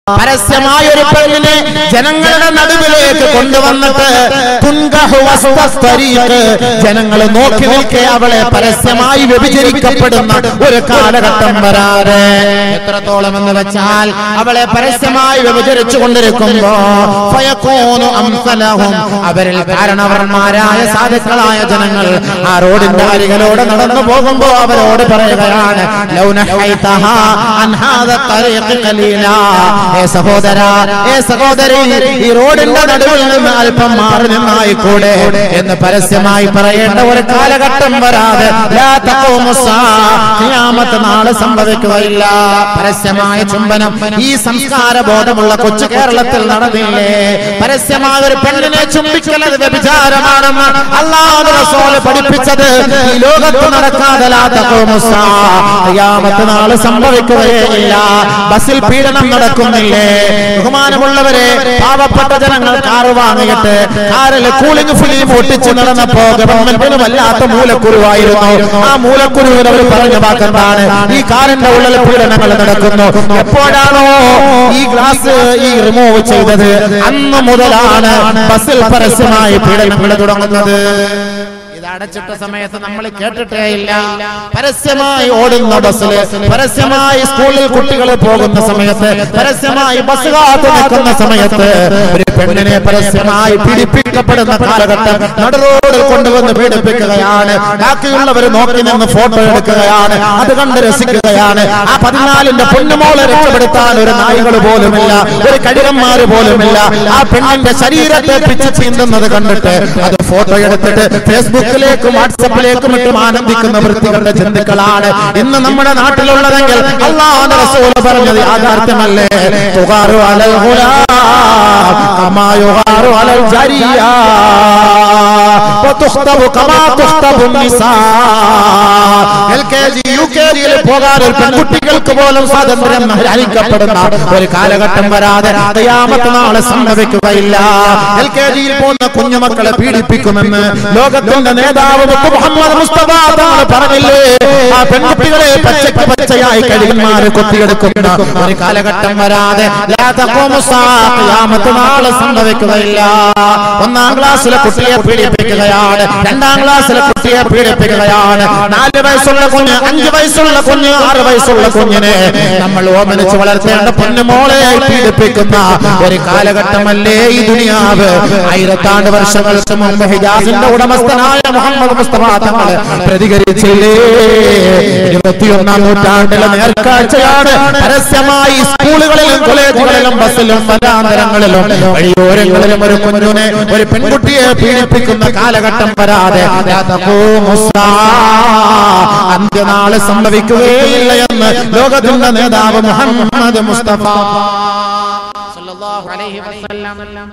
പരസ്യമായ ഒരു പെണ്ണിനെ ജനങ്ങളുടെ നടുവിലേക്ക് കൊണ്ടുവന്നിട്ട് ജനങ്ങൾ നോക്കി നിൽക്കെ അവളെ പരസ്യമായി വ്യഭിചരിക്കപ്പെടുന്ന ഒരു കാലഘട്ടം വരാതെ എത്രത്തോളം എന്ന് വെച്ചാൽ അവളെ പരസ്യമായി വ്യഭിചരിച്ചു കൊണ്ടിരിക്കുമ്പോ അവരിൽ കാരണവർമാരായ സാധുക്കളായ ജനങ്ങൾ ആ റോഡിന്റെ അരികിലൂടെ നടന്നു പോകുമ്പോ അവരോട് പറയുകയാണ് സഹോദരി ഈ റോഡിന്റെ നടുവിൽ നിന്ന് അല്പം മാറി നിന്നായിക്കൂടെ എന്ന് പരസ്യമായി പറയേണ്ട ഒരു കാലഘട്ടം വരാതെ ഖിയാമത്ത് നാളെ സംഭവിക്കുകയില്ല. പരസ്യമായ ചുംബനം ഈ സംസ്കാര ബോധമുള്ള കൊച്ചു കേരളത്തിൽ നടന്നില്ലേ? പരസ്യമായ ഒരു പെണ്ണിനെ ചുംബിക്കുന്നത് വ്യഭിചാരമാണെന്ന് അല്ലാഹുവിന്റെ റസൂൽ പഠിപ്പിച്ചത് ഈ ലോകത്ത് നടക്കാതെ ഖിയാമത്ത് നാളെ സംഭവിക്കുകയില്ല. ബസിൽ പീഡനം നടക്കുന്നില്ലേ? ബഹുമാനമുള്ളവരെ, പാവപ്പെട്ട ജനങ്ങൾ കാറ് വാങ്ങിയിട്ട് കാറിൽ കൂളിംഗ് ഫിലിം ഒട്ടിച്ച് നടന്നപ്പോ ഗവൺമെന്റിന് വല്ലാത്ത മൂലക്കുരുവായിരുന്നു. ആ മൂലക്കുരുവിന് അവർ പറഞ്ഞ വാക്കെന്താണ്? ഈ കാറിന്റെ ഉള്ളിൽ പീഡനങ്ങൾ നടക്കുന്നു. എപ്പോഴാണോ ഈ ഗ്ലാസ് റിമൂവ് ചെയ്തത് അന്ന് മുതലാണ് ബസിൽ പരസ്യമായി പീഡനങ്ങൾ തുടങ്ങുന്നത്. അടച്ചിട്ട സമയത്ത് നമ്മൾ കേട്ടിട്ടേ ഇല്ല. പരസ്യമായി ഓടുന്ന ബസ്സില്, പരസ്യമായി സ്കൂളിൽ കുട്ടികൾ പോകുന്ന സമയത്ത്, പരസ്യമായി ബസ് കാത്തു നിൽക്കുന്ന സമയത്ത് ഒരു പെണ്ണിനെ പരസ്യമായി പീഡിപ്പിക്കപ്പെടുന്ന കാലഘട്ടം നടുറോഡിൽ കൊണ്ടുവന്ന് പീഡിപ്പിക്കുകയാണ്. ബാക്കിയുള്ളവർ നോക്കി നിന്ന് ഫോട്ടോ എടുക്കുകയാണ്, അത് കണ്ട് രസിക്കുകയാണ്. ആ 14ന്റെ പൊന്നുമോളെ രക്ഷപ്പെടുത്താൻ ഒരു നായികൾ പോലുമില്ല, ഒരു കഴുകന്മാര് പോലുമില്ല. ആ പെണ്ണിന്റെ ശരീരത്തെ പിച്ച് ചീന്തുന്നത് കണ്ടിട്ട് അത് ഫോട്ടോ എടുത്തിട്ട് ഫേസ്ബുക്കിലേക്കും വാട്സപ്പിലേക്കും ഇട്ടും ആനന്ദിക്കുന്ന വൃത്തികളുടെ ജന്തുക്കളാണ് ഇന്ന് നമ്മുടെ നാട്ടിലുള്ളതെങ്കിൽ അല്ലാഹുവിന്റെ റസൂൽ പറഞ്ഞത് യാഥാർത്ഥ്യമല്ലേ? തുഗാറു അലൽ ഗുലാം കമാ യുഗാറു അലൽ ജരിയ വതുഖ്തബു കമാ തുഖ്തബു നിസാ. എൽകെജി യുകെജിയിൽ പോകാൻ ഒരു പെൺകുട്ടികൾക്ക് പോലും സ്വാതന്ത്ര്യം ഹരിക്കപ്പെടുന്ന ഒരു കാലഘട്ടം വരാതെ ഖിയാമത്ത് നാളെ സംഭവിക്കുകയില്ല. എൽകെജിയിൽ പോകുന്ന കുഞ്ഞുമക്കളെ പീഡിപ്പിക്കുമെന്ന് ലോകത്തിന്റെ നേതാവ് മുഹമ്മദ് മുസ്തഫ തങ്ങൾ പറഞ്ഞില്ലേ? ആ പെൺകുട്ടികളെ പച്ചയായി കഴുകന്മാര് കൊത്തിയെടുക്കുന്ന ഒരു കാലഘട്ടം വരാതെ ഖിയാമത്ത് നാളെ സംഭവിക്കുകയില്ല. 1ാം ക്ലാസ്സിലെ കുട്ടിയെ പീഡിപ്പിക്കുകയാണ്, 2ാം ക്ലാസ്സിലെ കുട്ടിയെ പീഡിപ്പിക്കുകയാണ്. 4 വയസ്സുള്ള കുഞ്ഞ്, 5 വയസ്സുള്ള കുഞ്ഞ്, 6 വയസ്സുള്ള കുഞ്ഞിനെ നമ്മൾ ഓമനിച്ച് വളർത്തേണ്ട പൊന്നുമോളെ പീഡിപ്പിക്കുന്ന ഒരു കാലഘട്ടമല്ലേ ഈ ദുനിയാവ്? 1000 വർഷങ്ങൾക്ക് മുമ്പ് ഹിജാസിന്റെ ഉടമസ്ഥനായ മുഹമ്മദ് മുസ്തഫ തങ്ങൾ പ്രതികരിച്ചില്ലേ? 21ാം നൂറ്റാണ്ടിലെ നേർക്കാഴ്ചയാണ് പരസ്യമായി സ്കൂളുകളിലും കോളേജുകളിലും ബസ്സിലും വരാന്തരങ്ങളിലും വഴിയോരങ്ങളിലും ഒരു കുഞ്ഞിനെ, ഒരു പെൺകുട്ടിയെ പീഡിപ്പിക്കുന്ന കാലഘട്ടം വരാതെ അന്ത്യനാള് സംഭവിക്കുകയില്ല എന്ന് ലോകത്തിന്റെ നേതാവ് മുഹമ്മദ് മുസ്തഫ സല്ലല്ലാഹു അലൈഹി വസല്ലം.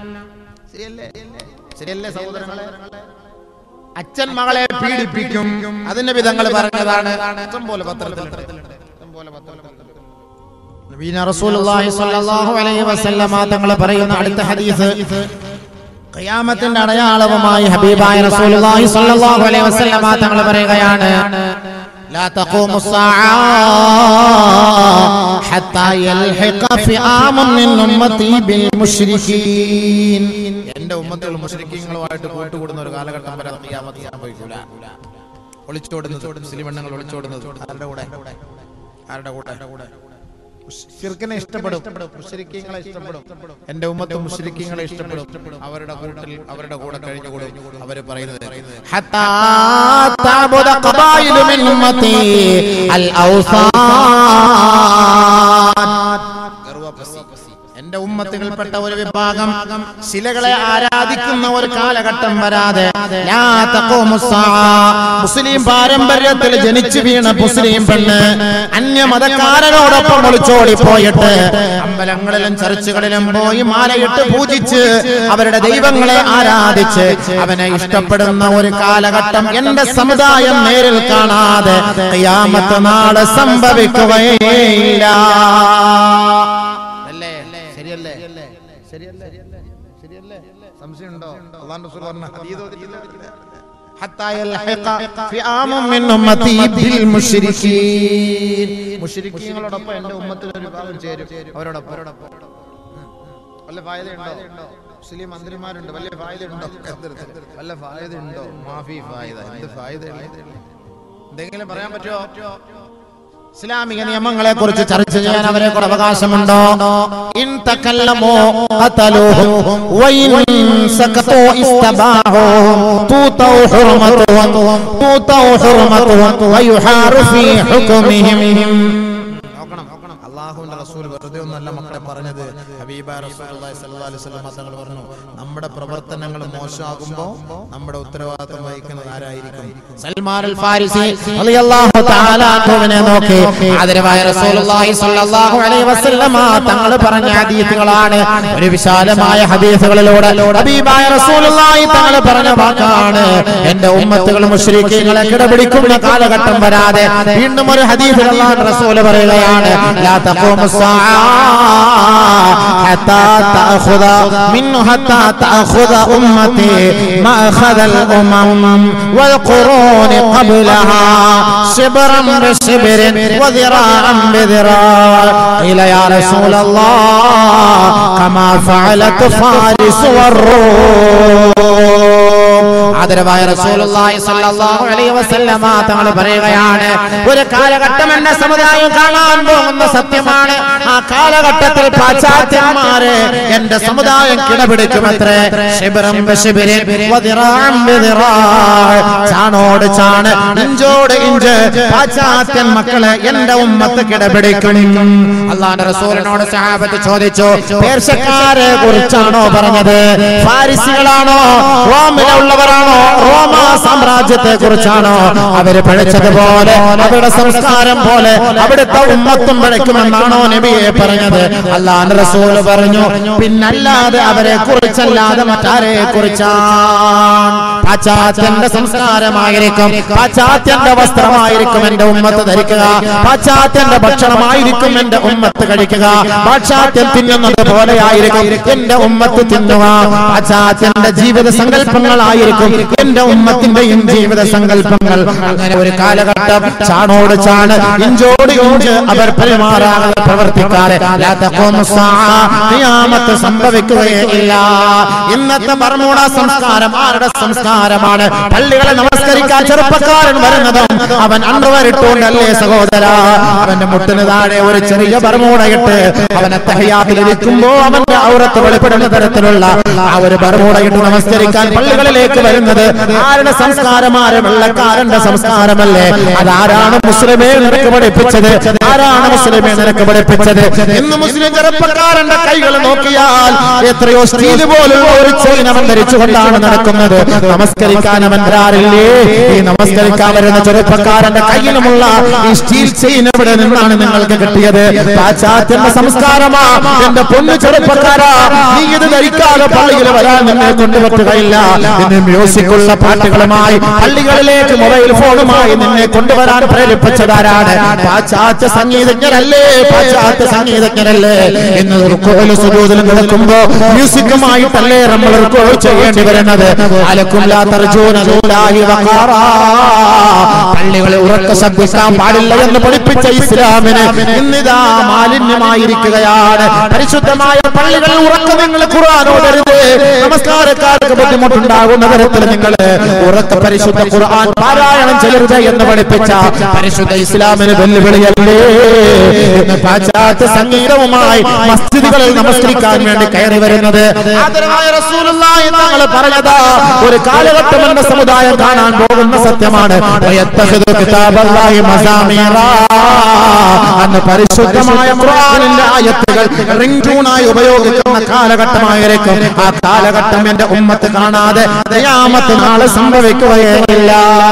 ശരിയല്ലേ സഹോദരങ്ങളെ? അച്ഛൻ മകളെ പീഡിപ്പിക്കും, അതിന്റെ വിധങ്ങൾ പറഞ്ഞതാണ്. നബിന റസൂലുള്ളാഹി സ്വല്ലല്ലാഹു അലൈഹി വസല്ലം തങ്ങൾ പറയുന്ന അടുത്ത ഹദീസ് ഖിയാമത്തിന്റെ അടയാളവുമായി ഹബീബായ റസൂലുള്ളാഹി സ്വല്ലല്ലാഹു അലൈഹി വസല്ലം തങ്ങൾ പറയുകയാണ്, لا تقوم الساعة حتى يلحق فئام من أمتي بالمشركين. എന്റെ ഉമ്മത്തിൽ മുശ്രിക്കീങ്ങളുമായിട്ട് കൂട്ടുകൂടുന്ന ഒരു കാലഘട്ടം വരെ ഖിയാമത്ത് സംഭവിക്കില്ല. ഒളിച്ചോടുന്നത്, മുസ്ലിമണ്ണങ്ങൾ ഒളിച്ചോടുന്നത് ആരുടെ കൂടെ? ശിർക്കിനെ ഇഷ്ടപ്പെടും, മുശ്രിക്കീങ്ങളെ ഇഷ്ടപ്പെടും. എന്റെ ഉമ്മത്ത് മുശ്രിക്കീങ്ങളെ ഇഷ്ടപ്പെടും. അവരുടെ കൂട്ടത്തിൽ, അവരുടെ കൂടെ കഴിഞ്ഞുകൂടും. അവര് പറയുന്നത് ഹത്താ തഅബുദ ഖബായിലു മിൻ ഉമ്മത്തി അൽ ഔസാൻ. എന്റെ ഉമ്മത്തിൽപ്പെട്ട ഒരു വിഭാഗം ശിലകളെ ആരാധിക്കുന്ന ഒരു കാലഘട്ടം വരാതെ മുസ്ലിം പാരമ്പര്യത്തിൽ ജനിച്ചു വീണ മുസ്ലിം പെണ്ണ് അന്യമതക്കാരനോടൊപ്പം ഒളിച്ചോടി പോയിട്ട് അമ്പലങ്ങളിലും ചർച്ചുകളിലും പോയി മാലയിട്ട് പൂജിച്ച് അവരുടെ ദൈവങ്ങളെ ആരാധിച്ച് അവനെ ഇഷ്ടപ്പെടുന്ന ഒരു കാലഘട്ടം എന്റെ സമുദായം നേരിൽ കാണാതെ ഖിയാമത്ത് നാളെ സംഭവിക്കുകയില്ല. ശരിയല്ലേ? സംശയമുണ്ടോ? അല്ലാഹുവിന്റെ റസൂൽ പറഞ്ഞ ഹദീസ് ഓതിട്ടില്ല? ഹത്താ യൽഹിഖ ഫിആമുൻ മിൻ ഉമ്മത്തി ബിൽ മുശ്രിക്കീൻ. മുശ്രിക്കീങ്ങളോടൊപ്പം എന്റെ ഉമ്മത്തിൽ ഒരു വിഭാഗം ചേരും. അവരോടൊപ്പം വല്ല ഫായതയുണ്ടോ? മുസ്ലിം മന്ത്രിമാരുണ്ട്, വലിയ ഫായതയുണ്ടോ? വല്ല ഫായതയുണ്ടോ? മാഫി ഫായത, എന്ത് ഫായതയാണ്? എന്തെങ്കിലും പറയാൻ പറ്റുമോ? ഇസ്ലാമിക നിയമങ്ങളെ കുറിച്ച് ചർച്ച ചെയ്യാൻ അവരെ കൂടെ അവകാശമുണ്ടോ? ഇൻ തകല്ലമു ഖതലുഹും വഇൻ സകതു ഇസ്തബാഹും തൂതൗ ഹുർമതുഹും വയുഹാറു ഫീ ഹുക്മിഹിം. അല്ലാഹുവിന്റെ റസൂൽ വെറുതെ ഒന്നല്ല മക്കളെ പറഞ്ഞത്. ഹബീബായ റസൂലുള്ളാഹി സ്വല്ലല്ലാഹു അലൈഹി വസല്ലം തങ്ങൾ പറഞ്ഞു, നമ്മുടെ പ്രവർത്തനങ്ങൾ മോശമാകുമ്പോൾ നമ്മുടെ ഉത്തരവാദിത്തം വഹിക്കുന്നത് ആരായിരിക്കും? സൽമാൻ അൽ ഫാരിസി റളിയല്ലാഹു തആല അൻഹുവിനെ നോക്കി ആദരവായ റസൂലുള്ളാഹി സ്വല്ലല്ലാഹു അലൈഹി വസല്ലം തങ്ങൾ പറഞ്ഞ ഹദീസുകളാണ്. ഒരു വിശാലമായ ഹദീസുകളിലൂടെ ഹബീബായ റസൂലുള്ളാഹി തങ്ങൾ പറഞ്ഞ വാക്കാണ്, എന്റെ ഉമ്മത്തുകൾ മുശ്രിക്കീങ്ങളെ കിടപിടിക്കുന്ന കാലഘട്ടം വരാതെ. വീണ്ടും ഒരു ഹദീസിൽ അല്ലാഹുവിന്റെ റസൂൽ പറയുകയാണ്, ലാ تقوم الساعة حتى تأخذ أمتي ما أخذ الأمم والقرون قبلها شبرا بشبر وذراعا بذراع. قيل يا رسول الله كما فعلت فارس والروم. ആദരവായ റസൂലുള്ളാഹി സ്വല്ലല്ലാഹു അലൈഹി വസല്ലം തങ്ങൾ പറയുകയാണ്, ഒരു കാലഘട്ടം എന്ന സമുദായം കാണാൻ പോകുന്ന സത്യമാണ്. ആ കാലഘട്ടത്തിൽ പാശ്ചാത്യന്മാരെ എന്റെ സമുദായം കിടപിടിക്കുമത്രേ. ശിബ്റൻ ബിശിബ്രിൻ വദിറാഅൻ ബിദിറാഅ്, ചാണോട് ചാണ് ഇഞ്ചോട് ഇഞ്ച് പാശ്ചാത്യൻ മക്കളെ എന്റെ ഉമ്മത്ത് കിടപിടിക്കും. അല്ലാഹുവിന്റെ റസൂലിനോട് സഹാബത്ത് ചോദിച്ചു, പേർഷ്യക്കാരെ കുറിച്ചാണോ പറഞ്ഞത്? ഫാരിസികളാണോ? റോമിലുള്ളവരാണോ? റോമ സാമ്രാജ്യത്തെ കുറിച്ചാണോ? അവര് പിഴച്ചതുപോലെ അവരുടെ സംസ്കാരം പോലെ അവിടുത്തെ ഉമ്മത്തും പിഴയ്ക്കുമെന്നാണോ നബിയെ പറഞ്ഞത്? അല്ലാഹുവിന്റെ റസൂൽ പറഞ്ഞു, പിന്നല്ലാതെ അവരെ കുറിച്ചല്ലാതെ മറ്റാരെ കുറിച്ചാണ്? പാശ്ചാത്യന്റെ സംസ്കാരമായിരിക്കും, പാശ്ചാത്യന്റെ വസ്ത്രമായിരിക്കും എന്റെ ഉമ്മത്ത് ധരിക്കുക, പാശ്ചാത്യന്റെ ഭക്ഷണമായിരിക്കും എന്റെ ഉമ്മത്ത് കഴിക്കുക, പാശ്ചാത്യം തിന്നുന്നത് പോലെയായിരിക്കും എന്റെ ഉമ്മത്ത് തിന്നുക, പാശ്ചാത്യന്റെ ജീവിത സങ്കല്പങ്ങളായിരിക്കും എന്റെ ഉമ്മത്തിന്റെയും ജീവിത സങ്കല്പങ്ങൾ. അങ്ങനെ ഒരു കാലഘട്ടം ചാണോട് ചാണ് ഇഞ്ചോട് ഇഞ്ച് അവർ പെരുമാറാതെ പ്രവർത്തിക്കാതെ ഖിയാമത്ത് സംഭവിക്കുകയേ ഇല്ല. ഇന്നത്തെ ബർമൂഡ സംസ്കാരം ആരുടെ സംസ്കാരമാണ്? പള്ളികളെ നമസ്കരിക്കാൻ ചെറുപ്പക്കാരൻ വരുന്നതും അവൻ അണ്ടർവെയർ ഇട്ടുകൊണ്ടല്ലേ സഹോദര? അവന്റെ മുട്ടിന് താഴെ ഒരു ചെറിയ ബർമൂഡയിട്ട് അവനെ തഹയ്യാത്തിൽ ഇരിക്കുമ്പോ അവന്റെ ഔറത്ത് വെളിപ്പെടുന്ന തരത്തിലുള്ള ആ ഒരു ബർമൂഡയിട്ട് നമസ്കരിക്കാൻ പള്ളികളിലേക്ക് വരുന്നത് ആരുടെ സംസ്കാരമാണ്? വെള്ളക്കാരന്റെ സംസ്കാരമല്ലേ? അതാരാണ് മുസ്ലിമേ നിനക്ക് പഠിപ്പിച്ചത്? ആരാണ് മുസ്ലിമേ നിനക്ക് പഠിപ്പിച്ചത്? ഇന്ന് മുസ്ലിം ചെറുപ്പക്കാരന്റെ കൈകൾ നോക്കിയാൽ എത്രയോ സ്റ്റീൽ പോലുള്ള ഒരു ചെയിൻ അവൻ ധരിച്ചുകൊണ്ടാണ് നടക്കുന്നത്. നമസ്കരിക്കാൻ അവൻ വരാറില്ലേ? ഈ നമസ്കരിക്കാൻ വരുന്ന ചെറുപ്പക്കാരന്റെ കയ്യിലുമുള്ള ഈ സ്റ്റീൽ ചെയിൻ എവിടെ നിന്നാണ് നിങ്ങൾക്ക് കിട്ടിയത്? പാശ്ചാത്യന്റെ സംസ്കാരമാ. എന്റെ പൊന്നു ചെറുപ്പക്കാരാ, നീ ഇത് ധരിക്കാതെ പള്ളിയിൽ വരാൻ നിന്നെ കൊണ്ടുപറ്റുകയില്ല. നിന്നെ മ്യൂസിക്കുള്ള പാട്ടുകളുമായി പള്ളികളിലേക്ക് മൊബൈൽ ഫോണുമായി നിന്നെ കൊണ്ടുവരാൻ പ്രേരിപ്പിച്ചതാരാണ്? പാശ്ചാത്യ സംഗീതജ്ഞരല്ലേ? പാശ്ചാത്യ സംഗീതജ്ഞരല്ലേ? ഇന്ന് റുക്കൂലും സുജൂദിലും കിടക്കുമ്പോ മ്യൂസിക്കുമായിട്ടല്ലേ നമ്മൾ റുക്കൂ ചെയ്യേണ്ടി വരുന്നത്? അലക്കും ലാ തർജൂന ലില്ലാഹി വഖാറാ. പള്ളികളിൽ ഉറക്ക ശബ്ദിക്കാൻ പാടില്ല എന്ന് പഠിപ്പിച്ച ഇസ്ലാമിന് ഇന്നിതാ മാലിന്യമായിരിക്കുകയാണ്. പരിശുദ്ധമായ പള്ളികളിൽ ഉറക്ക നിങ്ങൾ ഖുർആൻ ഓതരുത്. നമസ്കാരക്കാർക്ക് ബുദ്ധിമുട്ടുണ്ടാകുന്ന തരത്തിൽ നിങ്ങൾ ഉറക്ക പരിശുദ്ധ ഖുർആൻ പാരായണം ചെയ്യരുത് എന്ന് പഠിപ്പിച്ച പരിശുദ്ധ ഇസ്ലാമിന് വെല്ലുവിളിയല്ലേ? ഇന്ന് പാശ്ചാത്യ സംഗീതവുമായി മസ്ജിദുകളിൽ നമസ്കരിക്കാൻ വേണ്ടി കയറി വരുന്നത് ആദരവായ റസൂലുള്ളാഹി തങ്ങൾ പറഞ്ഞതാ. ഒരു കാലഘട്ടം എന്ന സമുദായം കാണാൻ പോകുന്ന സത്യമാണ്. അന്ന് പരിശുദ്ധമായ ഖുർആനിന്റെ ആയത്തുകൾ റിംഗ് ട്യൂണായി ഉപയോഗിക്കുന്ന കാലഘട്ടമായിരിക്കും. ആ കാലഘട്ടം എന്റെ ഉമ്മത്ത് കാണാതെ ഖിയാമത്ത് നാളെ സംഭവിക്കുകയില്ല.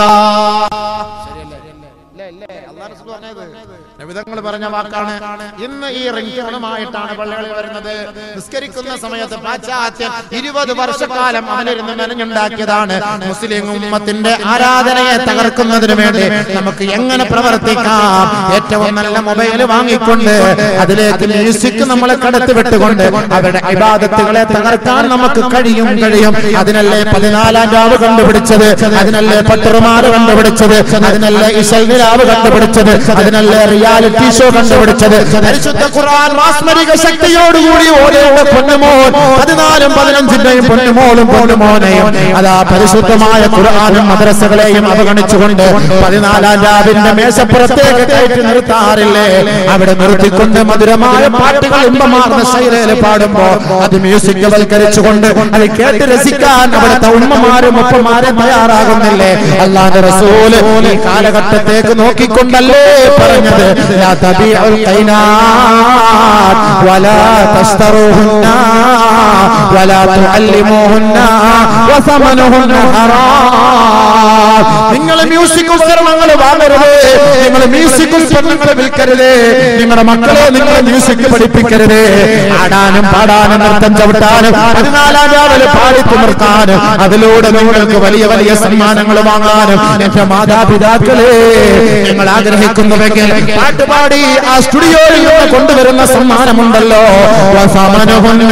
നബിതങ്ങൾ പറഞ്ഞ വാക്കാണ്. ഇന്ന് ഈ റിംഗ്ടോണുമായിട്ടാണ് പള്ളികളിൽ വരുന്നത്. നിസ്കരിക്കുന്ന സമയത്ത് പാശ്ചാത്യൻ 20 വർഷക്കാലം അവനിരുന്ന് മെനഞ്ഞുണ്ടാക്കിയതാണ്. മുസ്ലിം ഉമ്മത്തിന്റെ ആരാധനയെ തകർക്കുന്നതിന് വേണ്ടി നമുക്ക് എങ്ങനെ പ്രവർത്തിക്കാം? ഏറ്റവും നല്ല മൊബൈൽ വാങ്ങിക്കൊണ്ട് അതിലേക്ക് മ്യൂസിക് നമ്മളെ കടത്തിവിട്ടുകൊണ്ട് അവരുടെ ഇബാദത്തുകളെ തകർക്കാൻ നമുക്ക് കഴിയും. അതിനല്ലേ 14-ാം രാവ് കണ്ടുപിടിച്ചത്, അതിനല്ലേ പട്ടുറുമാറ് കണ്ടുപിടിച്ചത്, അതിനല്ലേ ഇശൽ നിലാവ് കണ്ടുപിടിച്ചത്, അതിനല്ലേ റിയാ റിയാലിറ്റി ഷോ കണ്ടുപിടിച്ചത്. പരിശുദ്ധ ഖുർആൻ മാസ്മരിക ശക്തിയോടുകൂടി ഓരോ പൊന്നുമോൻ 14-15 പൊന്നുമോനെയും അതാ പരിശുദ്ധമായ ഖുർആനും മദ്രസകളെയും അവഗണിച്ചുകൊണ്ട് 14-ാം രാവിന്റെ മേശപ്പുറത്തേക്ക് കയറ്റി നിർത്താറില്ലേ? അവിടെ നിർത്തിക്കൊണ്ട് മധുരമായ പാട്ടുകൾ ഇമ്പമാർന്ന ശൈലിയിൽ പാടുമ്പോ അത് മ്യൂസിക് വൽക്കരിച്ചുകൊണ്ട് അത് കേട്ട് രസിക്കാൻ അവിടുത്തെ ഉമ്മമാരും ഒപ്പമാരും തയ്യാറാകുന്നില്ലേ? അല്ലാഹുവിന്റെ റസൂൽ ഈ കാലഘട്ടത്തേക്ക് നോക്കിക്കൊണ്ടല്ലേ പറഞ്ഞത് ലാ തബീഉൽ ഖൈനാത് വലാ തസ്തറൂഹുന്ന വലാ തുഅല്ലിമൂഹുന്ന വസമനുഹുന്ന ഹറാം. നിങ്ങൾ മ്യൂസിക് ഉപകരണങ്ങൾ വാങ്ങരുത്, നിങ്ങൾ മ്യൂസിക് ഉൽപ്പന്നങ്ങൾ വിൽക്കരുത്, നിങ്ങളുടെ മക്കളെ നിങ്ങൾ മ്യൂസിക് പഠിപ്പിക്കരുത്. ആടാനും പാടാനും നൃത്തം ചവിട്ടാനും 14-ാം രാവിലെ പാടി തിമിർക്കാനും അതിലൂടെ നിങ്ങൾക്ക് വലിയ വലിയ സമ്മാനങ്ങൾ വാങ്ങാനും എന്റെ മാതാപിതാക്കളെ നിങ്ങൾ ആഗ്രഹിക്കുന്നുവെങ്കിൽ പാട്ടുപാടി ആ സ്റ്റുഡിയോയിൽ നിന്ന് കൊണ്ടുവരുന്ന സമ്മാനമുണ്ടല്ലോ, വസമനുഹുന്ന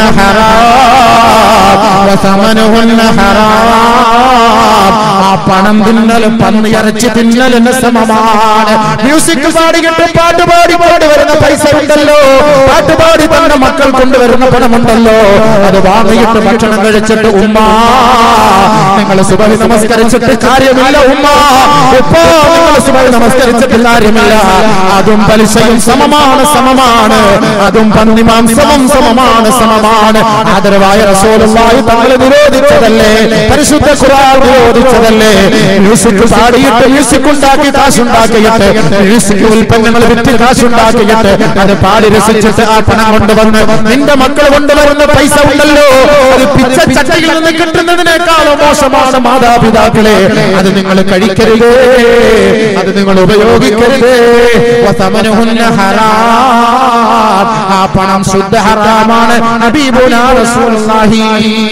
ഹറാം. ആ പണം തിന്നലും പന്നിയിറച്ചി തിന്നലിന് സമമാണ്. മ്യൂസിക് പാടിയിട്ട് പാട്ടുപാടി വരുന്ന പൈസ ഉണ്ടല്ലോ, പാട്ടുപാടി തന്റെ മക്കൾ കൊണ്ടുവരുന്ന പണമുണ്ടല്ലോ, അത് വാങ്ങിയിട്ട് ഭക്ഷണം കഴിച്ചിട്ട് ഉമ്മ നിങ്ങൾ സുബഹി നമസ്കരിച്ചിട്ട് കാര്യമില്ല, ഉമ്മ ഉപ്പ നിങ്ങൾ സുബഹി നമസ്കരിച്ചിട്ട് കാര്യമില്ല. അതും പലിശയും സമമാണ്, അതും പന്നിമാംസവും സമമാണ്. ആദരവായ റസൂലുള്ളാഹി തങ്ങൾ വിരോധിച്ചതല്ലേ? പരിശുദ്ധ ഖുർആൻ വിരോധിച്ചതല്ലേ? മ്യൂസിക് പാടിയിട്ട് മ്യൂസിക് ഉണ്ടാക്കി കാശുണ്ടാക്കിയിട്ട് മ്യൂസിക് ഉൽപ്പന്നങ്ങൾ വിറ്റ് കാശുണ്ടാക്കിയിട്ട് അത് പാടി രസിച്ചിട്ട് ആ പണം കൊണ്ടുവന്ന് നിന്റെ മക്കൾ കൊണ്ടുവരുന്ന പൈസ ഉണ്ടല്ലോ, അത് പിച്ച ചട്ടയിൽ നിന്ന് കിട്ടുന്നതിനേക്കാളും മോശമാണ് മാതാപിതാക്കളെ. അത് നിങ്ങൾ കഴിക്കരുതേ, അത് നിങ്ങൾ ഉപയോഗിക്കരുതേ. വസമനുഹുന്ന ഹറാം. ആ പണം ശുദ്ധ ഹറാമാണ്. ഹബീബുനാ റസൂലുള്ളാഹി.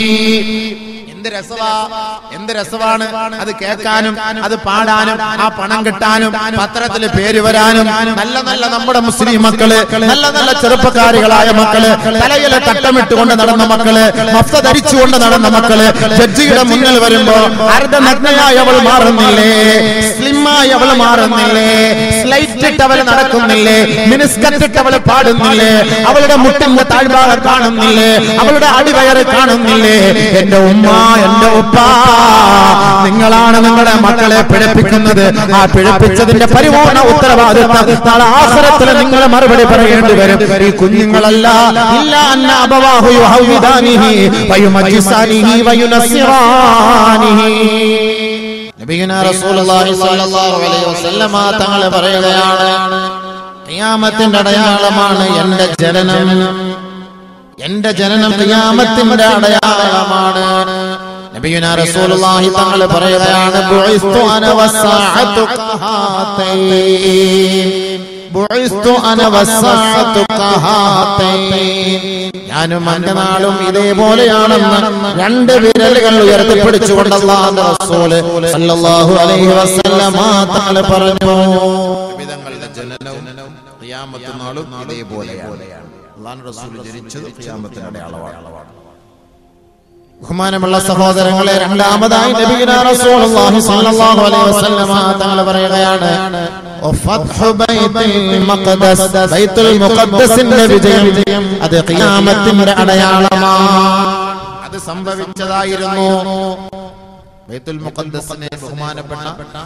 എന്ത് രസമാണ് അത് കേൾക്കാനും അത് പാടാനും ആ പണം കിട്ടാനും പത്രത്തിൽ പേര് വരാനും. നല്ല നല്ല നമ്മുടെ മുസ്ലിം മക്കള്, നല്ല നല്ല ചെറുപ്പക്കാരികളായ മക്കള്, തലയിലെ തട്ടമിട്ടുകൊണ്ട് നടന്ന മക്കള്, മഫ്ത ധരിച്ചുകൊണ്ട് നടന്ന മക്കള് ജഡ്ജിയുടെ മുന്നിൽ വരുമ്പോ അർദ്ധനഗ്നയായി അവൾ മാറുന്നില്ലേ, സ്ലിമ്മായി അവൾ മാറുന്നില്ലേ, സ്ലൈറ്റ് ഇട്ട് അവൾ നടക്കുന്നില്ലേ, മിനിസ്കറ്റ് ഇട്ട് അവൾ പാടുന്നില്ലേ, അവളുടെ മുട്ടിന്റെ താഴ്ഭാഗം കാണുന്നില്ലേ, അവളുടെ അടിവയറ് കാണുന്നില്ലേ? എന്റെ ഉമ്മ എന്റെ ഉപ്പ, നിങ്ങളാണ് നിങ്ങളുടെ മക്കളെ പിഴപ്പിക്കുന്നത്. ആ പിഴപ്പിച്ചതിന്റെ പരിപൂർണ ഉത്തരവാദിത്വം നാളെ ആഖിറത്തിൽ നിങ്ങൾ മറുപടി പറയേണ്ടി വരും. ഈ കുഞ്ഞുങ്ങളല്ല ഇല്ലാ അന്ന അബവാഹു യുഹവിദാനിഹി വയുമജ്ജിസാനിഹി വയുനസ്സിറാനിഹി. നബിയുനാ റസൂലുള്ളാഹി സ്വല്ലല്ലാഹു അലൈഹി വസല്ലമ തങ്ങൾ പറയുകയാണ്, ഖിയാമത്തിന്റെ അടയാളമാണ് എന്റെ ജനനം. എന്റെ ജനനം ഖിയാമത്തിന്റെ അടയാളമാണ്. നബിയുനാ റസൂലുള്ളാഹി തങ്ങൾ പറയുകയാണ്, ബുഇസ്തു അന വസ്സഅതു ഖഹാതൈൻ, ബുഇസ്തു അന വസ്സഅതു ഖഹാതൈൻ. ഞാനും അന്ത്യനാളും ഇതേപോലെയാണെന്ന് 2 വിരലുകൾ ഉയർത്തിപ്പിടിച്ചുകൊണ്ട് അല്ലാഹുവിന്റെ റസൂൽ സല്ലല്ലാഹു അലൈഹി വസല്ലമ തങ്ങൾ പറഞ്ഞു, നബിതങ്ങളുടെ ജനനവും ഖിയാമത്ത് നാളും ഇതേപോലെയാണ്. അല്ലാഹുവിന്റെ റസൂൽ ജനിച്ചത് ഖിയാമത്തിന്റെ അടയാളമാണ്. ബഹുമാനമുള്ള സഹോദരങ്ങളെ, രണ്ടാമതായി നബിയുനാ റസൂലുള്ളാഹി സ്വല്ലല്ലാഹു അലൈഹി വസല്ലമ തങ്ങൾ പറയുകയാണ്, വഫത്ഹു ബൈത്തുൽ മഖ്ദസ്, ബൈത്തുൽ മുഖദ്ദസിന്റെ വിജയം അത് ഖിയാമത്തിന്റെ അടയാളമാണ്. അത് സംഭവിച്ചതായിരുന്നു. ബൈത്തുൽ മുഖദ്ദസിനെ ബഹുമാനപ്പെട്ട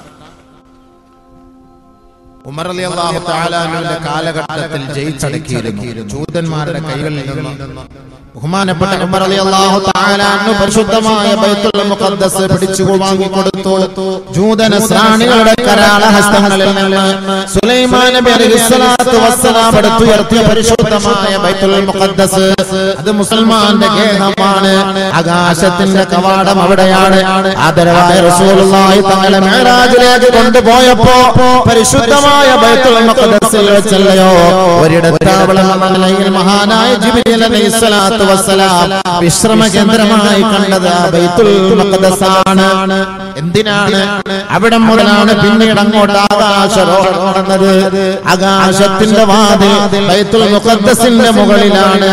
ഉമർ റളിയല്ലാഹു തആല അൻഹുവിന്റെ കാലഘട്ടത്തിൽ ജയിച്ചടക്കിയിരുന്നു. ജൂതന്മാരുടെ കൈകളിൽ നിന്ന് ബഹുമാനപ്പെട്ട ഉമർ റളിയല്ലാഹു തആല അൻഹു പരിശുദ്ധമായ ബൈത്തുൽ മുഖദ്ദസ് പിടിച്ചു വാങ്ങി കൊടുത്തു. ജൂതനസ്രാണികളുടെ കരാള ഹസ്തങ്ങളിൽ നിന്ന് സുലൈമാൻ നബി അലൈഹിസ്സലാത്തു വസ്സലാം എടുത്തുയർത്തിയ പരിശുദ്ധമായ ബൈത്തുൽ മുഖദ്ദസ് അത് മുസൽമാന്റെ ഗേഹമാണ്. ആകാശത്തിന്റെ കവാടം അവിടെയാണ്. ആദരവായ റസൂലുള്ളാഹി തങ്ങളെ മിഅ്റാജിലേക്ക് കൊണ്ടുപോയപ്പോ പരിശുദ്ധമായ ബൈത്തുൽ മുഖദ്ദസിൽ വെച്ചല്ലയോ ഒരിടത്താവളം മലയിൽ മഹാനായ ജിബ്രീൽ അലൈഹിസ്സലാത്തു വസ്സലാം വിശ്രമ കേന്ദ്രമായി കണ്ടത് ബൈത്തുൽ മുഖദ്ദസാണ്. എന്തിനാണ്? അവിടെ മുതലാണ് പിന്നീട് അങ്ങോട്ട് ആകാശരോഹണം നടന്നത്. ആകാശത്തിന്റെ വാതിൽ ബൈത്തുൽ മുഖദ്ദസിന്റെ മുകളിലാണ്.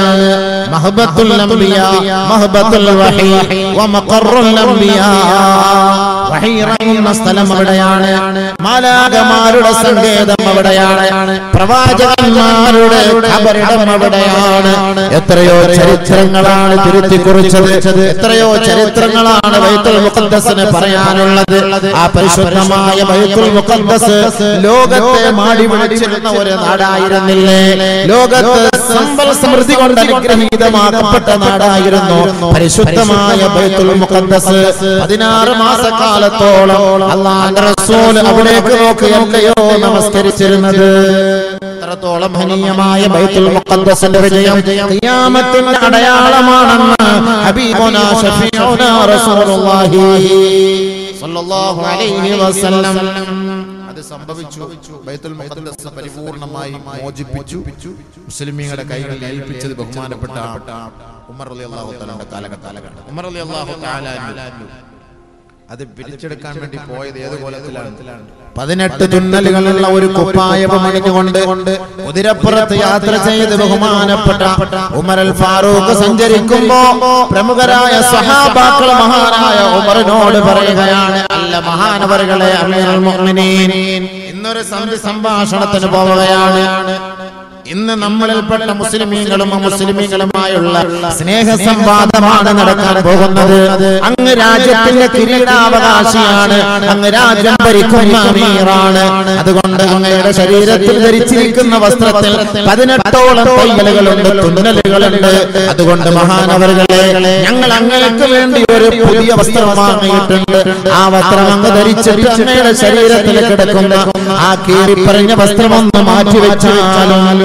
മഹബത്തുൽ അംബിയാ, മഹബത്തുൽ വഹീ വ മഖറുൽ അംബിയാ. വഹി ഇറങ്ങുന്ന സ്ഥലം അവിടെയാണ്. മാലാഖമാരുടെ സങ്കേതം അവിടെയാണ്. പ്രവാചകന്മാരുടെ ഖബറിടം അവിടെയാണ്. എത്രയോ ചരിത്രങ്ങളാണ് തിരുത്തി കുറിച്ചത്. എത്രയോ ചരിത്രങ്ങളാണ് ബൈത്തുൽ മുഖദ്ദസിന് പറയാനുള്ളത്. ആ പരിശുദ്ധമായ ബൈത്തുൽ മുഖദ്ദസ് ലോകത്തെ മാടി വിളിച്ചിരുന്ന ഒരു നാടായിരുന്നില്ലേ? ലോകത്ത് സമ്പൽ സമൃദ്ധി കൊണ്ട് അനുഗ്രഹീതമാക്കപ്പെട്ട നാടായിരുന്നു പരിശുദ്ധമായ ബൈത്തുൽ മുഖദ്ദസ്. 16 മാസക്കാലത്തോളം അല്ലാഹുവിന്റെ റസൂൽ അവിടേക്ക് നോക്കിയല്ലയോ നമസ്കരിച്ചിരുന്നത്. അത്രത്തോളം ഹനീയമായ ബൈത്തുൽ മുഖദ്ദസിന്റെ വിജയം ഖിയാമത്തിന്റെ അടയാളമാണെന്ന് ഹബീബുനാ ശഫീഉനാ റസൂലുള്ളാഹി സ്വല്ലല്ലാഹു അലൈഹി വസല്ലം അത് സംഭവിച്ചു. ബൈത്തുൽ മുഖദ്ദസ് പരിപൂർണമായി മോചിപ്പിച്ചു മുസ്ലിമീങ്ങളുടെ കൈകളിൽ ഏൽപ്പിച്ചത് ബഹുമാനപ്പെട്ട ഉമർ റളിയല്ലാഹു തആലയുടെ കാലഘട്ടം. ഉമർ റളിയല്ലാഹു തആല അത് പിടിച്ചെടുക്കാൻ വേണ്ടി പോയത് ഏത് കോലത്തിലാണ്? 18 തുന്നലുകളുള്ള ഒരു കുപ്പായം അണിഞ്ഞുകൊണ്ട് കുതിരപ്പുറത്ത് യാത്ര ചെയ്ത് ബഹുമാനപ്പെട്ട ഉമർ അൽ ഫാറൂഖ് സഞ്ചരിക്കുമ്പോ പ്രമുഖരായ സ്വഹാബാക്കൾ മഹാനായ ഉമറിനോട് പറയുകയാണ്, അല്ല മഹാനവറുകളെ അമീറുൽ മുഅ്മിനീൻ, ഇന്നൊരു സംഭാഷണത്തിന് പോവുകയാണ്. ഇന്ന് നമ്മളിൽപ്പെട്ട മുസ്ലിമീങ്ങളും അമുസ്ലിമീങ്ങളുമായുള്ള സ്നേഹ സംവാദമാണ് നടക്കാൻ പോകുന്നത്. അങ്ങ് രാജ്യത്തിന്റെ കിരീടാവകാശിയാണ്, അങ്ങ് രാജ്യം ഭരിക്കുന്ന അമീറാണ്. അതുകൊണ്ട് അങ്ങയുടെ ശരീരത്തിൽ ധരിച്ചിരിക്കുന്ന വസ്ത്രത്തിൽ 18ഓളം തയ്യലുകളുണ്ട്, തുന്നലുകളുണ്ട്. അതുകൊണ്ട് മഹാനവറുകളെ, ഞങ്ങൾ അങ്ങേക്ക് വേണ്ടി ഒരു പുതിയ വസ്ത്രം വാങ്ങിയിട്ടുണ്ട്. ആ വസ്ത്രം അങ്ങ് ധരിച്ചിട്ട് അങ്ങയുടെ ശരീരത്തിൽ കിടക്കുന്ന ആ കീറിപ്പറഞ്ഞ വസ്ത്രം ഒന്ന് മാറ്റിവെച്ചാലും.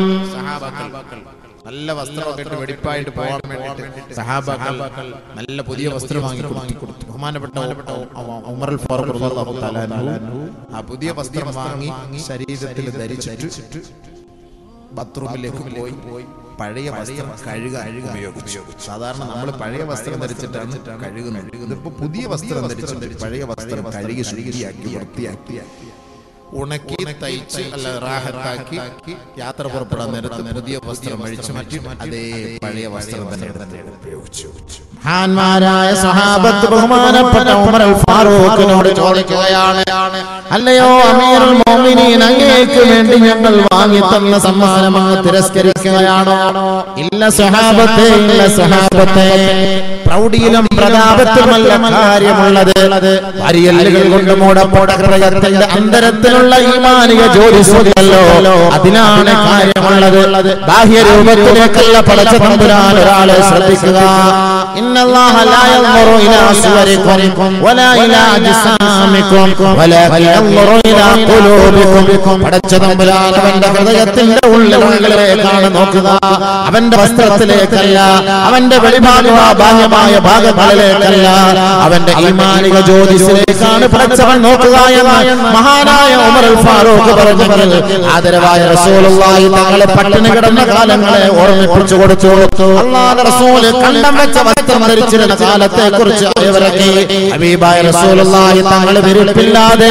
നല്ല വസ്ത്രമൊക്കെ ഇട്ട് വെടിപ്പായിട്ട് പോകാൻ വേണ്ടിയിട്ട് സഹാബാക്കൾ നല്ല പുതിയ വസ്ത്രം വാങ്ങി കൊടുത്തു. ബഹുമാനപ്പെട്ട ഉമർ അൽ ഫാറൂഖ് റളിയല്ലാഹു തആല ആ പുതിയ വസ്ത്രം വാങ്ങി ശരീരത്തിൽ ധരിച്ചിട്ട് ബാത്റൂമിലേക്ക് പോയി പഴയ വസ്ത്രം കഴുകാൻ ഉപയോഗിച്ചു. സാധാരണ നമ്മൾ പഴയ വസ്ത്രം ധരിച്ചിട്ടാണ് കഴുകുന്നത്. ഇതിപ്പോ പുതിയ വസ്ത്രം ധരിച്ചിട്ട് പഴയ വസ്ത്രം കഴുകി ശുചിയാക്കി വൃത്തിയാക്കി ഉണക്കി തയ്ച്ച് അല്ല റാഹത്താക്കി യാത്ര പുറപ്പെടാൻ നേരത്ത് പുതിയ വസ്ത്രം അഴിച്ചു മാറ്റി അതേ പഴയ വസ്ത്രം തന്നെ ഉപയോഗിച്ചു. മഹാന്മാരായ സ്വഹാബത്ത് ബഹുമാനപ്പെട്ട ഉമർ അൽ ഫാറൂഖിനോട് ചോദിക്കുകയാണ്, അല്ലയോ അമീറുൽ മുഅ്മിനീൻ, അങ്ങേക്ക് വേണ്ടി ഞങ്ങൾ വാങ്ങി തന്ന സമ്മാനം അങ്ങ് തിരസ്കരിക്കുകയാണോ? ഇല്ല സ്വഹാബത്തെ, ഇല്ല സ്വഹാബത്തെ, പ്രൗഢിയിലും പ്രതാപത്തിലുമല്ല കാര്യമുള്ളത്. അരിയല്ലുകൾ കൊണ്ട് മൂടപ്പെട്ട ഹൃദയത്തിന്റെ അന്തരത്തിലുള്ള ഈമാനിക ജ്യോതിസുണ്ടല്ലോ, അതിലാണ് കാര്യമുള്ളത്. ബാഹ്യ രൂപത്തിലേക്കല്ല പടച്ച തമ്പുരാൻ ഒരാളെ ശ്രദ്ധിക്കുക. ഇന്നല്ലാഹ ലാ യൻദുറു ഇലാ സുവരിക്കും വലാ ഇലാ അജ്സാമിക്കും വലാകിൻ യൻദുറു ഇലാ ഖുലൂബിക്കും. പടച്ച തമ്പുരാൻ അവന്റെ ഹൃദയത്തിന്റെ ഉള്ളിലേക്കാണ് നോക്കുക, അവന്റെ വസ്ത്രത്തിലേക്കല്ല, അവന്റെ വെളിഭാഗമായ ബാഹ്യമായ ഭാഗങ്ങളിലേക്കല്ല, അവന്റെ ഈമാനിക ജ്യോതിസിലേക്കാണ് പടച്ചവൻ നോക്കുക എന്ന് മഹാനായ ഉമർ അൽ ഫാറൂഖ് പറഞ്ഞെങ്കിൽ ആദരവായ റസൂലുള്ളാഹി തങ്ങളെ പട്ടിണി കിടന്ന കാലങ്ങളെ ഓർമ്മിപ്പിച്ചു കൊടുത്തു. അല്ലാഹുവിന്റെ റസൂൽ കണ്ടം വെച്ച വസ്ത്രം ധരിച്ചിരുന്ന കാലത്തെ കുറിച്ച് ഇവരൊക്കെ ഹബീബായ റസൂലുള്ളാഹി തങ്ങൾ വിരുപ്പില്ലാതെ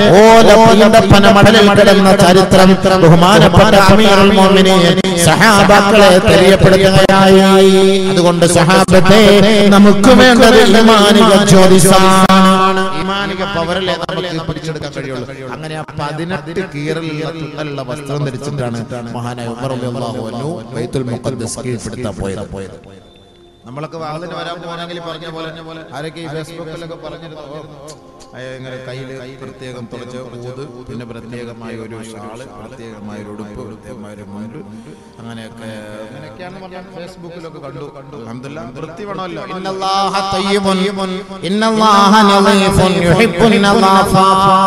ഓലപ്പന മടലിൽ കിടന്ന ചരിത്രം ബഹുമാനപ്പെട്ട അമീറുൽ മുഅ്മിനീൻ സഹാബാക്കളെ തെളിയപ്പെടുത്തുകയായി. അതുകൊണ്ട് സഹാബത്തെ, നമുക്ക് വേണ്ടത് ഈമാനിക ജ്യോതിസാണ്, ഈമാനിക പവറിലെ നമുക്ക് പിടിച്ചെടുക്കാൻ കഴിയുള്ളൂ. അങ്ങനെ 18 കീറലുള്ള തുന്നലുള്ള വസ്ത്രം ധരിച്ചിട്ടാണ് മഹാനായ ഉമർ റളിയല്ലാഹു അൻഹു ബൈത്തുൽ മുഖദ്ദസ് കീഴ്പ്പെടുത്താൻ പോയത്. നമ്മളൊക്കെ വാഹനത്തിന് വരാൻ പോകണമെങ്കിൽ പറഞ്ഞ പോലെ ആരൊക്കെ ഈ ഫേസ്ബുക്കിലൊക്കെ പറഞ്ഞിരുന്നു, ഇങ്ങനെ കയ്യിൽ പ്രത്യേകം തുളച്ച് ഊത്, പിന്നെ പ്രത്യേകമായ ഒരു ഷാള്, പ്രത്യേകമായ ഒരു ഉടുപ്പ്, പ്രത്യേകമായ ഒരു മുണ്ട്, അങ്ങനെയൊക്കെയാണ് പറഞ്ഞാൽ ഫേസ്ബുക്കിലൊക്കെ കണ്ടു. അൽഹംദുലില്ലാഹ്, വൃത്തി വേണമല്ലോ. ഇന്നല്ലാഹ തയ്യിബുൻ ഇന്നല്ലാഹ നളീഫുൻ യുഹിബ്ബുൻ നളാഫ.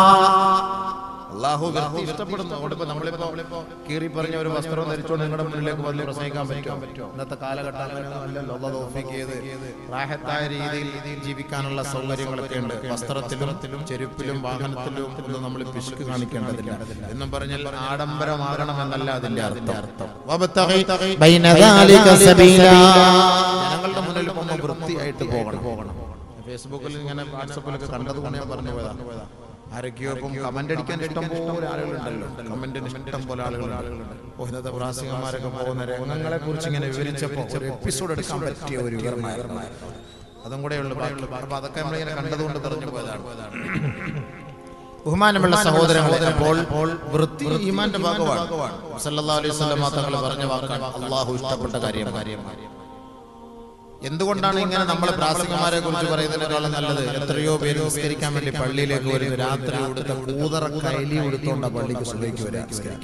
അല്ലാഹു വൃത്തി ഇഷ്ടപ്പെടുന്നു. അതുകൊണ്ട് നമ്മളിപ്പോ കീറി പറഞ്ഞ ഒരു വസ്ത്രം ധരിച്ചുകൊണ്ട് നിങ്ങളുടെ മുന്നിലേക്ക് വന്ന് പ്രസംഗിക്കാൻ പറ്റുമോ? ഇന്നത്തെ കാലഘട്ടം അങ്ങനെയൊന്നുമല്ലല്ലോ. അല്ലാഹു തൗഫീഖ് ചെയ്ത് റാഹത്തായ രീതിയിൽ ജീവിക്കാനുള്ള സൗകര്യങ്ങളൊക്കെ ഉണ്ട്. വസ്ത്രത്തിലും ചെരുപ്പിലും വാഹനത്തിലും ഒന്നും നമ്മൾ പിശുക്ക് കാണിക്കേണ്ടതില്ല. എന്നും പറഞ്ഞാൽ ആഡംബരമാകണമെന്നല്ല അതിന്റെ അർത്ഥം. ജനങ്ങളുടെ മുന്നിൽ പോകുമ്പോൾ വൃത്തിയായിട്ട് പോകണം. ഫേസ്ബുക്കിൽ ഇങ്ങനെ വാട്സപ്പിലൊക്കെ കണ്ടതുകൊണ്ട് ഞാൻ പറഞ്ഞു പോയതാ. ആരൊക്കെയോ ഇപ്പം കമന്റ് അടിക്കാൻ ഇഷ്ടം പോലെ ആളുകളുണ്ടല്ലോ, കമന്റിന് ഇഷ്ടം പോലെ ആളുകളുണ്ട്. ഇന്നത്തെ പ്രാസംഗന്മാരൊക്കെ പോകുന്ന രംഗങ്ങളെ കുറിച്ച് ഇങ്ങനെ വിവരിച്ചപ്പോൾ ഒരു എപ്പിസോഡ് എടുക്കാൻ പറ്റിയ ഒരു വിവരണമായിരുന്നു. അതും കൂടെ ഉള്ളു. അപ്പൊ അതൊക്കെ നമ്മളിങ്ങനെ കണ്ടതുകൊണ്ട് പറഞ്ഞു പോയതാണ്. ബഹുമാനമുള്ള സഹോദരങ്ങളെ, അപ്പോൾ വൃത്തി ഈമാന്റെ ഭാഗമാണ്. സല്ലല്ലാഹു അലൈഹി വസല്ലം തങ്ങൾ പറഞ്ഞ വാക്കാണ് അല്ലാഹു ഇഷ്ടപ്പെട്ട കാര്യമാണ്. എന്തുകൊണ്ടാണ് ഇങ്ങനെ നമ്മൾ പ്രാസംഗികമാരെ കുറിച്ച് പറയുന്നതിനേക്കാളും നല്ലത്? എത്രയോ പേര് നിസ്കരിക്കാൻ വേണ്ടി പള്ളിയിലേക്ക് വരുന്നു, രാത്രി ഉടുത്ത കൂതറ കൈലി ഉടുത്തോണ്ട പള്ളിക്ക് സുബഹിക്ക് വരാൻ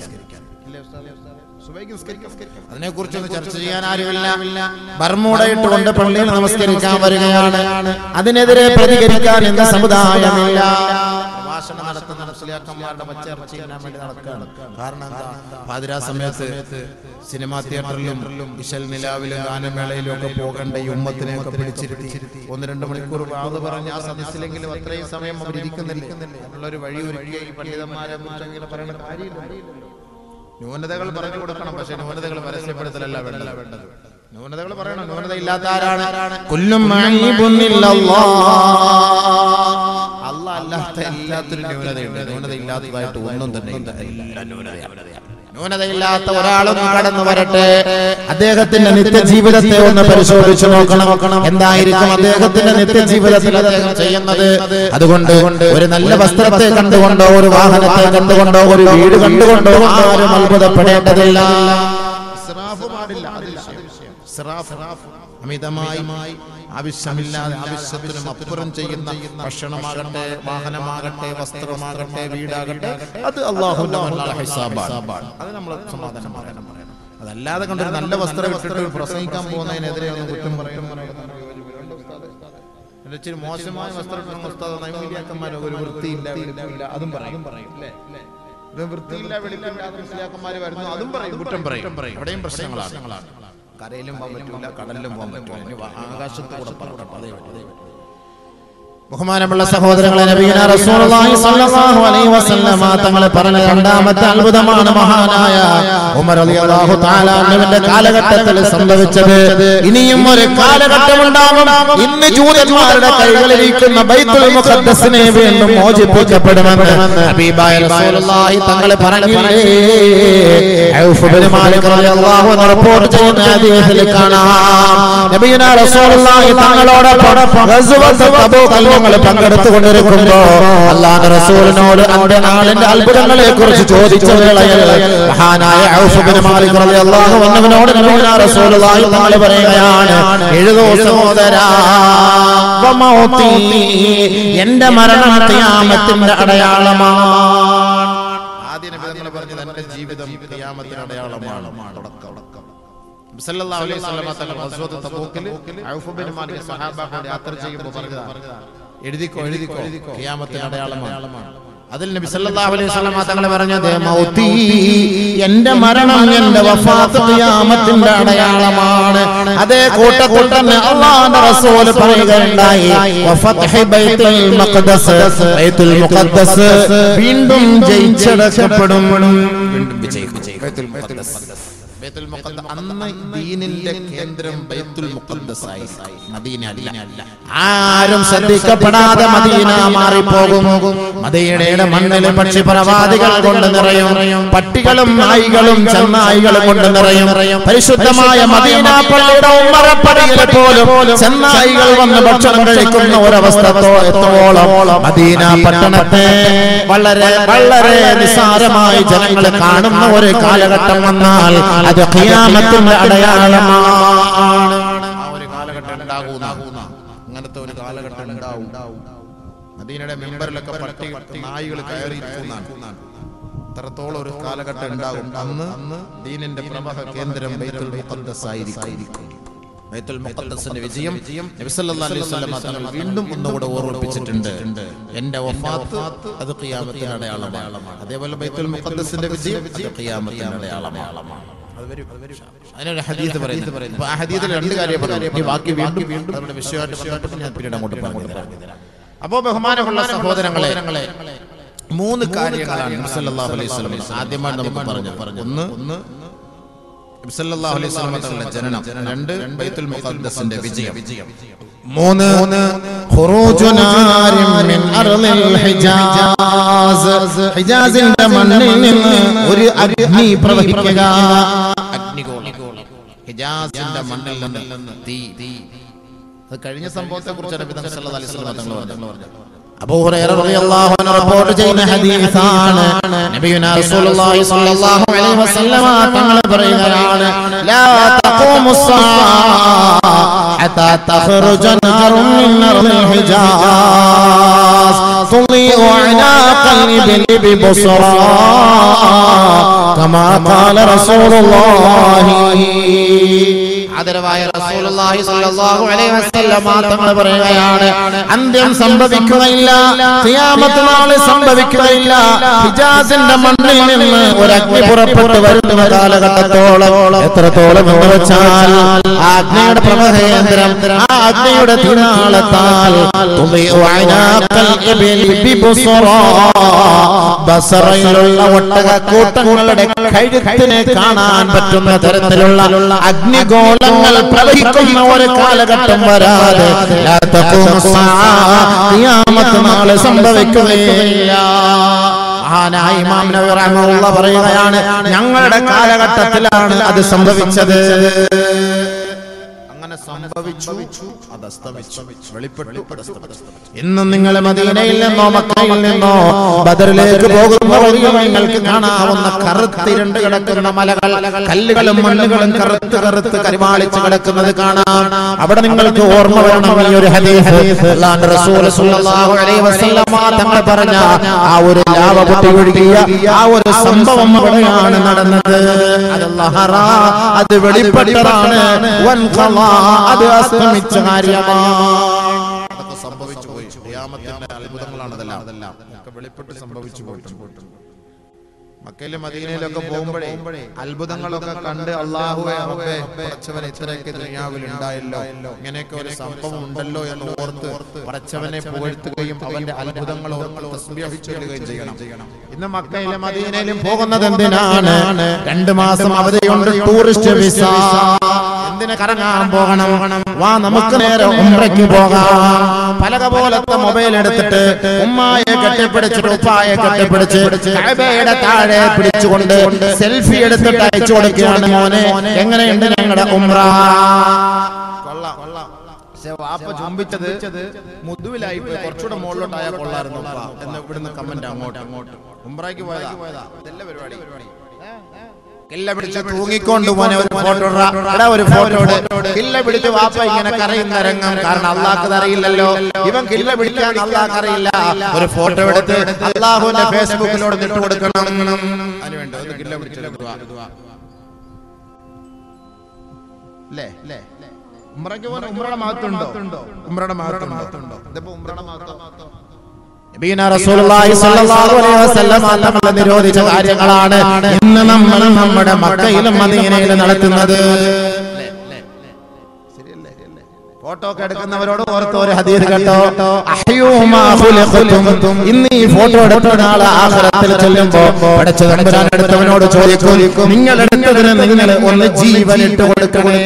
അതിനെ കുറിച്ചൊന്ന് ചർച്ച ചെയ്യാൻ ആരുമില്ല. ബർമൂഡ ഇട്ടുകൊണ്ട് പള്ളിയിൽ നമസ്കരിക്കാൻ വരികയാണ്. അതിനെതിരെ പ്രതികരിക്കാൻ എന്ത് സമുദായമില്ല. പ്രഭാഷണം നടത്തുന്ന മുസ്ലിയാക്കന്മാരുടെ പച്ചയിറച്ചി തിന്നാൻ വേണ്ടി നടക്കുകയാണ്. കാരണം എന്താ? പാതിരാ സമയത്ത് സിനിമാ തിയേറ്ററിലും വിശൽ നിലാവിലും ഗാനമേളയിലും ഒക്കെ പോകേണ്ട ഈ ഉമ്മത്തിനെയൊക്കെ പിടിച്ചിരുത്തി 1-2 മണിക്കൂർ വാത് പറഞ്ഞ് ആ സദസ്സിലെങ്കിലും അത്രയും സമയം അവർ ഇരിക്കുന്നില്ല എന്നുള്ളൊരു വഴി ഒരുക്കിയ ഈ പണ്ഡിതന്മാരെ കുറിച്ച് പറയുന്ന കാര്യമില്ല. ന്യൂനതകൾ പറഞ്ഞു കൊടുക്കണം, പക്ഷെ ന്യൂനതകൾ പരസ്യപ്പെടുത്തലല്ല വേണ്ടത്. ന്യൂനതകൾ പറയണം. ന്യൂനത ഇല്ലാത്ത ആരാണ്? അല്ലാഹ് അല്ലാത്ത എല്ലാത്തിനും ന്യൂനതയുണ്ട്. ന്യൂനത ഇല്ലാത്തതായിട്ട് ഒന്നും തന്നെ ഇല്ല. ന്യൂനതയില്ലാത്ത ഒരാളൊന്നും കടന്നു വരട്ടെ. അദ്ദേഹത്തിന്റെ നിത്യജീവിതത്തെ ഒന്ന് പരിശോധിച്ചു നോക്കണം. എന്തായിരിക്കും അദ്ദേഹത്തിന്റെ നിത്യജീവിതത്തിൽ അദ്ദേഹം ചെയ്യുന്നത്? അതുകൊണ്ട് ഒരു നല്ല വസ്ത്രത്തെ കണ്ടുകൊണ്ടോ, ഒരു വാഹനത്തെ കണ്ടുകൊണ്ടോ, ഒരു വീട് കണ്ടുകൊണ്ടോ ആരും അത്ഭുതപ്പെടേണ്ടതില്ല. അമിതമായി ആവശ്യമില്ലാതെ ആവശ്യത്തിനും അപ്പുറം ചെയ്യുന്ന ഭക്ഷണമാകട്ടെ, വാഹനമാകട്ടെ, വസ്ത്രമാകട്ടെ, വീടാകട്ടെ, അത് അല്ലാഹുവിന്റെ ഹിസാബാണ്. അത് നമ്മൾ സമാധാനം പറയണം. അതല്ലാതെ കണ്ടൊരു നല്ല വസ്ത്രം ഇട്ടിട്ട് പ്രസംഗിക്കാൻ പോകുന്നതിനെതിരെ ഒന്ന് കുറ്റം പറയും. ഇച്ചിരി മോശമായ വസ്ത്രം നൈമീഡിയാക്കന്മാരോ ഒരു വൃത്തിയില്ല അതും പറയും. വൃത്തിയില്ല വെളിപ്പില്ലാതെ മുസ്ലിയാക്കന്മാര് വരുന്നു, അതും പറയും, കുറ്റം പറയും. എവിടെയും പ്രശ്നങ്ങളാണ്. കരയിലും പോകാൻ പറ്റില്ല, കടലിലും പോകാൻ പറ്റില്ല, ആകാശത്ത് കൂടെ പറയട്ടെ. ബഹുമാനമുള്ള സഹോദരങ്ങളെ, നബിയുനാ റസൂലുള്ളാഹി സ്വല്ലല്ലാഹു അലൈഹി വസല്ലമ തങ്ങൾ പറഞ്ഞ രണ്ടാമത്തെ അത്ഭുതമാണ് മഹാനായ ഉമർ റളിയല്ലാഹു തആല അൻഹുവിന്റെ കാലഘട്ടത്തിൽ സംഭവിച്ചത്. ഇനിയും ഒരു കാലഘട്ടം ഉണ്ടാകും. ഇന്ന് ജൂതന്മാരുടെ കൈകളിലിരിക്കുന്ന ബൈത്തുൽ മുഖദ്ദസിനെ വീണ്ടും മോചിപ്പിക്കപ്പെടുമെന്ന് ഹബീബായ റസൂലുള്ളാഹി തങ്ങൾ പറഞ്ഞില്ലേ. ഔഫ് ബിൻ മാലിക് റളിയല്ലാഹു അൻഹു റിപ്പോർട്ട് ചെയ്യുന്ന ഹദീസിൽ കാണാം, നബിയുനാ റസൂലുള്ളാഹി തങ്ങളോടൊപ്പം ഗസ്വത്ത് തബൂക്ക് പങ്കെടുത്തുകൊണ്ടിരിക്കുമ്പോ അല്ലാഹുവിന്റെ റസൂലിനോട് അന്റെ നാളിന്റെ അത്ഭുതങ്ങളെ കുറിച്ച് ചോദിച്ച വേളയിൽ മഹാനായ ഔഫ് ബിൻ മാലിക് റളിയല്ലാഹു അൻഹുവിനോട് നബിയുനാ റസൂലുള്ളാഹി തങ്ങൾ പറയുകയാണ്, എഴുതോ സഹോദരാ, വമൗതി, എന്റെ മരണം ഖിയാമത്തിന്റെ അടയാളമാണ്. ആദ്യ നബി തങ്ങൾ പറഞ്ഞത് എന്റെ ജീവിതം ഖിയാമത്തിന്റെ അടയാളമാണ്. സല്ലല്ലാഹു അലൈഹി വസല്ലം തങ്ങൾ ഗസ്വത്ത് തബൂക്കിൽ ഔഫ് ബിൻ മാലിക് സഹാബാക്കളോട് യാത്ര ചെയ്യുമ്പോൾ പറഞ്ഞതാണ്, എഴുതിക്കോ ഖിയാമത്തിന്റെ അടയാളമാണ്. അതിൽ നബി സല്ലല്ലാഹു അലൈഹി വസല്ലം തങ്ങൾ പറഞ്ഞത്, മൗതി, എന്റെ മരണം, എന്റെ വഫാത്ത് ഖിയാമത്തിന്റെ അടയാളമാണ്. അതേ കൂട്ടത്തിൽ തന്നെ അല്ലാഹുവിന്റെ റസൂൽ പറയുകയുണ്ടായി, വഫത്ഹി ബൈത്തുൽ മുഖദ്ദസ്, ബൈത്തുൽ മുഖദ്ദസ് വീണ്ടും ജയിച്ചടക്കപ്പെടും. വീണ്ടും വിജയിക്കും ബൈത്തുൽ മുഖദ്ദസ്. ബൈത്തുൽ മുഖദ്ദസ് അന്ന് ദീനിന്റെ കേന്ദ്രം ബൈത്തുൽ മുഖദ്ദസ് ആയി, മദീന അല്ല. ആരും ശ്രദ്ധിക്കപ്പെടാതെ മദീന മാറിപ്പോകും. മദീനയുടെ മണ്ണിൽ പക്ഷിപരവാദികൾ കൊണ്ട് നിറയും, പട്ടികളും നായികളും ചെന്നായികളും കൊണ്ട് നിറയും. പരിശുദ്ധമായ മദീന പള്ളിയുടെ ഉമ്മറപ്പടിയിൽ പോലും ചെന്നായികൾ വന്ന് ഭക്ഷണം കഴിക്കുന്ന ഒരവസ്ഥ എത്തോളം മദീന പട്ടണത്തെ വളരെ വളരെ നിസ്സാരമായി ജനങ്ങൾ കാണുന്ന ഒരു കാലഘട്ടം വന്നാൽ അത് ഖിയാമത്തിന്റെ അടയാളമാണ്. ആ ഒരു കാലഘട്ടം ഉണ്ടാകുന്ന അങ്ങനത്തെ ഒരു കാലഘട്ടം ഉണ്ടാവും. മദീനയുടെ മെമ്പറിലൊക്കെ പട്ടി നായികൾ കയറിയിരിക്കുന്നതാണ്. അത്രത്തോളം ഒരു കാലഘട്ടം ഉണ്ടാകും. അന്ന് ദീനിന്റെ പ്രഭ കേന്ദ്രം ബൈത്തുൽ മുഖദ്ദസ് ആയിരിക്കും. ബൈത്തുൽ മുഖദ്ദസിന്റെ വിജയം നബി സല്ലല്ലാഹു അലൈഹി വസല്ലം തങ്ങൾ വീണ്ടും ഒന്നുകൂടെ ഓർമ്മിപ്പിച്ചിട്ടുണ്ട്. എന്റെ വഫാത്ത് അത് ഖിയാമത്തിന്റെ അടയാളമാണ്. അതേപോലെ ബൈത്തുൽ മുഖദ്ദസിന്റെ വിജയം അത് ഖിയാമത്തിന്റെ അടയാളമാണ്. അതിനൊരു ഹദീസ് പറയുന്നു. ആ ഹദീസിൽ രണ്ട് കാര്യം പറഞ്ഞു. ബാക്കി വീണ്ടും നമ്മുടെ വിഷയമായിട്ട് ബന്ധപ്പെട്ട് ഞാൻ പിന്നീട് അങ്ങോട്ട് പറഞ്ഞു തരാം. അപ്പോ ബഹുമാനമുള്ള സഹോദരങ്ങളെ, 3 കാര്യങ്ങളാണ് നബി സല്ലല്ലാഹു അലൈഹി വസല്ലം ആദ്യമായി നമുക്ക് പറഞ്ഞു. ഒന്ന് നബി സല്ലല്ലാഹു അലൈഹി വസല്ലം തങ്ങളുടെ ജനനം. 2 ബൈത്തുൽ മുഖദ്ദസിന്റെ വിജയം. 3 ഖുറൂജു നാരിൻ മിൻ അർളിൽ ഹിജാസ്, ഹിജാസിന്റെ മണ്ണിൽ നിന്ന് ഒരു അഗ്നി പ്രവഹിക്കുക. അഗ്നിഗോളം ഹിജാസിന്റെ മണ്ണിൽ നിന്ന് തീ. അത് കഴിഞ്ഞ സംഭവത്തെ കുറിച്ച് നബി സല്ലല്ലാഹു അലൈഹി വസല്ലം തങ്ങൾ പറഞ്ഞു. അബൂ ഹുറൈറ റളിയല്ലാഹു അൻഹു റിപ്പോർട്ട് ചെയ്യുന്ന ഹദീസാണ്. നബിയുനാ റസൂലുള്ളാഹി സ്വല്ലല്ലാഹു അലൈഹി വസല്ലം തങ്ങൾ പറയുകയാണ്, ലാ തഖൂമുസ്സാഅ ഹത്താ തഖറുജ നാറുൻ മിൻ നർമിൽ ഹിജാസ് തുളിഉ അനാഖൽ ഇബ്ലി ബിബുസ്റാ കമാ ഖാല റസൂലുള്ളാഹി. ആദരവായ റസൂലുള്ളാഹി സ്വല്ലല്ലാഹു അലൈഹി വസല്ലം തങ്ങൾ പറയുകയാണ്, അന്ത്യം സംഭവിക്കുകയില്ല, ഖിയാമത്ത് നാളിൽ സംഭവിക്കുകയില്ല. ഹിജാസിന്റെ മണ്ണിൽ നിന്ന് ഒരു അഗ്നി പുറപ്പെട്ടു വരുന്ന കാലഘട്ടത്തോളം, എത്രത്തോളം എന്ന് വെച്ചാൽ ആ അഗ്നിയുടെ പ്രവഹേന്ദ്രം, ആ അഗ്നിയുടെ തീനാളത്താൽ ബസറയിലുള്ള ഒട്ടകക്കൂട്ടങ്ങളുടെ കഴുത്തിനെ കാണാൻ പറ്റുന്ന തരത്തിലുള്ള അഗ്നിഗോളങ്ങൾ പ്രവഹിക്കുന്ന ഒരു കാലഘട്ടം വരാതെ ഖിയാമത്ത് നാളെ സംഭവിക്കുകയില്ല. മഹാനായ ഇമാം നബി റഹ്മത്തുള്ളാഹി പറയുകയാണ്, ഞങ്ങളുടെ കാലഘട്ടത്തിലാണ് അത് സംഭവിച്ചത്. സംഭവിച്ചു, അത് അസ്തമിച്ചു, വെളിപ്പെട്ടു, അത് അസ്തമിച്ചു. ഇന്നും നിങ്ങൾ മദീനയിൽ നിന്നോ മക്കയിൽ നിന്നോ ബദറിലേക്ക് പോകുമ്പോൾ നിങ്ങൾക്ക് കാണാവുന്ന കറുത്തിരണ്ട് കിടക്കുന്ന മലകൾ, കല്ലുകളും മണ്ണുകളും കറുത്ത് കറുത്ത് കരിവാളിച്ച് കിടക്കുന്നത് കാണാം. അവിടെ നിങ്ങൾക്ക് ഓർമ്മ വേണം ഈ ഒരു ഹദീസ്. അല്ലാഹുവിന്റെ റസൂൽ സ്വല്ലല്ലാഹു അലൈഹി വസല്ലം തങ്ങൾ പറഞ്ഞ ആ ഒരു ലാവ പൊട്ടി ഒഴുകിയ ആ ഒരു സംഭവം അവിടെയാണ് നടന്നത്. അത് വെളിപ്പെട്ടതാണ്, അത് അസ്തമിച്ച കാര്യമാണ്. അതൊക്കെ സംഭവിച്ചു പോയി. ഖിയാമത്തിന്റെ അത്ഭുതങ്ങളാണ് അതെല്ലാം വെളിപ്പെട്ട് സംഭവിച്ചു പോയിട്ടുണ്ട്. മക്കയിലും മദീനയിലൊക്കെ പോകുമ്പോഴേ അത്ഭുതങ്ങളൊക്കെ കണ്ട് അല്ലാഹുവേ റബ്ബേ പടച്ചവൻ ഇത്രയൊക്കെ ദുനിയാവിൽ ഉണ്ടായല്ലോ, ഇങ്ങനെയൊക്കെ ഒരു സംഭവം ഉണ്ടല്ലോ എന്ന് ഓർത്ത് പടച്ചവനെ പുകഴ്ത്തുകയും അവന്റെ അത്ഭുതങ്ങൾ ഓർത്ത് തസ്ബീഹ് ചൊല്ലുകയും ചെയ്യണം. ഇന്ന് മക്കയിലും മദീനയിലും പോകുന്നത് എന്തിനാണ്? 2 മാസം അവധിയുണ്ട്, ടൂറിസ്റ്റ് വിസ. എന്തിനെ കറങ്ങാൻ പോകണം? വാ നമുക്ക് നേരെ ഉംറയ്ക്ക് പോകാം. പലക പോലത്തെ മൊബൈൽ എടുത്തിട്ട് ഉമ്മായെ കെട്ടിപ്പിടിച്ചിട്ട് ഉപ്പായെ കെട്ടിപ്പിടിച്ച് കഅബയുടെ താഴെ പിടിച്ചുകൊണ്ട് സെൽഫി എടുത്തിട്ട് അയച്ചു കൊടുക്കുകയാണ്, മോനെ എങ്ങനെയുണ്ട് ഞങ്ങളുടെ ഉംറ? വാപ്പ ചുംബിച്ചത് മുതുവിലായി പോയി, കുറച്ചുകൂടെ മുകളിലോട്ടായ കൊള്ളായിരുന്നു എന്ന് ഇവിടുന്ന് കമന്റ് അങ്ങോട്ട് ഉംറയ്ക്ക് പോയതാ. ഇതെല്ലാം പരിപാടി കില്ല പിടിച്ച് തൂങ്ങിക്കൊണ്ട് പോനെ ഒരു ഫോട്ടോ ഒരു ഫോട്ടോ കില്ല പിടിച്ച് വാപ്പ ഇങ്ങനെ കരയുന്ന രംഗം. കാരണം അള്ളാഹ്ക്ക് അറിയില്ലല്ലോ, ഇവൻ കില്ല പിടിക്കാൻ അള്ളാഹ്ക്ക് അറിയില്ല. ഒരു ഫോട്ടോ എടുത്ത് അള്ളാഹുവിന്റെ ഫേസ്ബുക്കിലോട് ഇട്ട് കൊടുക്കണം. അതിനുവേണ്ടി ഒന്ന് കില്ല പിടിച്ചെടുക്കുക. ഉംറയ്ക്ക് പോകാൻ ഉംറയുടെ മഹത്വമുണ്ടോ? ഉംറയുടെ മഹത്വമുണ്ടോ? ഇതിപ്പോ ഉംറയുടെ മഹത്വം റസൂലുള്ളാഹി സ്വല്ലല്ലാഹു അലൈഹി വസല്ലം തങ്ങൾ നിരോധിച്ച കാര്യങ്ങളാണ് ഇന്ന് നമ്മൾ നമ്മുടെ മക്കയിലും മദീനയിലും നടത്തുന്നത്. ഫോട്ടോ ഒക്കെ എടുക്കുന്നവരോട് ഓർത്ത് ഒരു ഹദീസ് കേട്ടോ, ഇന്ന് ഈ ഫോട്ടോ എടുത്ത നാളെ ആഖിറത്തിൽ ചെല്ലുമ്പോൾ പടച്ച തമ്പുരാൻ എടുത്തവനോട് ചോദിക്കും, നിങ്ങൾ എടുത്തതിന് നിങ്ങൾ ഒന്ന് ജീവൻ ഇട്ട് കൊടുക്കണേ.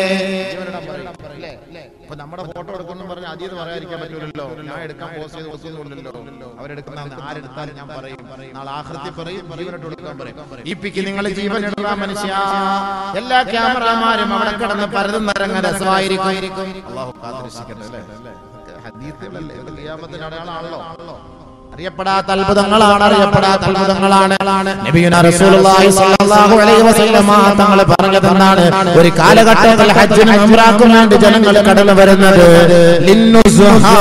നമ്മുടെ ഫോട്ടോ എടുക്കുന്നു പറഞ്ഞ അതീത് പറയാതിരിക്കാൻ പറ്റൂലല്ലോ. ഞാൻ എടുക്കാൻ പോസ്റ്റ് ചെയ്ത് ഒത്തുന്നില്ലല്ലോ. അവരെടുക്കുന്ന ആരെടുത്താലും ഞാൻ പറയും, നാളെ ആഖിറത്തിൽ പറയും ജീവനിട്ട് കൊടുക്കാൻ പറയും. ഇപ്പിക്ക് നിങ്ങൾ ജീവൻ ഇടുക മനുഷ്യ. എല്ലാ ക്യാമറമാരും അവിടെ കിടന്ന് പരതുന്ന രംഗം രസമായിരിക്കും. അല്ലാഹു കാത്തിരക്ഷിക്കട്ടെ. ഹദീസുകളല്ലേ, ഇത് ഖിയാമത്തിന്റെ അടയാളമാണല്ലോ. അറിയപ്പെടാത്ത അത്ഭുതങ്ങളാണ്, അറിയപ്പെടാത്ത അത്ഭുതങ്ങളാണ്. നബിയുനാ റസൂലുള്ളാഹി സ്വല്ലല്ലാഹു അലൈഹി വസല്ലം തങ്ങൾ പറഞ്ഞതെന്താണ്? ഒരു കാലഘട്ടത്തിൽ ഹജ്ജിനും ഉംറയ്ക്കും വേണ്ടി ജനങ്ങൾ കടന്നു വരുന്നത് ലിന്നുസുഹാ,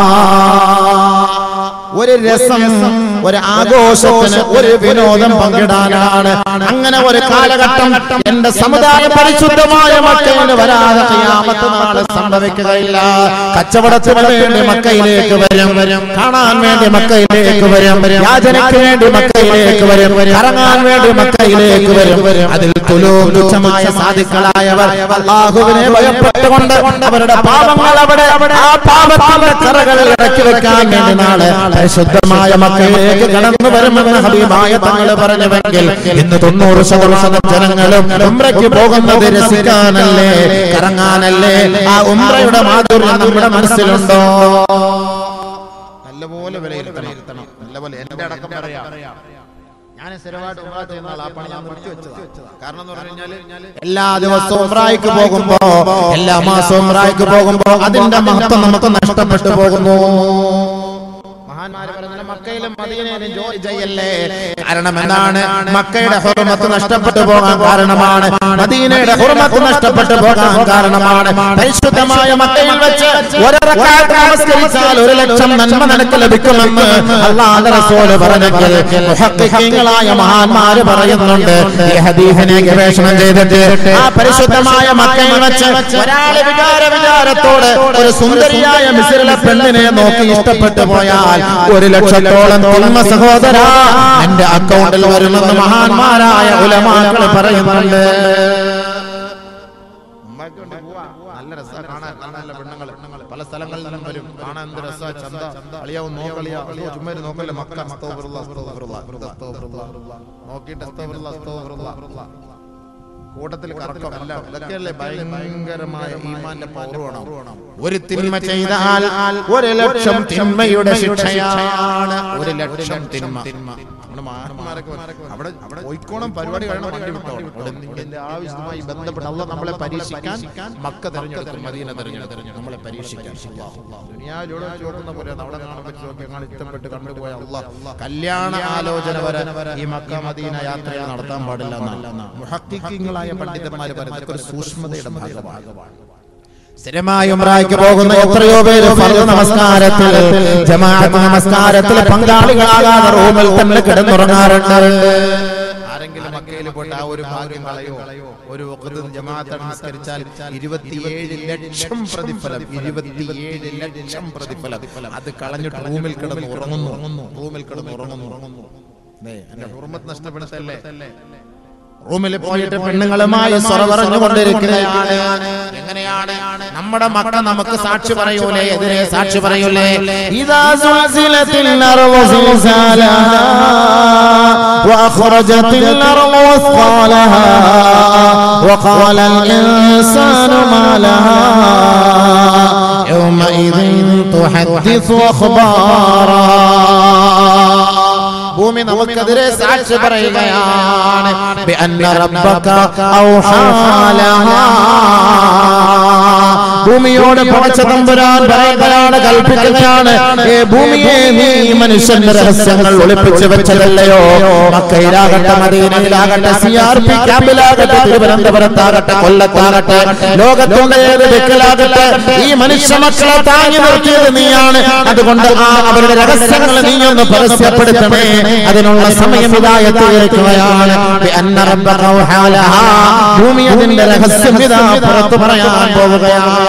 ഒരു രസം, ഒരു ആഘോഷത്തിന്, ഒരു വിനോദം പങ്കിടാനാണ്. അങ്ങനെ ഒരു കാലഘട്ടം എന്റെ സമുദായം പരിശുദ്ധമായ മക്കയിൽ വരാതെ ഖിയാമത്ത് നാളെ സംഭവിക്കുകയില്ല. കച്ചവടത്തിന് വേണ്ടി മക്കയിലേക്ക് വരും, കാണാൻ വേണ്ടി മക്കയിലേക്ക് വരും, യാചനയ്ക്ക് വേണ്ടി മക്കയിലേക്ക് വരും, കറങ്ങാൻ വേണ്ടി മക്കയിലേക്ക് വരും. അതിൽ തുച്ഛമായ സാധുക്കളായവർ അല്ലാഹുവിനെ ഭയപ്പെട്ടുകൊണ്ട് അവരുടെ പാപങ്ങൾ അവിടെ ആ പാപത്തിന്റെ കറകൾ ഇറക്കി വെക്കാൻ വേണ്ടി നാളെ പരിശുദ്ധമായ മക്കയിലേക്ക് കടന്നു വരുമെന്ന് ഹബീബായ തങ്ങൾ പറഞ്ഞുവെങ്കിൽ ഇന്ന് 90% ജനങ്ങളും ഉംറയ്ക്ക് പോകുന്നത് രസിക്കാനല്ലേ, കറങ്ങാനല്ലേ? ആ ഉംറയുടെ മാധുര്യം നമ്മുടെ മനസ്സിലുണ്ടോ? നല്ലപോലെ വിലയിരുത്തണം. നല്ലപോലെ എന്റെ അടക്കം പറയാം, ഞാൻ സ്ഥിരമായിട്ട് ഉംറ ചെയ്യുന്ന ആളാ, ആ പണി ഞാൻ നിർത്തി വെച്ചതാണ്. കാരണം എന്ന് പറഞ്ഞു കഴിഞ്ഞാൽ എല്ലാ ദിവസവും ഉംറയ്ക്ക് പോകുമ്പോ, എല്ലാ മാസവും ഉംറയ്ക്ക് പോകുമ്പോ അതിന്റെ മഹത്വം നമുക്ക് നഷ്ടപ്പെട്ടു പോകുന്നു. മഹാന്മാര് പറയുന്നത് മക്കയിലും മദീനയിലും ജോലി ചെയ്യല്ലേ. കാരണം എന്താണ്? മക്കയുടെ ഹുർമത്ത് നഷ്ടപ്പെട്ടു പോകാൻ കാരണമാണ്, മദീനയുടെ ഹുർമത്ത് നഷ്ടപ്പെട്ടു പോകാൻ കാരണമാണ്. പരിശുദ്ധമായ മക്കയിൽ വെച്ച് ഒരു റക്അത്ത് നമസ്കരിച്ചാൽ 1,00,000 നന്മ നിനക്ക് ലഭിക്കുമെന്ന് അല്ലാഹുവിന്റെ റസൂൽ പറഞ്ഞെങ്കിൽ മുഹഖഖീങ്ങളായ മഹാന്മാര് പറയുന്നുണ്ട്. ഈ ഹദീസിനെ ഗവേഷണം ചെയ്തിട്ട് ആ പരിശുദ്ധമായ മക്കയിൽ വെച്ച് ഒരാളെ വികാരത്തോട് ഒരു സുന്ദരിയായ മിസ്രിലെ പെണ്ണിനെ നോക്കി ഇഷ്ടപ്പെട്ടു പോയാൽ 1,00,000 തിന്മ സഹോദര എന്റെ അക്കൗണ്ടിൽ വരുമെന്ന് മഹാന്മാരായ ഉലമാക്കൾ പറയുന്നുണ്ട്. നല്ല രസമാണ് കാണാൻ, നല്ല പെണ്ണുങ്ങൾ പല സ്ഥലങ്ങളിൽ നിന്നും വരും കാണാൻ. എന്ത് രസമാണ്, ചന്ത അളിയാവും നോക്കളിയാ ചുമ്മാ നോക്കല്ലേ മക്ക നോക്കിയിട്ട് കൂട്ടത്തിൽ കറക്കം എല്ലാം. ഇതൊക്കെയല്ലേ ഭയങ്കരമായ ഈമാന്റെ പൗർവമാണ്. ഒരു തിന്മ ചെയ്താൽ 1,00,000 തിന്മയുടെ ശിക്ഷയാണ്. 1,00,000 തിന്മ. അവിടെ കോഴിക്കോണം പരിപാടി കഴിയണം, വണ്ടി വിട്ടോളം. ആവശ്യമായി ബന്ധപ്പെട്ട് അള്ളാഹ് നമ്മളെ പരീക്ഷിക്കാൻ മക്ക തെരഞ്ഞെടുക്കും, മദീന തെരഞ്ഞെടുക്കും നമ്മളെ പരീക്ഷിക്കാൻ. ദുനിയാവിലൂടെ നോക്കുന്ന പോലെ അവിടെ കാണുമ്പോൾ ചോദിക്കാൻ ഇഷ്ടപ്പെട്ട് കണ്ടുപോയ അള്ളാഹ് കല്യാണ ആലോചന വരെ ഈ മക്ക മദീന യാത്രകൾ നടത്താൻ പാടില്ല എന്നാണ് മുഹഖഖീങ്ങളായ പണ്ഡിതന്മാർ പറയുന്നത്. ഒരു സൂക്ഷ്മതയുടെ ഭാഗമാണ്. സ്ഥിരമായി ഉംറയ്ക്ക് പോകുന്ന എത്രയോ പേര് ഫർദ് നമസ്കാരത്തിൽ, ജമാഅത്ത് നമസ്കാരത്തിൽ പങ്കാളികളാകാതെ റൂമിൽ തന്നെ കിടന്നുറങ്ങാറുണ്ട്. ആരെങ്കിലും മക്കയിൽ പോയിട്ട് ആ ഒരു ഭാഗ്യം കളയോ? ഒരു വഖത്ത് ജമാഅത്ത് നമസ്കരിച്ചാൽ 27 ലക്ഷം പ്രതിഫലം, 27 ലക്ഷം പ്രതിഫലം. അത് കളഞ്ഞിട്ട് റൂമിൽ കിടന്ന് ഉറങ്ങുന്നു. എന്റെ ഹുർമത്ത് നഷ്ടപ്പെടുത്തല്ലേ. റൂമിൽ പോയിട്ട് പെണ്ണുങ്ങളുമായി സ്വറ പറഞ്ഞുകൊണ്ടിരിക്കുകയാണ്. എങ്ങനെയാണ്? നമ്മുടെ മക്ക നമുക്ക് സാക്ഷി പറയൂലേ, എതിരെ സാക്ഷി പറയൂലേ? ഇദാ സുൽസിലത്തിൽ അർളു സുൽസാലഹാ വഅഖറജത്തിൽ അർളു അസ്ഖാലഹാ വഖാലൽ ഇൻസാനു മാ ലഹാ യൗമഇദിൻ തുഹദ്ദിസു അഖ്ബാറാ. ഭൂമി നമുക്കെതിരെ സാക്ഷി പറയുകയാണ്. ബിഅന്ന റബ്ബക ഔഹാ ലഹാ. ഭൂമിയോട് പടച്ച തമ്പുരാൻ പറയുകയാണ്, കൽപ്പിക്കുകയാണ്, ഏ ഭൂമിയെ നീ മനുഷ്യന്റെ രഹസ്യങ്ങൾ ഒളിപ്പിച്ചു വെച്ചതല്ലയോ? മക്കയിലാകട്ടെ, മദീനയിലാകട്ടെ, CRP ക്യാമ്പിലാകട്ടെ, തിരുവനന്തപുരത്താകട്ടെ, കൊല്ലത്താകട്ടെ, ലോകത്തിന്റെ ഏത് ദിക്കിലാകട്ടെ, ഈ മനുഷ്യ മക്കളെ താങ്ങി നിർത്തിയത് നീയാണ്. അതുകൊണ്ട് അവരുടെ രഹസ്യങ്ങൾ നീ ഒന്ന് പരസ്യപ്പെടുത്തണേ. അതിനുള്ള സമയം ഇതായെത്തി ഇരിക്കുകയാണ്. ഭൂമി അതിന്റെ രഹസ്യം ഇതാ പുറത്തു പറയാൻ പോവുകയാണ്.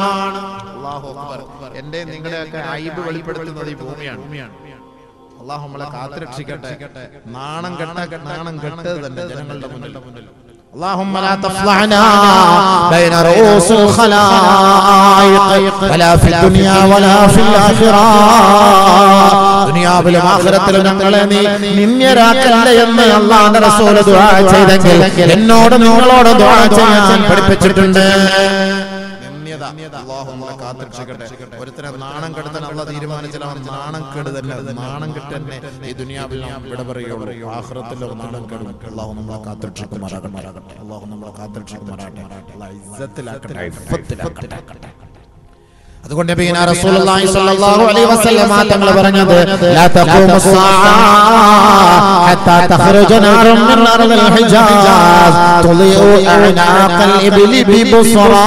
എന്റെ നിങ്ങളുടെയൊക്കെ ഐബ് വെളിപ്പെടുത്തുന്നത് ഈ ഭൂമിയാണ്. അള്ളാഹു നമ്മളെ കാത്തുരക്ഷിക്കട്ടെ. നാണം കെട്ടത് തന്നെ ജനങ്ങളുടെ മുന്നിൽ. اللهم لا تفضحنا بين رؤوس الخلائق ولا في الدنيا ولا في الآخرة. ദുനിയാവിലും ആഖിറത്തിലും ഞങ്ങളെ നീ നിന്ദ്യരാക്കല്ലേ എന്ന് അല്ലാഹുവിന്റെ റസൂൽ ദുആ ചെയ്തെങ്കിൽ എന്നോട് നിങ്ങളോട് ദുആ ചെയ്യാൻ പഠിപ്പിച്ചിട്ടുണ്ട്. അല്ലാഹു നമ്മളെ കാത്തുരക്ഷിക്കട്ടെ. ഒരുത്തരെ നാണം കെടുത്താൻ അല്ലാഹ് തീരുമാനിച്ചാൽ അവൻ നാണം കെട് തന്നെ, നാണം കെട്ട് തന്നെ ഈ ദുനിയാവിൽ നാം വിട പറയുകയുള്ളൂ. ആഖിറത്തിലോ നാണം കെടും. അല്ലാഹു നമ്മളെ കാത്തുരക്ഷിക്കുമാറാകട്ടെ. അല്ലാഹു നമ്മളെ കാത്തുരക്ഷിക്കുമാറാകട്ടെ. അല്ലാഹു ഇസ്സത്തിലാക്കട്ടെ, ഇഫ്ഫത്തിലാക്കട്ടെ. അതുകൊണ്ട് നബിയുനാ റസൂലുള്ളാഹി സ്വല്ലല്ലാഹു അലൈഹി വസല്ലം തങ്ങൾ പറഞ്ഞത്, ലാ തഖൂമു സ്സാഅ ഹത്താ തഖ്റുജ നാറുൻ മിൻ അർദിൽ ഹിജാസ് തുളിഉ അഅനാഖൽ ഇബ്ലി ബിബുസ്റാ.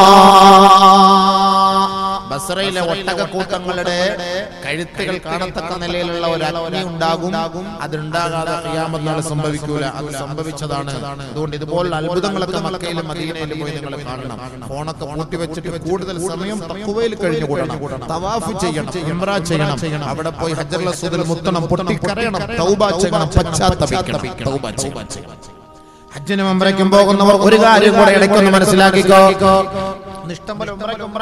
ബസ്രയിലെ ഒട്ടകക്കൂട്ടങ്ങളുടെ കഴുത്തുകൾ കാണത്തക്ക നിലയിലുള്ള ഒരു അഗ്നി ഉണ്ടാകും. അതുണ്ടാകാതെ ഖിയാമത്ത് നാൾ സംഭവിക്കൂല. അത് സംഭവിച്ചതാണ്. അതുകൊണ്ട് ഇതുപോലുള്ള അത്ഭുതങ്ങളൊക്കെ മക്കയിലും മദീനയിലും പോയി നിങ്ങൾ കാണണം. ഫോണൊക്കെ പൂട്ടി വെച്ചിട്ട് കൂടുതൽ സമയം തഖ്വയിൽ കഴിഞ്ഞുകൂടണം. തവാഫ് ചെയ്യണം, ഉംറ ചെയ്യണം, അവിടെ പോയി ഹജ്ജറുൽ അസ്വദിൽ മുത്തണം, പൊട്ടിക്കരയണം, തൗബ ചെയ്യണം, പശ്ചാത്തപിക്കണം. തൗബ ചെയ്യണം. ഹജ്ജിനും ഉംറയ്ക്കും പോകുന്നവർ ഒരു കാര്യം കൂടെ ഇടയ്ക്കൊന്ന് മനസ്സിലാക്കിക്കോ. ഇഷ്ടംപോലെ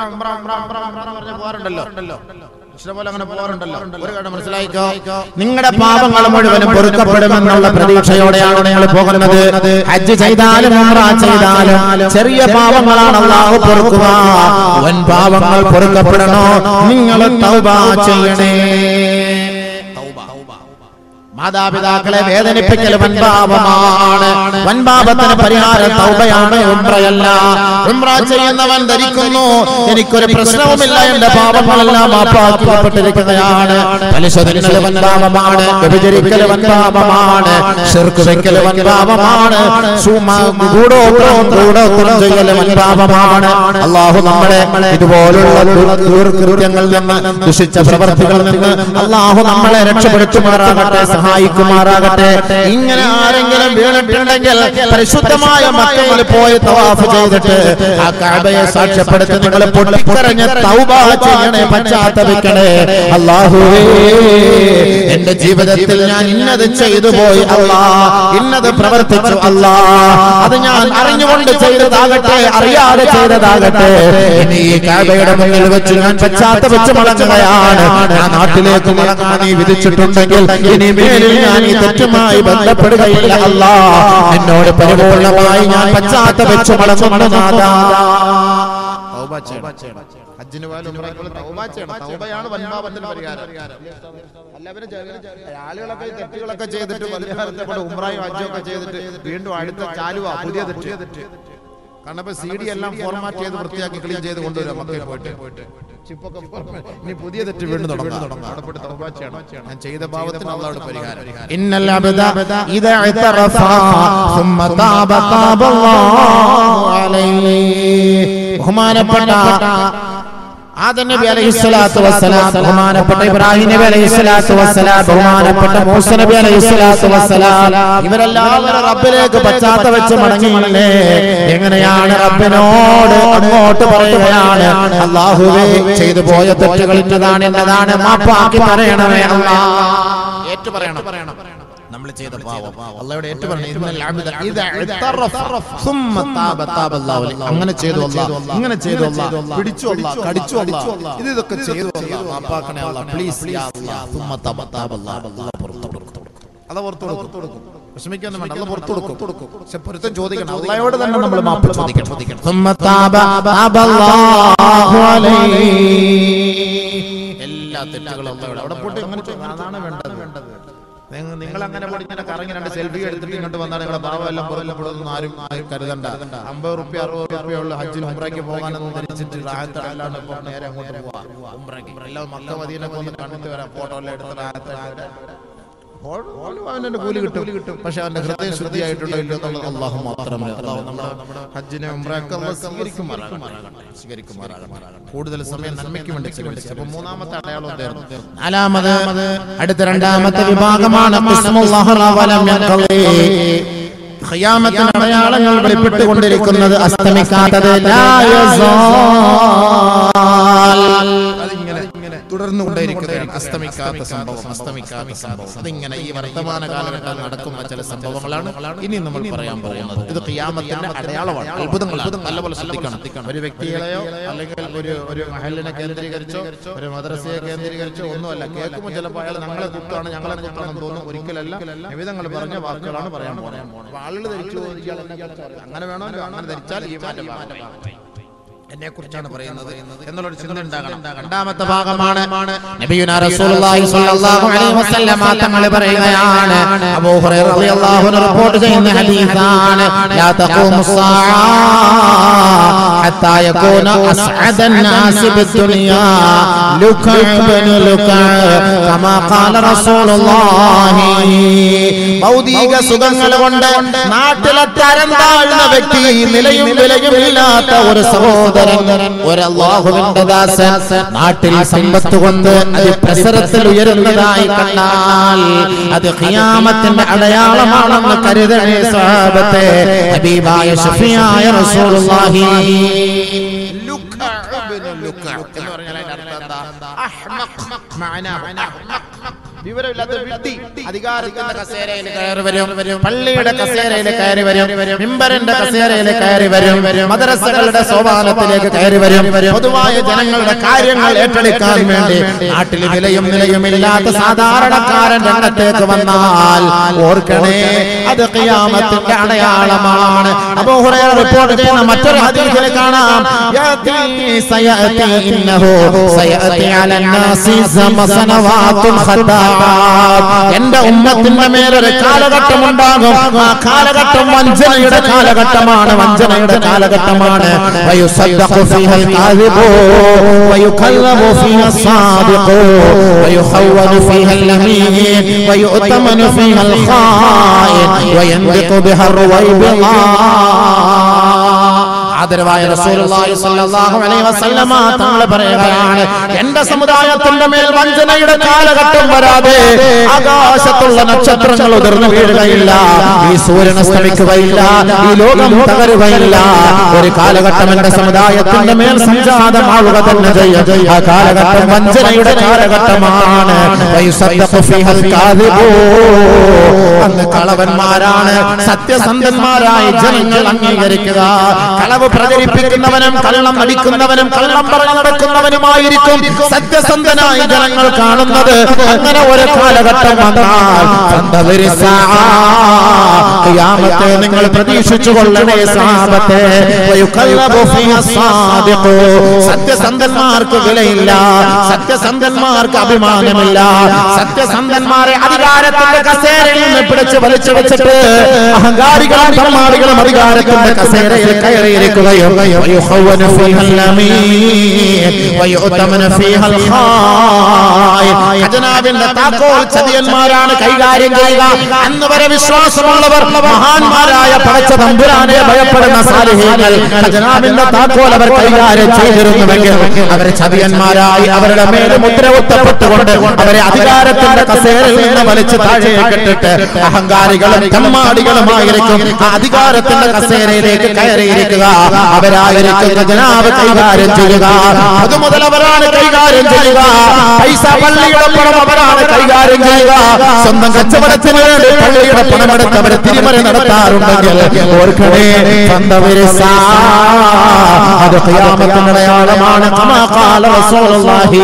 ഇഷ്ടംപോലെ അങ്ങനെ പോകാറുണ്ടല്ലോ. ഒരു കാര്യം മനസ്സിലായിക്കോ, നിങ്ങളുടെ പാപങ്ങൾ മുഴുവനും പൊറുക്കപ്പെടുമെന്നുള്ള പ്രതീക്ഷയോടെയാണ് നിങ്ങൾ പോകുന്നത്. ഹജ്ജ് ചെയ്താലും ഉംറ ചെയ്താലും ചെറിയ പാപങ്ങളാണ് അല്ലാഹു പൊറുക്കുക. വൻ പാപങ്ങൾ പൊറുക്കപ്പെടണോ, നിങ്ങൾ തൗബ ചെയ്യണേ. മാതാപിതാക്കളെ വേദനിപ്പിക്കൽ വൻപാപമാണ്. വൻപാപത്തിന് പരിഹാരം തൗബയാണ്, ഉംറയല്ല. ഉംറ ചെയ്യുന്നവൻ ധരിക്കുന്നു എനിക്കൊരു പ്രശ്നവുമില്ല, എന്റെ പാപങ്ങളെല്ലാം മാപ്പാക്കപ്പെട്ടിരിക്കുകയാണ്. പലിശ തിന്നൽ വൻപാപമാണ്, വ്യഭിചരിക്കൽ വൻപാപമാണ്, ശിർക്ക് വെക്കൽ വൻപാപമാണ്, ഗൂഢോത്രം ചെയ്യൽ വൻപാപമാണ്. അല്ലാഹു നമ്മളെ ഇതുപോലുള്ള ദുർകൃത്യങ്ങളിൽ നിന്ന്, ദുഷിച്ച പ്രവർത്തികളിൽ നിന്ന് അല്ലാഹു നമ്മളെ രക്ഷപ്പെടുത്തുമാറാകട്ടെ, സഹായിക്കുമാറാകട്ടെ. ഇങ്ങനെ ആരെങ്കിലും വീണിട്ടുണ്ടെങ്കിൽ പരിശുദ്ധമായ മക്കയിൽ പോയി തവാഫ് ചെയ്തിട്ട് ആ കഅബയെ സാക്ഷ്യപ്പെടുത്തി നിങ്ങൾ പൊട്ടിക്കരഞ്ഞ് തൗബ ചെയ്യണേ, പശ്ചാത്തപിക്കണേ. അല്ലാഹുവേ, എന്റെ ജീവിതത്തിൽ ഞാൻ ഇന്നത് ചെയ്തു പോയി അല്ലാ, ഇന്നത് പ്രവർത്തിച്ചു അല്ലാ, അത് ഞാൻ അറിഞ്ഞുകൊണ്ട് ചെയ്തതാകട്ടെ, അറിയാതെ ചെയ്തതാകട്ടെ, ഇനി ഈ കഅബയുടെ മുന്നിൽ വെച്ച് ഞാൻ പശ്ചാത്തപിച്ച് മടങ്ങുകയാണ്. ആ നാട്ടിലേക്ക് മടങ്ങാൻ നീ വിധിച്ചിട്ടുണ്ടെങ്കിൽ ഇനി മേലിൽ ഞാൻ ഈ തെറ്റുമായി ബന്ധപ്പെടുകയില്ല അല്ലാ. എന്നോട് പരിപൂർണമായി ഞാൻ പശ്ചാത്തപിച്ച് മടങ്ങുന്നു നാഥാ. ഹജ്ജിന് പോയാലും തൗബ ചെയ്യണം. തൗബയാണ് വൻപാപത്തിന് പരിഹാരം. എല്ലാവരും ആളുകളൊക്കെ തെറ്റുകളൊക്കെ ചെയ്തിട്ട് ഉംറയും ഹജ്ജൊക്കെ ചെയ്തിട്ട് വീണ്ടും അടുത്ത ചാലുവാ പുതിയ തെറ്റ്. കാരണം ഇപ്പൊ CD എല്ലാം ഫോർമാറ്റ് ചെയ്ത് വൃത്തിയാക്കി ക്ലീൻ ചെയ്ത് കൊണ്ടുവരും. മക്കയിൽ പോയിട്ട് ചിപ്പൊക്കെ ഇനി പുതിയ തെറ്റ് വീണ്ടും തുടങ്ങാം. ഞാൻ ചെയ്ത പാപത്തിന് അല്ലാഹുവോട് പരിഹാരം. ഇന്നൽ അബ്ദ ഇദാ ഇതറഫ സുമ്മ താബ താബല്ലാഹു അലൈഹി. ബഹുമാനപ്പെട്ട ആദം നബി അലൈഹിസ്സലാത്തു വസ്സലാം, ബഹുമാനപ്പെട്ട ഇബ്രാഹിം നബി അലൈഹിസ്സലാത്തു വസ്സലാം, ബഹുമാനപ്പെട്ട മൂസ നബി അലൈഹിസ്സലാത്തു വസ്സലാം, ഇവരെല്ലാവരും റബ്ബിലേക്ക് പശ്ചാത്തപിച്ച് മടങ്ങിയില്ലേ? എങ്ങനെയാണ് റബ്ബിനോട് അങ്ങോട്ട് പറയുകയാണ്, അല്ലാഹുവേ ചെയ്തു പോയ തെറ്റുകൾ എന്നതാണ്, മാപ്പാക്കി പറയണമേ അല്ലാ. ഏറ്റു പറയണം നമ്മൾ ചെയ്ത പാപം അല്ലാഹുവോട് ഏറ്റു പറയണം. ഇന്നൽ അബ്ദ ഇദാ ഇതറഫ സുമ്മ താബ താബല്ലാഹു അലൈഹി. അങ്ങനെ ചെയ്തു അല്ലാഹ്, ഇങ്ങനെ ചെയ്തു അല്ലാഹ്, പിടിച്ചു അല്ലാഹ്, കടിച്ചു അല്ലാഹ്, ഇതൊക്കെ ചെയ്തു അല്ലാഹ്, മാപ്പാക്കണേ അല്ലാഹ്, പ്ലീസ് യാ അല്ലാഹ്. സുമ്മ താബ താബല്ലാഹു അല്ലാഹ് പുറത്തു കൊടുക്കും. അല്ലാഹ് പുറത്തു കൊടുക്കും. വിഷമിക്കൊന്നും വേണ്ട, അല്ലാഹ് പുറത്തു കൊടുക്കും. പക്ഷെ പൊരുത്തം ചോദിക്കണം, അല്ലാഹുവോട് തന്നെ നമ്മൾ മാപ്പ് ചോദിക്കണം. സുമ്മ താബ താബല്ലാഹു അലൈഹി. എല്ലാ തെറ്റുകളും അല്ലാഹുവോട് അവിടെ പോയിട്ട് അങ്ങനെ അതാണ് വേണ്ടത്. നിങ്ങൾ അങ്ങനെ ഇങ്ങനെ കറങ്ങി രണ്ട് സെൽഫി എടുത്തിട്ട് ഇങ്ങോട്ട് വന്നാൽ നിങ്ങളുടെ പാവം എല്ലാം പുറത്തുപെടുന്ന ആരും കരുതണ്ട. 50 റുപ്യ 60 റുപ്യ ഉള്ള ഹജ്ജിൽ ഉംറയ്ക്ക് പോകാനെന്ന് ധരിച്ചിട്ട് റാഹത്തല്ലാണ്ട് ഇപ്പോൾ നേരെ അങ്ങോട്ട് പോവാം ഉംറയ്ക്ക്. എല്ലാം മക്ക മദീനയൊക്കെ ഒന്ന് കണ്ടിട്ട് വരാം, ഫോട്ടോ എല്ലാം എടുത്ത് റാഹത്തല്ലാണ്ട് അവന്റെ കൂലി കിട്ടും. പക്ഷെ അവന്റെ ഹൃദയം ശുദ്ധിയായിട്ടുണ്ടോ ഇല്ലയോ എന്നുള്ളത് അല്ലാഹു മാത്രമേ. അല്ലാഹു നമ്മുടെ ഹജ്ജിനെ ഉംറയൊക്കെ സ്വീകരിക്കുമാറാകട്ടെ. കൂടുതൽ സമയം നന്മയ്ക്ക് വേണ്ടി ചെലവഴിച്ചു. അപ്പൊ മൂന്നാമത്തെ അടയാളം എന്തായിരുന്നു? നാലാമത് അടുത്ത രണ്ടാമത്തെ വിഭാഗമാണ് ഖിയാമത്തിന്റെ അടയാളങ്ങൾ വെളിപ്പെട്ടുകൊണ്ടിരിക്കുന്നത്, അസ്തമിക്കാത്തത്. തുടർന്നുകൊണ്ടേയിരിക്കുകയാണ് അസ്തമിക്കാത്ത സംഭവം. അതിങ്ങനെ ഈ വർത്തമാന കാലഘട്ടത്തിൽ നടക്കുന്ന ചില സംഭവങ്ങളാണ് ഇനി നമ്മൾ പറയാൻ പോകുന്നത്. ഇത് ഖിയാമത്തിന്റെ അടയാളമാണ്, അത്ഭുതങ്ങളാണ്. നല്ലപോലെ ശ്രദ്ധിക്കണം. ഒരു വ്യക്തികളെയോ അല്ലെങ്കിൽ ഒരു മഹല്ലിനെ കേന്ദ്രീകരിച്ചോ ഒരു മദ്രസയെ കേന്ദ്രീകരിച്ചോ ഒന്നുമല്ല. കേൾക്കുമ്പോൾ ചിലപ്പോൾ അയാൾ ഞങ്ങളെ കുത്താണെന്ന് തോന്നും. ഒരിക്കലല്ല, നിമിതങ്ങൾ പറഞ്ഞ വാക്കുകളാണ് പറയാൻ പോകുന്നത്. ആളുകൾ ധരിച്ചു അങ്ങനെ വേണോ, അങ്ങനെ ധരിച്ചാൽ ഈ മാറ്റം എന്നെ കുറിച്ചാണ് പറയുന്നത് എന്നുള്ളൊരു ചിന്ത ഉണ്ടാകണം. രണ്ടാമത്തെ ഭാഗമാണ് നബിയുനാ റസൂലുള്ളാഹി സ്വല്ലല്ലാഹു അലൈഹി വസല്ലം തങ്ങൾ പറയുകയാണ്, അബൂ ഹുറൈറ റളിയല്ലാഹു അൻഹു റിപ്പോർട്ട് ചെയ്യുന്ന ഹദീസാണ്, ലാ തഖൂമുസ്സാഅ ഹത്താ യകൂന അസ്അദൻ നാസി ബിദ്ദുനിയാ ലുകഅബൻ ലുകഅ കമാ ഖാല റസൂലുള്ളാഹി. ഭൗതിക സുഖങ്ങൾ കൊണ്ട് നാട്ടിലെ തരം താഴ്ന്ന വ്യക്തി, നിലയും വിലയും ഇല്ലാത്ത ഒരു സഹോദരൻ, ഒരു അല്ലാഹുവിന്റെ ദാസൻ നാട്ടിൽ സമ്പത്ത് കൊണ്ട് അതിപ്രസരത്തിൽ ഉയരുന്നതായി കണ്ടാൽ അത് ഖിയാമത്തിന്റെ അടയാളമാണെന്ന് കരുതണേ സ്വഹാബത്തെ. ഹബീബായ ശഫീആയ റസൂലുള്ളാഹി എന്ന് പറഞ്ഞാൽ അതിന്റെ അർത്ഥം എന്താ? അഹ്മഖ് വിവരമില്ലാത്ത വ്യക്തി അധികാരത്തിന്റെ കസേരയിൽ കയറി വരും, പള്ളിയുടെ കസേരയിൽ കയറി വരും, മിമ്പറിന്റെ കസേരയിൽ കയറി വരും, മദ്രസകളുടെ സോപാനത്തിലേക്ക് കയറി വരും, പൊതുവായ ജനങ്ങളുടെ കാര്യങ്ങൾ ഏറ്റെടുക്കാൻ വേണ്ടി നാട്ടിൽ വിലയും നിലയുമില്ലാത്ത സാധാരണക്കാരൻ രംഗത്തേക്ക് വന്നാൽ ഓർക്കണേ, അത് ഖിയാമത്തിന്റെ അടയാളമാണ്. അബൂ ഹുറൈറ റിപ്പോർട്ട് ചെയ്യുന്ന മറ്റൊരു ഹദീസിൽ കാണാം, സയഅതി ഇന്നഹു സയഅതി അലന്നാസി സനവാതുൻ ഖത്താ എന്റെ ഉമ്മത്തിന്റെ മേലൊരു കാലഘട്ടം ഉണ്ടാകും. ആ കാലഘട്ടം വഞ്ചനയുടെ കാലഘട്ടമാണ്, വഞ്ചനയുടെ കാലഘട്ടമാണ്. വയുസദ്ദഖു ഫീഹൽ കാദിബു വയുകല്ലബു ഫീഹൽ സാദിഖു വയുഖവ്വനു ഫീഹൽ അമീൻ വയുഅ്തമനു ഫീഹൽ ഖായിൻ വയൻദിഖു ബിഹർ വൈബിളാ. ആദരവായ റസൂലുള്ളാഹി സ്വല്ലല്ലാഹു അലൈഹി വസല്ലമ തങ്ങൾ പറയുകയാണ്, എന്റെ സമുദായത്തിന്റെ മേൽ വഞ്ചനയുടെ കാലഘട്ടം വരാതെ ആകാശത്തുള്ള നക്ഷത്രങ്ങൾ ഉതിർന്നു വീഴുകയില്ല, ഈ സൂര്യൻ അസ്തമിക്കുകയില്ല, ഈ ലോകം തകരുകയില്ല. ഒരു കാലഘട്ടം എന്റെ സമുദായത്തിന്റെ മേൽ സംജാതമാവുക തന്നെ ചെയ്യും. ആ കാലഘട്ടം വഞ്ചനയുടെ കാലഘട്ടമാണ്. അന്ന് കളവന്മാരാണ് സത്യസന്ധന്മാരായി ജനങ്ങൾ അംഗീകരിക്കുക. കളവ് പ്രചരിപ്പിക്കുന്നവനും കള്ളം അടിക്കുന്നവനും കള്ളം പറഞ്ഞു നടക്കുന്നവനുമായിരിക്കും സത്യസന്ധനായി ജനങ്ങൾ കാണുന്നത്. അങ്ങനെ ഒരു കാലഘട്ടം വന്നാൽ ഖിയാമത്തെ നിങ്ങൾ പ്രതീക്ഷിച്ചു കൊള്ളണേ സഹാബത്തെ. സത്യസന്ധന്മാർക്ക് വിലയില്ല, സത്യസന്ധന്മാർക്ക് അഭിമാനമില്ല. സത്യസന്ധന്മാരെ അധികാരത്തിന്റെ കസേരയിൽ നിന്ന് പിടിച്ച് വലിച്ചു വെച്ചിട്ട് അഹങ്കാരികളും തമ്മാടികളും അധികാരത്തിന്റെ കസേരയിൽ കയറിയിരിക്കുകയും ഖജനാവിന്റെ താക്കോൽ ചതിയന്മാരാണ് കൈകാര്യം ചെയ്യുക. അന്ന് വരെ വിശ്വാസമുള്ളവർ മഹാന്മാരായ പടച്ച തമ്പുരാനെ ഭയപ്പെടുന്ന സാലിഹീങ്ങൾ ഖജനാവിന്റെ താക്കോൽ അവർ കൈകാര്യം ചെയ്തിരുന്നുവെങ്കിൽ അവരെ ചതിയന്മാരായി അവരുടെ മേലെ മുദ്ര കുത്തപ്പെട്ടുകൊണ്ട് അവരെ അധികാരത്തിന്റെ കസേരയിൽ നിന്ന് വലിച്ചു താഴേക്കിട്ടിട്ട് അഹങ്കാരികളും തമ്മാടികളുമായിരിക്കും ആ അധികാരത്തിന്റെ കസേരയിലേക്ക് കയറിയിരിക്കുക. അവരായിരിക്കും ഖജനാവ് കൈകാര്യം ചെയ്യുക. അതുമുതൽ അവരാണ് കൈകാര്യം ചെയ്യുക. പൈസ പള്ളിയുടെ പണം അവരാണ് കൈകാര്യം ചെയ്യുക. സ്വന്തം കച്ചവടത്തിന് വേണ്ടി പള്ളിയുടെ പണമെടുത്ത് അവരെ തിരിമറി നടത്താറുണ്ടെങ്കിൽ ഓർക്കണേ, അത് ഖിയാമത്തിന്റെ അടയാളമാണ്. കമാ ഖാല റസൂലുള്ളാഹി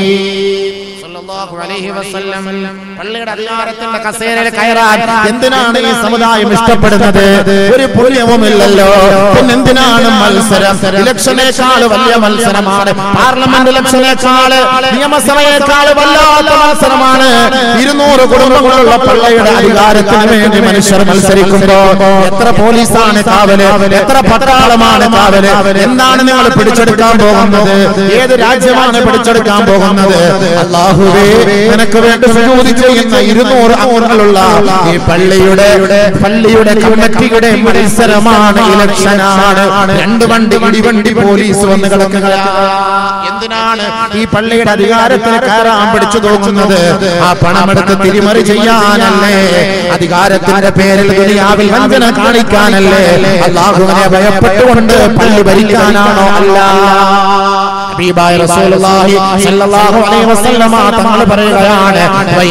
പള്ളിയുടെ അധികാരത്തിന്റെ കസേരയിൽ കയറാൻ എന്തിനാണ് ഈ സമുദായം ഇഷ്ടപ്പെടുന്നത്? ഒരു പുണ്യവുമില്ലല്ലോ. പിന്നെ എന്തിനാണ് മത്സരം? ഇലക്ഷനേക്കാൾ വലിയ മത്സരമാണ് പാർലമെന്റ് ഇലക്ഷനേക്കാൾ, നിയമസഭയേക്കാൾ വല്ലാത്ത മത്സരമാണ്. 200 കുടുംബങ്ങളുള്ള പള്ളിയുടെ അധികാരത്തിന് വേണ്ടി മനുഷ്യർ മത്സരിക്കുമ്പോ എത്ര പോലീസാണ് കാവല്, എത്ര പട്ടാളമാണ് കാവല്? എന്താണ് നിങ്ങൾ പിടിച്ചെടുക്കാൻ പോകുന്നത്? ഏത് രാജ്യമാണ് പിടിച്ചെടുക്കാൻ പോകുന്നത്? അല്ലാഹുവേ, നിനക്ക് വേണ്ടി സുജൂദ് ചെയ്യുന്ന 200 അംഗങ്ങളുള്ള ഈ പള്ളിയുടെ കമ്മിറ്റിയുടെ മത്സരമാണ്, ഇലക്ഷനാണ്. 2 വണ്ടി ഇടിവണ്ടി പോലീസ് വന്ന് കിടക്കുക. എന്തിനാണ് ഈ പള്ളിയുടെ അധികാരത്തിൽ കയറാൻ പിടിച്ചു നോക്കുന്നത്? ആ പണമെടുത്ത് തിരിമറി ചെയ്യാനല്ലേ? അധികാരത്തിന്റെ പേരിൽ ദുനിയാവിൽ വഞ്ചന കാണിക്കാനല്ലേ? അല്ലാഹുവിനെ ഭയപ്പെട്ടുകൊണ്ട് പള്ളി ഭരിക്കാനാണോ? അല്ല. ഹബീബായ റസൂലുള്ളാഹി സ്വല്ലല്ലാഹു അലൈഹി വസല്ലമ തങ്ങൾ പറയുകയാണ്,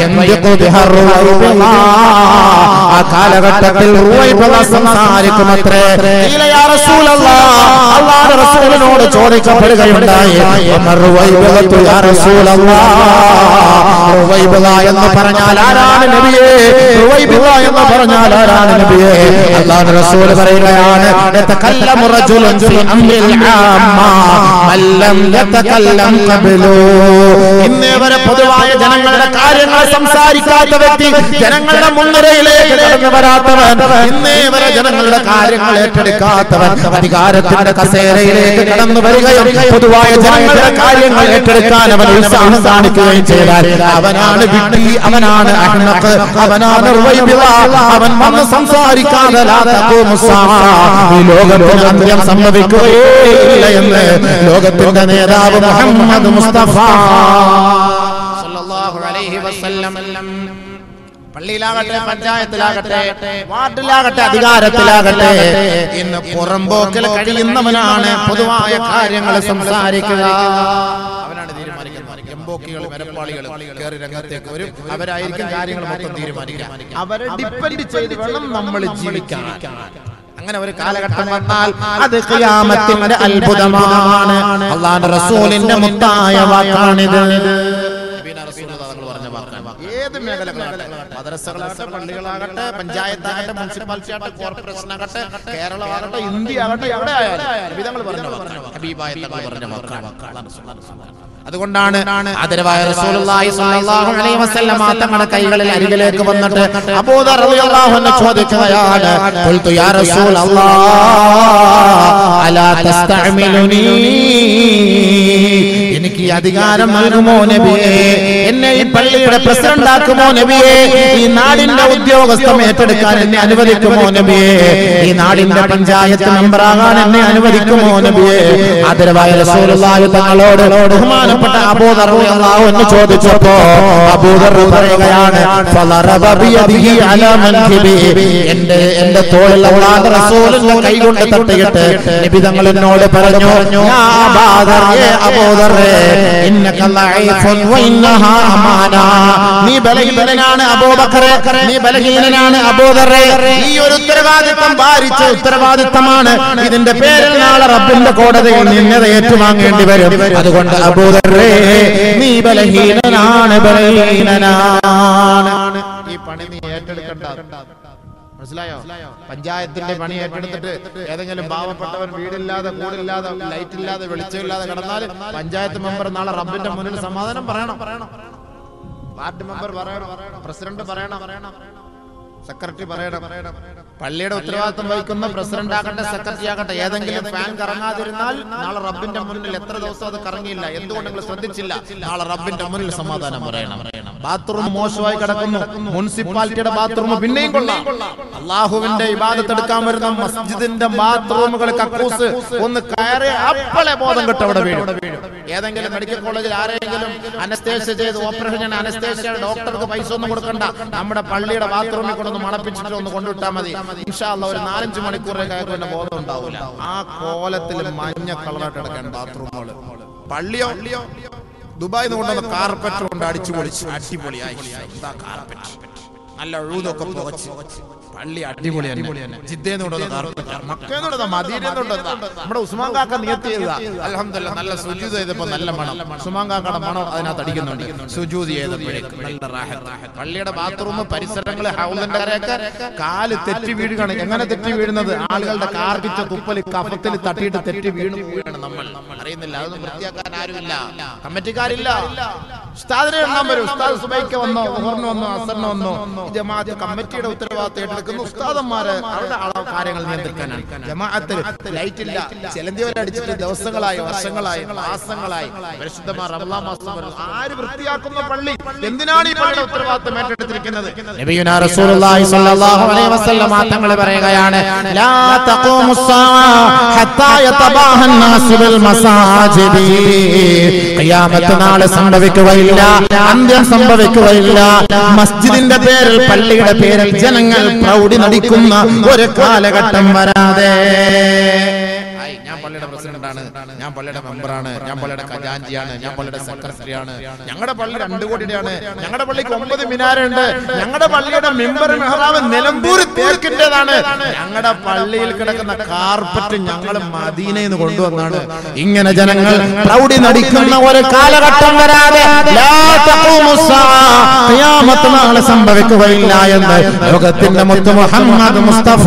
ആ കാലഘട്ടത്തിൽ സംസാരിക്കുമത്രേ. അല്ലാഹുവിന്റെ റസൂലിനോട് ചോദിക്കപ്പെടുകയുണ്ടായി, എന്ന് പറഞ്ഞാൽ ആരാണ് നബിയേ? എന്ന് പറഞ്ഞാൽ ആരാണ് നബിയേ? അല്ലാഹുവിന്റെ റസൂൽ പറയുകയാണ്, യതകല്ലമു റജുലുൻ ഫീ അംരിൽ ആമ്മ മല്ലം യതകല്ലം ഖബ്ലു. ഇന്നേ വരെ പൊതുവായ ജനങ്ങളുടെ കാര്യങ്ങൾ സംസാരിക്കാത്ത വ്യക്തി, ജനങ്ങളുടെ മുൻനിരയിലേക്ക് കടന്നു വരാത്തവൻ, ഇന്നേ വരെ ജനങ്ങളുടെ കാര്യങ്ങൾ ഏറ്റെടുക്കാത്തവൻ അധികാരത്തിന്റെ കസേരയിലേക്ക് കടന്നു വരികയും പൊതുവായ ജനങ്ങളുടെ കാര്യങ്ങൾ ഏറ്റെടുക്കാൻ അവൻ ഉത്സാഹം കാണിക്കുകയും ചെയ്താൽ അവനാണ് വിഡ്ഢി, അവനാണ് അഹ്നഖ്, അവനാണ് റുവൈബിള. അവൻ വന്ന് സംസാരിക്കാതെ ഈ ലോകത്തിന് അന്ത്യം സംഭവിക്കുകയില്ല എന്ന് ലോകത്തിന്റെ നേതാവ് മുഹമ്മദ് മുസ്തഫ സല്ലല്ലാഹു അലൈഹി വസല്ലം പള്ളിയിലാകട്ടെ, പഞ്ചായത്തിലാകട്ടെ, വാർഡിലാകട്ടെ, അധികാരത്തിലാകട്ടെ, ഇന്ന് പുറമ്പോക്കിൽ കഴിയുന്നവനാണ് പൊതുവായ കാര്യങ്ങൾ സംസാരിക്കുക. അവനാണ് തീരുമാനിക്കുന്നത്. എംബോക്കികൾ, മരപ്പാളികൾ കയറി രംഗത്തേക്ക് വരും. അവരായിരിക്കും കാര്യങ്ങൾ മൊത്തം തീരുമാനിക്കുക. അവരെ ഡിപ്പെൻഡ് ചെയ്ത് വേണം നമ്മൾ ജീവിക്കാൻ. അങ്ങനെ ഒരു കാലഘട്ടം വന്നാൽ അത് ഖിയാമത്തിന്റെ അത്ഭുതമാണ്. അല്ലാഹുവിന്റെ റസൂലിന്റെ മുത്തായ വാക്കാണിത്. ഏത് മേഖലകളാകട്ടെ, മദ്രസകളാകട്ടെ, പള്ളികളാകട്ടെ, പഞ്ചായത്താകട്ടെ, മുനിസിപ്പാലിറ്റി ആകട്ടെ, കോർപ്പറേഷൻ ആകട്ടെ, കേരളമാകട്ടെ, ഇന്ത്യ ആകട്ടെ, എവിടെ ആയാലും വിധങ്ങൾ പറഞ്ഞ ഹബീബായ തങ്ങൾ പറഞ്ഞ വാക്കാണ്. അതുകൊണ്ടാണ് ആദരവായ റസൂലുള്ളാഹി സ്വല്ലല്ലാഹു അലൈഹി വസല്ലം തങ്ങളുടെ കൈകളിൽ അരികിലേക്ക് വന്നിട്ട് അബൂദർ റളിയല്ലാഹു അൻഹു ചോദിക്കുകയാണ്, ഖുൽതു യാ റസൂലല്ലാഹ് അലാ തസ്തഅമിലുനി, എനിക്ക് ഈ അധികാരം നൽകുമോ നബിയേ, എന്നെ ഈ പള്ളിയുടെ പ്രസിഡന്റ് ആക്കുമോ നബിയേ, ഈ നാടിന്റെ ഉദ്യോഗസ്ഥം ഏറ്റെടുക്കാൻ എന്നെ അനുവദിക്കുമോ നബിയേ, ഈ നാടിന്റെ പഞ്ചായത്ത് മെമ്പറാകാൻ എന്നെ അനുവദിക്കുമോ നബിയേ. ആദരവായ റസൂലുള്ളാഹി തങ്ങളോട് ബഹുമാനപ്പെട്ട അബൂദർ റളിയല്ലാഹു അൻഹു ചോദിച്ചപ്പോ അബൂദർ പറയുകയാണ്, ഫളറബ ബിയദിഹി അലാ മൻകിബി, എന്റെ തോളിൽ അല്ലാഹുവിന്റെ റസൂലിന്റെ കൈകൊണ്ട് തട്ടിയിട്ട് നബി തങ്ങൾ എന്നോട് പറഞ്ഞു, യാ അബൂദർ, അബൂദർ, ഇന്നക ലഈഫുൻ വ ഇന്നഹാ അമാനാ, നീ ബലഹീനനാണ് അബൂബക്കറേ, നീ ബലഹീനനാണ് അബൂദറേ, ഈ ഒരു ഉത്തരവാദിത്തം ഭാരിച്ച ഉത്തരവാദിത്തമാണ്, ഇതിന്റെ പേരിൽ നാളെ റബ്ബിന്റെ കോടതിയിൽ നിന്നെ ഏറ്റുവാങ്ങേണ്ടി വരും. അതുകൊണ്ട് അബൂദറേ, നീ ബലഹീനനാണ്, ബലഹീനനാണ്, ഈ പണി നീ ഏറ്റെടുക്കണ്ട. മനസ്സിലായോ? പഞ്ചായത്തിന്റെ പണി ഏറ്റെടുത്തിട്ട് ഏതെങ്കിലും പാവപ്പെട്ടവൻ വീടില്ലാതെ, കൂടില്ലാതെ, ലൈറ്റ് ഇല്ലാതെ, വെളിച്ചമില്ലാതെ കിടന്നാൽ പഞ്ചായത്ത് മെമ്പർ നാളെ റബ്ബിന്റെ മുന്നിൽ സമാധാനം പറയണം, വാർഡ് മെമ്പർ പറയണം, പ്രസിഡന്റ് പറയണം, സെക്രട്ടറി പറയണം. പള്ളിയുടെ ഉത്തരവാദിത്വം വഹിക്കുന്ന പ്രസിഡന്റ് ആകട്ടെ, സെക്രട്ടറി ആകട്ടെ, ഏതെങ്കിലും ഫാൻ കറങ്ങാതിരുന്നാൽ നാളെ റബ്ബിന്റെ മുന്നിൽ എത്ര ദിവസം അത് കറങ്ങിയില്ല, എന്തുകൊണ്ട് നിങ്ങൾ ശ്രദ്ധിച്ചില്ല, നാളെ റബ്ബിന്റെ മുന്നിൽ സമാധാനം പറയണം. ബാത്റൂം മോശമായി കിടക്കുന്നു, മുനിസിപ്പാലിറ്റിയുടെ ബാത്റൂം പിന്നെയും കൊള്ളാം. അള്ളാഹുവിന്റെ ഇബാദത്ത് എടുക്കാൻ വരുന്ന മസ്ജിദിന്റെ ബാത്റൂമുകൾ കക്കൂസ് ഒന്ന് കയറി അപ്പളെ ബോധം കിട്ടും, അവിടെ വീഴും. ഏതെങ്കിലും മെഡിക്കൽ കോളേജിൽ ആരെങ്കിലും അനസ്തേഷ്യ ചെയ്ത് ഓപ്പറേഷൻ അനസ്തേഷ്യ ഡോക്ടർക്ക് പൈസ ഒന്നും കൊടുക്കണ്ട, നമ്മുടെ പള്ളിയുടെ ബാത്റൂമിൽ കൊണ്ടൊന്ന് മണപ്പിച്ചിട്ട് ഒന്ന് കൊണ്ടുവിട്ടാൽ മതി. ഇൻഷാ അല്ലാഹ് ഒരു 4-5 മണിക്കൂറേക്ക് പിന്നെ ബോധം ഉണ്ടാവില്ല. ആ കോലത്തിൽ മഞ്ഞ കളറായിട്ട് കിടക്കാൻ ബാത്റൂമുകൾ. പള്ളിയോ ദുബായിൽ നിന്ന് കൊണ്ടുവന്ന കാർപ്പറ്റ് കൊണ്ട് അടിച്ചു പൊളിച്ച് അടിപൊളിയായി, കാർപ്പറ്റ് നല്ല എഴുതൊക്കെ പുകച്ച് പള്ളി അടിപൊളിയാണ്. ജിദ്ദയിൽ നിന്ന് കാർപ്പറ്റ്, മക്കയിൽ നിന്ന്, മദീനയിൽ നിന്ന്, നമ്മുടെ ഉസ്മാൻ കാക്ക നിയത്ത് ചെയ്തതാ. അൽഹംദുലില്ലാഹ് നല്ല സുജൂദ് ചെയ്തപ്പോ നല്ല മണം, ഉസ്മാൻ കാക്കയുടെ മണം അതിനകത്ത് അടിക്കുന്നുണ്ട്. സുജൂദ് ചെയ്തപ്പോഴേക്ക് നല്ല റാഹത്ത്. പള്ളിയുടെ ബാത്റൂം പരിസരങ്ങള് ഹൗലിന്റെ കരയൊക്കെ കാല് തെറ്റി വീഴുകയാണ്. എങ്ങനെ തെറ്റി വീഴുന്നത്? ആളുകളുടെ കാർക്കിച്ച തുപ്പല് കഫത്തിൽ തട്ടിയിട്ട് തെറ്റി വീണു. നമ്മൾ അറിയുന്നില്ല, അതൊന്നും വൃത്തിയാക്കാൻ ആരുമില്ല, കമ്മിറ്റിക്കാരില്ല. ഉസ്താദിനെ എണ്ണാൻ വരും, ഉസ്താദ് സുബൈക്ക് വന്നോ, ഉഹറിന് വന്നോ, അസറിന് വന്നോ, ജമാഅത്ത് കമ്മിറ്റിയുടെ ഉത്തരവാദിത്തം ഏറ്റെടുക്കുന്നു. ഉസ്താദന്മാര് അവരുടെ കാര്യങ്ങൾ നിയന്ത്രിക്കാനാണ്. ജമാഅത്തിൽ ലൈറ്റ് ഇല്ല, ചെലന്തി വരെ അടിച്ചിട്ട് ദിവസങ്ങളായി, വർഷങ്ങളായി, മാസങ്ങളായി. പരിശുദ്ധമായ റമളാൻ മാസം വരുന്നു, ആര് വൃത്തിയാക്കുന്ന പള്ളി? എന്തിനാണ് ഈ പള്ളിയുടെ ഉത്തരവാദിത്തം ഏറ്റെടുത്തിരിക്കുന്നത്? നബിയുനാ റസൂലുള്ളാഹി സ്വല്ലല്ലാഹു അലൈഹി വസല്ലം തങ്ങൾ പറയുകയാണ്, ലാ തഖൂമുസ്സാഅ ഹത്താ യതബാഹൻ നാസു ബിൽ മസാജിദി, ഖിയാമത്ത് നാൾ സംഭവിക്കുകയില്ല, അന്ത്യം സംഭവിക്കുകയില്ല, മസ്ജിദിന്റെ പേരിൽ, പള്ളിയുടെ പേരിൽ ജനങ്ങൾ പ്രൗഢി നടിക്കുന്ന ഒരു കാലഘട്ടം വരാതെ. ഞാൻ പള്ളിയുടെ പ്രസിഡന്റാണ്, ഞാൻ പള്ളിയുടെ മെമ്പറാണ്, ഞാൻ പള്ളിയുടെ ഖജാൻജിയാണ്, ഞാൻ പള്ളിയുടെ സെക്രട്ടറിയാണ്, ഞങ്ങളുടെ പള്ളി 2 കോടിയുടെയാണ്, ഞങ്ങളുടെ പള്ളിക്ക് 9 മിനാരുണ്ട്, ഞങ്ങളുടെ പള്ളിയുടെ മെമ്പർ മെഹ്റാബ് നിലമ്പൂർ തേക്കിന്റേതാണ്, ഞങ്ങളുടെ പള്ളിയിൽ കിടക്കുന്ന കാർപ്പറ്റ് ഞങ്ങൾ മദീനയിൽ നിന്ന് കൊണ്ടുവന്നാണ്. ഇങ്ങനെ ജനങ്ങൾ പ്രൗഢി നടിക്കുന്ന ഒരു കാലഘട്ടം വരാതെ ഖിയാമത്ത് നാളെ സംഭവിക്കുകയില്ല എന്ന് ലോകത്തിന്റെ മുത്ത് മുഹമ്മദ് മുസ്തഫ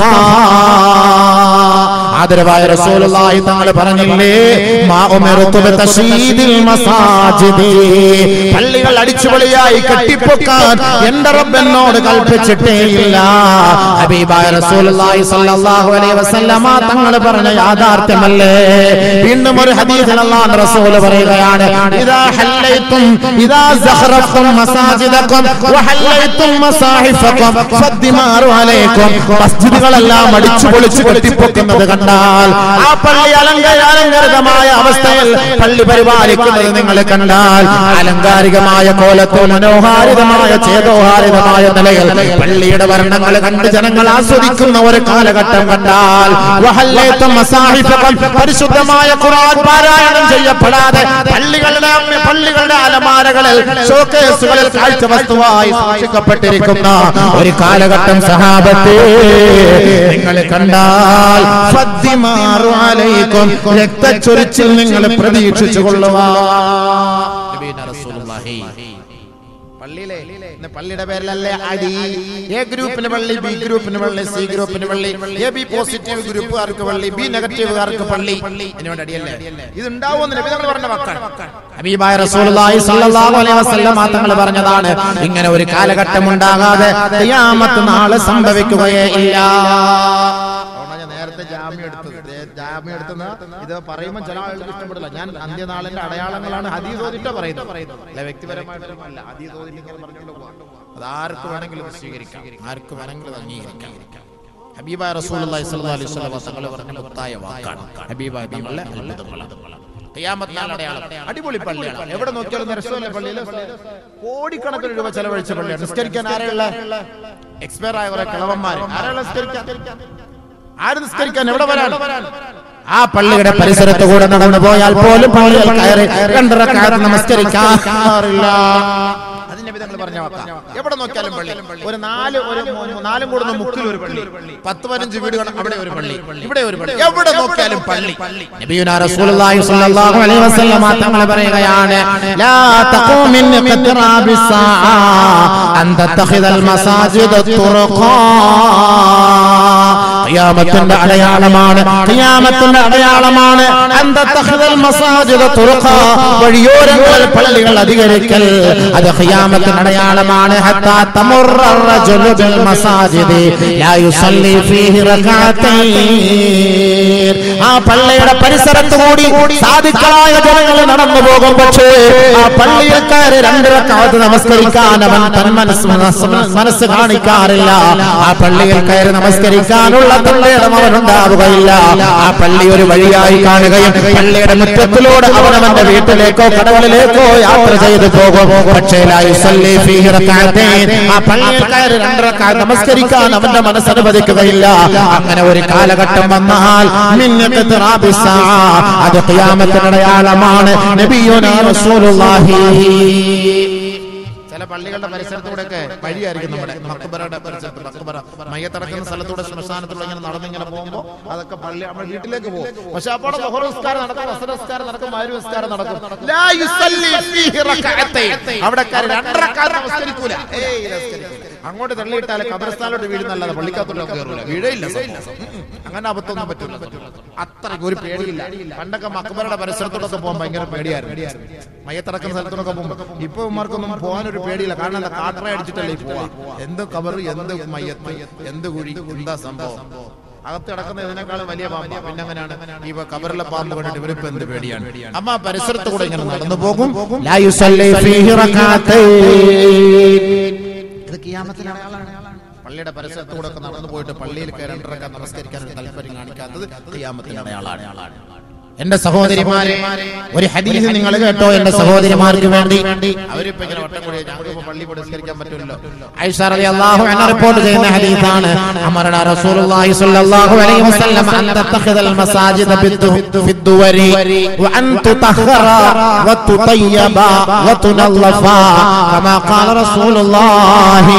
ആദരവായ റസൂലുള്ളാഹി തങ്ങൾ പറഞ്ഞില്ലേ, മാ ഉമിർതു ബിതശീദിൽ മസാജിദി, പള്ളികൾ അടിച്ചുപൊളിയായി കെട്ടിപ്പൊക്കാൻ എന്റെ റബ്ബ് എന്നോട് കൽപ്പിച്ചിട്ടേയില്ല. ഹബീബായ റസൂലുള്ളാഹി സ്വല്ലല്ലാഹു അലൈഹി വസല്ലമ തങ്ങൾ പറഞ്ഞ യാഥാർത്ഥ്യമല്ലേ? വീണ്ടും ഒരു ഹദീസിൽ അല്ലാഹുവിന്റെ റസൂൽ പറയുകയാണ്, ഇദാ ഹല്ലൈതും ഇദാ സഖറഫ്തും മസാജിദകും വഹല്ലൈതും മസാഹിഫകും ഫദ്ദിമാറു അലൈക്കും, മസ്ജിദുകളെല്ലാം അടിച്ചുപൊളിച്ച് കെട്ടിപ്പൊക്കുന്നത് കണ്ടാൽ, ആ പള്ളി അലങ്കാരികമായ അവസ്ഥയിൽ പള്ളി പരിപാലിക്കുന്നത് നിങ്ങൾ കണ്ടാൽ, അലങ്കാരികമായ കോലത്തിൽ മനോഹാരിതമായ ചേതോഹാരിതമായ നിലയിൽ പള്ളിയുടെ വർണ്ണങ്ങൾ കണ്ട് ജനങ്ങൾ ആസ്വദിക്കുന്ന ഒരു കാലഘട്ടം കണ്ടാൽ, പരിശുദ്ധമായ ഖുർആൻ പാരായണം ചെയ്യപ്പെടാതെ പള്ളികളുടെ അലമാരകളിൽ, ഷോക്കേസുകളിൽ കാഴ്ച വസ്തുവായി സൂക്ഷിക്കപ്പെട്ടിരിക്കുന്ന ഒരു കാലഘട്ടം സഹാബത്തെ നിങ്ങൾ കണ്ടാൽ, രക്തച്ചൊരിച്ചിൽ നിങ്ങൾ പ്രതീക്ഷിച്ചു കൊള്ളുക. പള്ളിയിലെ പള്ളിയുടെ പേരിലല്ലേ അടി. എ ഗ്രൂപ്പിന് പള്ളി, ബി ഗ്രൂപ്പിന് പള്ളി, സി ഗ്രൂപ്പിന് പള്ളി, എ ബി പോസിറ്റീവ് ഗ്രൂപ്പുകാർക്ക് പള്ളി, ബി നെഗറ്റീവുകാർക്ക് പള്ളി. ഇതിനോട് അടിയല്ലേ? ഇത് ഉണ്ടാവുമെന്ന് നബി തങ്ങൾ പറഞ്ഞ വാക്കാണ്. ഹബീബായ റസൂലുള്ളാഹി സ്വല്ലല്ലാഹു അലൈഹി വസല്ലം തങ്ങൾ പറഞ്ഞതാണ്, ഇങ്ങനെ ഒരു കാലഘട്ടം ഉണ്ടാകാതെ ഖിയാമത്ത് നാൾ സംഭവിക്കുകയേ ഇല്ല. നേരത്തെ ജാമ്യം എടുത്തുന്ന ഇത് പറയുമ്പോൾ ചില ആളുകൾക്ക് ഇഷ്ടപ്പെടില്ല. ഞാൻ അന്ത്യനാളിന്റെ അടയാളങ്ങളാണ് ഹദീസ് ഓതിട്ടാ പറയുന്നത്, അല്ല വ്യക്തിപരമായിട്ടൊന്നുമല്ല. ഹദീസ് ഓതിട്ട് ഇങ്ങനെ പറഞ്ഞുകൊണ്ട് പോകാം. അത് ആർക്ക് വേണമെങ്കിലും സ്വീകരിക്കാം, ആർക്ക് വേണമെങ്കിലും അംഗീകരിക്കാം. ഹബീബായ റസൂലുള്ളാഹി സ്വല്ലല്ലാഹു അലൈഹി വസല്ലം തങ്ങൾ പറഞ്ഞ മുത്തായ വാക്കാണ് ഹബീബായ തങ്ങളുടെ അത്ഭുതങ്ങളാണ്. ഖിയാമത്ത് നാൾ അടയാളം. അടിപൊളി പള്ളിയാണ്, എവിടെ നോക്കിയാലും രസമല്ലേ പള്ളിയിൽ. കോടിക്കണക്കിന് രൂപ ചെലവഴിച്ച പള്ളിയാണ്. നിസ്കരിക്കാൻ ആരെയുള്ള എക്സ്പയർ ആയ കുറെ കിളവന്മാർ, ആരെയുള്ള നിസ്കരിക്കാൻ? ആര് നിസ്കരിക്കാൻ? എവിടെ വരാൻ? ആ പള്ളിയുടെ പരിസരത്ത് കൂടെ നടന്നു പോയാൽ പോലും പള്ളിയിൽ കയറി 2 റക്അത്ത് നമസ്കരിക്കാറില്ല. അതിന്റെ വിധങ്ങൾ പറഞ്ഞ വാക്കാ. എവിടെ നോക്കിയാലും പള്ളി. ഒരു നാലും കൂടുന്ന മുക്കിൽ ഒരു പള്ളി, 10-15 വീടുകൾ, അവിടെ ഒരു പള്ളി, ഇവിടെ ഒരു പള്ളി, എവിടെ നോക്കിയാലും പള്ളി. നബിയുനാ റസൂലുള്ളാഹി സ്വല്ലല്ലാഹു അലൈഹി വസല്ലം തങ്ങൾ പറയുകയാണ്, ലാ തഖൂമിൻ ഖത്റാബിസ്സാഅ അൻ തത്തഖിദൽ മസാജിദ തുറഖാ. ഖിയാമത്തിന്റെ അടയാളമാണ്, ഖിയാമത്തിന്റെ അടയാളമാണ് അൻ തത്തഖിദൽ മസാജിദ തുറഖാ, വഴിയോരങ്ങളിൽ പള്ളികൾ അധികരിക്കൽ. അത് ഖിയാമത്തിന്റെ അടയാളമാണ്. ഹത്താ തമുറ റജുലു ബിൽ മസാജിദി ലാ യുസല്ലി ഫീഹി റകഅതൈൻ. ആ പള്ളിയുടെ പരിസരത്ത് കൂടി സാദിഖായ ജനങ്ങൾ നടന്നു പോകും, പക്ഷേ ആ പള്ളിയിൽ കയറി 2 റക്അത്ത് നമസ്കരിക്കാൻ അവൻ മനസ്സ് കാണിക്കാറില്ല. ആ പള്ളിയിൽ കയറി നമസ്കരിക്കാനുള്ള തള്ളയിടം അവനുണ്ടാവുകയില്ല. ആ പള്ളി ഒരു വഴിയായി കാണുകയും പള്ളിയുടെ മുറ്റത്തിലൂടെ അവനവന്റെ വീട്ടിലേക്കോ കടകളിലേക്കോ യാത്ര ചെയ്തു പോകും. പക്ഷേ ആ പള്ളിയിൽ കയറി 2 റക്അത്ത് നമസ്കരിക്കാൻ അവന്റെ മനസ്സ് അനുവദിക്കുകയില്ല. അങ്ങനെ ഒരു കാലഘട്ടം വന്നാൽ അത് ഖിയാമത്തിന്റെ അടയാളമാണ്. നബിയുനാ റസൂലുള്ളാഹി. ചില പള്ളികളുടെ പരിസരത്തൂടെയൊക്കെ വഴിയായിരിക്കും നമ്മുടെ മക്ബറയുടെ പരിസരത്ത്, മക്ബറ മയ്യത്തടക്കുന്ന സ്ഥലത്തൂടെ ശ്മശാനത്തിലൂടെ ഇങ്ങനെ നടന്നിങ്ങനെ പോകുമ്പോൾ അതൊക്കെ പള്ളി നമ്മുടെ വീട്ടിലേക്ക് പോകും. പക്ഷെ അപ്പോൾ ളുഹർ നിസ്കാരം നടക്കും, അസ്ർ നിസ്കാരം നടക്കും, മഗ്‌രിബ് നിസ്കാരം നടക്കും. ലാ യുസല്ലി ഫീഹി റകഅതൈൻ. അവിടെ 2 റക്അത്ത് നമസ്കരിക്കൂല. അങ്ങോട്ട് തള്ളിയിട്ടാൽ ഖബർസ്ഥാനിലോട്ട് വീഴുന്നല്ലാതെ പള്ളിക്കകത്തോട്ട് കയറൂല, വീഴയില്ല. അങ്ങനെ അബദ്ധമൊന്നും പറ്റില്ല. അത്രയ്ക്ക് ഒരു പേടിയില്ല. പണ്ടൊക്കെ മക്ബറയുടെ പരിസരത്തോടൊക്കെ പോകാൻ ഭയങ്കര പേടിയായിരുന്നു, മയ്യത്തടക്കുന്ന സ്ഥലത്തോടൊക്കെ പോകുമ്പോൾ. ഇപ്പൊ ഉമ്മാർക്കൊന്നും പോകാനൊരു പേടിയില്ല. കാരണം എന്താ? കാട്ടറ അടിച്ചിട്ടല്ലേ പോവാ. എന്ത് കബർ, എന്ത് മയ്യത്ത്, എന്ത് കുഴി, എന്താ സംഭവം. അകത്ത് കിടക്കുന്ന ഇതിനേക്കാളും വലിയ പാമ്പ്. പിന്നെ അങ്ങനെയാണ് ഈ കബറിലെ പാമ്പ് കണ്ടിട്ട് ഇവരിപ്പോ എന്ത് പേടിയാണ്. അമ്മ പരിസരത്ത് കൂടെ ഇങ്ങനെ നടന്നു പോകും. ലാ യുസല്ലി ഫീഹി റകഅതൈൻ. ഇത് ഖിയാമത്തിന്റെ അടയാളമാണ്. പള്ളിയുടെ പരിസരത്തൂടെ ഒക്കെ നടന്നു പോയിട്ട് പള്ളിയിൽ കയറി 2 റക്അത്ത് നമസ്കരിക്കാൻ താല്പര്യം കാണിക്കാത്തത് ഖിയാമത്തിന്റെ അടയാളമാണ്. എന്റെ സഹോദരിമാരെ, ഒരു ഹദീസ് നിങ്ങൾ കേട്ടോ എന്റെ സഹോദരിമാർക്ക് വേണ്ടി. അവരിപ്പോ ഇങ്ങനെ വട്ടം കൂടി ഞങ്ങൾക്ക് പള്ളി നമസ്കരിക്കാൻ പറ്റില്ലല്ലോ. ആയിഷ റളിയല്ലാഹു അൻഹ റിപ്പോർട്ട് ചെയ്യുന്ന ഹദീസാണ്. അമറന റസൂലുള്ളാഹി സ്വല്ലല്ലാഹു അലൈഹി വസല്ലം അൻ തത്തഖിദൽ മസാജിദ ഫിദ്ദുവരി വ അൻ തുതഖറ വ തുതയ്യബ വ തുനല്ലഫ കമാ ഖാല റസൂലുള്ളാഹി.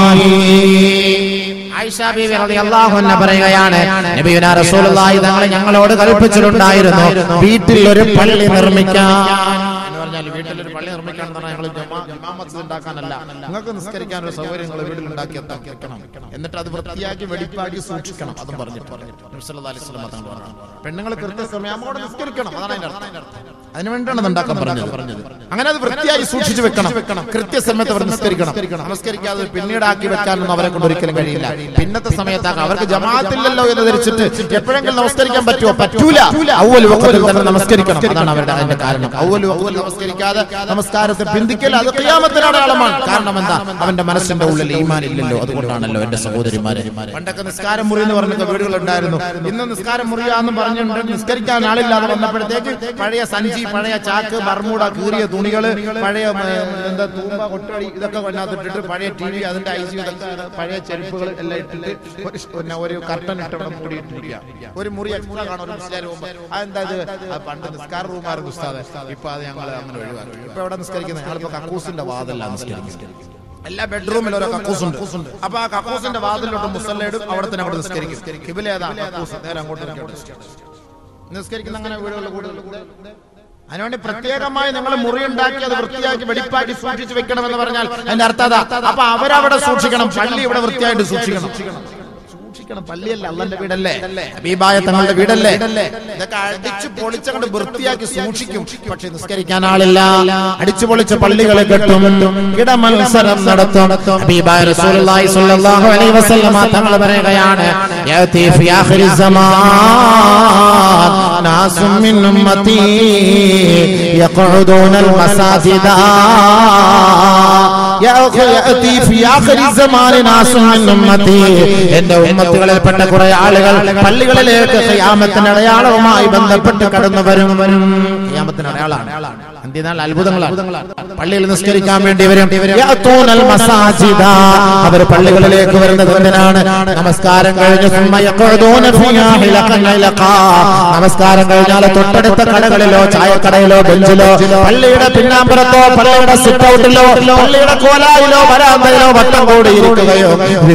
ആയിഷ ബീവി റളിയല്ലാഹു അൻഹ പറയുകയാണ്, നബിയുനാ റസൂലുള്ളാഹി തങ്ങൾ ഞങ്ങളോട് കൽപ്പിച്ചിട്ടുണ്ടായിരുന്നു വീട്ടിൽ ഒരു പള്ളി നിർമ്മിക്കാൻ. വീട്ടിലൊരു പള്ളി നിർമ്മിക്കണം എന്ന് പറഞ്ഞാൽ ഇമാമത്ത് ഉണ്ടാക്കാനല്ല, നിങ്ങൾക്ക് നിസ്കരിക്കാൻ ഒരു സൗകര്യം നിങ്ങൾ വീട്ടിൽ ഉണ്ടാക്കി വെക്കണം. എന്നിട്ട് അത് വൃത്തിയാക്കി വെടിപ്പാക്കി സൂക്ഷിക്കണം. അതും പറഞ്ഞിട്ട് നബി സല്ലല്ലാഹു അലൈഹി വസല്ലം തങ്ങൾ പറഞ്ഞു, പെണ്ണുങ്ങൾ കൃത്യസമയം അങ്ങോട്ട് നിസ്കരിക്കണം. അതാണ് അതിന്റെ അർത്ഥം. അതിനുവേണ്ടിയാണ് അത് ഉണ്ടാക്കാൻ പറഞ്ഞത്. അങ്ങനെ അത് വൃത്തിയായി സൂക്ഷിച്ചു വെക്കണം. കൃത്യസമയത്ത് അവർ നിസ്കരിക്കണം. നമസ്കരിക്കാതെ പിന്നീടാക്കി വെക്കാനൊന്നും അവരെ കൊണ്ട് ഒരിക്കലും കഴിയില്ല. പിന്നത്തെ സമയത്താക്കാം. അവർക്ക് ജമാഅത്തില്ലല്ലോ എന്ന് ധരിച്ചിട്ട് എപ്പോഴെങ്കിലും നമസ്കരിക്കാൻ പറ്റുമോ? പറ്റൂല. അവ്വൽ വഖത്തിൽ തന്നെ നമസ്കരിക്കണം. അതാണ് അവരുടെ അതിന്റെ കാരണം. അവ്വൽ വഖത്തിൽ നമസ്കരിക്കാതെ നമസ്കാരത്തെ പിന്തിക്കൽ അത് ഖിയാമത്തിന്റെ അടയാളമാണ്. കാരണം എന്താ? അവന്റെ മനസ്സിന്റെ ഉള്ളിൽ ഈമാൻ ഇല്ലല്ലോ. അതുകൊണ്ടാണല്ലോ എന്റെ സഹോദരിമാരെ. പണ്ടൊക്കെ നിസ്കാരം മുറി എന്ന് പറഞ്ഞ വീടുകൾ ഉണ്ടായിരുന്നു. ഇന്ന് നിസ്കാരം മുറിയാന്ന് പറഞ്ഞിട്ടുണ്ട്. നിസ്കരിക്കാൻ ആളില്ലാതെ വന്നപ്പോഴത്തേക്ക് പഴയ സഞ്ചി, പഴയ ചാക്ക്, ബർമൂട, കീറിയ തുണികള്, പഴയ എന്താ തൂമ്പ, കൊട്ടടി, ഇതൊക്കെ കൊണ്ടാത്തിട്ടിട്ട് പഴയ TV, അതിന്റെ IC, ഇതൊക്കെ പഴയ ചെരുപ്പുകൾ എല്ലാം ഇട്ടിട്ട് ഒരു കർട്ടൻ ഇട്ട് അവിടെ മൂടിയിട്ടിരിക്കുക. ഒരു മുറി എക്സ്ട്രാ കാണും ഒരു നിസ്കാര റൂം. അതെന്താ? പണ്ട് നിസ്കാര റൂമായിരുന്നു ഉസ്താദ്. ഇപ്പൊ അത് ഞങ്ങൾ അങ്ങനെ ഒഴിവാക്കി. ഇപ്പൊ എവിടെ നിസ്കരിക്കുന്നത്? ഞങ്ങളിപ്പോ കക്കൂസിന്റെ വാതിലാണ് നിസ്കരിക്കുന്നത്. എല്ലാ ബെഡ്റൂമിലും ഓരോ കക്കൂസുണ്ട്. അപ്പൊ ആ കക്കൂസിന്റെ വാതിലോട്ട് മുസല്ല ഇടും, അവിടെ തന്നെ അങ്ങോട്ട് നിസ്കരിക്കും. ഖിബില ഏതാ? കക്കൂസ്. നേരെ അങ്ങോട്ട് നിസ്കരിക്കുന്ന അങ്ങനെ വീടുകളിൽ കൂടുതൽ അതിനുവേണ്ടി പ്രത്യേകമായി നിങ്ങൾ മുറി ഉണ്ടാക്കി അത് വൃത്തിയാക്കി വെടിപ്പാക്കി സൂക്ഷിച്ചു വെക്കണമെന്ന് പറഞ്ഞാൽ അതിന്റെ അർത്ഥം അപ്പൊ അവരവിടെ സൂക്ഷിക്കണം, പള്ളി ഇവിടെ വൃത്തിയായിട്ട് സൂക്ഷിക്കണം. പള്ളിയല്ല, അള്ളാന്റെ വീടല്ലേ, ഹബീബായ തങ്ങളുടെ വീടല്ലേ. ഇതൊക്കെ അടിച്ചു പൊളിച്ചങ്ങോട്ട് വൃത്തിയാക്കി സൂക്ഷിക്കും, പക്ഷെ നിസ്കരിക്കാൻ ആളില്ല. അടിച്ചു പൊളിച്ച പള്ളികളെ കെട്ടും, ഇടമത്സരം നടത്തും. ഹബീബായ റസൂലുള്ളാഹി സ്വല്ലല്ലാഹു അലൈഹി വസല്ലം തങ്ങൾ പറയുകയാണ്, യഅതി ഫി ആഖിരി സമാൻ നാസും മിൻ ഉമ്മതി യഖഉദൂനൽ മസാജിദ. യഅതി ഫി ആഖിരി സമാൻ നാസും മിൻ ഉമ്മതി, എന്റെ ഉമ്മത്തികളിൽപ്പെട്ട കുറെ ആളുകൾ പള്ളികളിലേക്ക് ഖിയാമത്തിന്റെ അടയാളവുമായി ബന്ധപ്പെട്ട് കടന്നു വരും. ഖിയാമത്തിന്റെ അടയാളമാണ്, എന്തിനാൽ അത്ഭുതങ്ങളാണ്. പള്ളിയിൽ നിസ്കരിക്കാൻ വേണ്ടി വരും. യഅതൂനൽ മസാജിദ, അവർ പള്ളികളിലേക്ക് വരുന്നത് എന്തിനാണ്? നമസ്കാരം കഴിഞ്ഞ് നമസ്കാരം കഴിഞ്ഞാൽ തൊട്ടടുത്ത കടകളിലോ ചായക്കടയിലോ ബെഞ്ചിലോ പള്ളിയുടെ പിന്നാമ്പുറത്തോ പള്ളിയുടെ സിറ്റ് ഔട്ടിലോ പള്ളിയുടെ കോലായിലോ വരാന്തയിലോ വട്ടം കൂടി ഇരിക്കുകയോ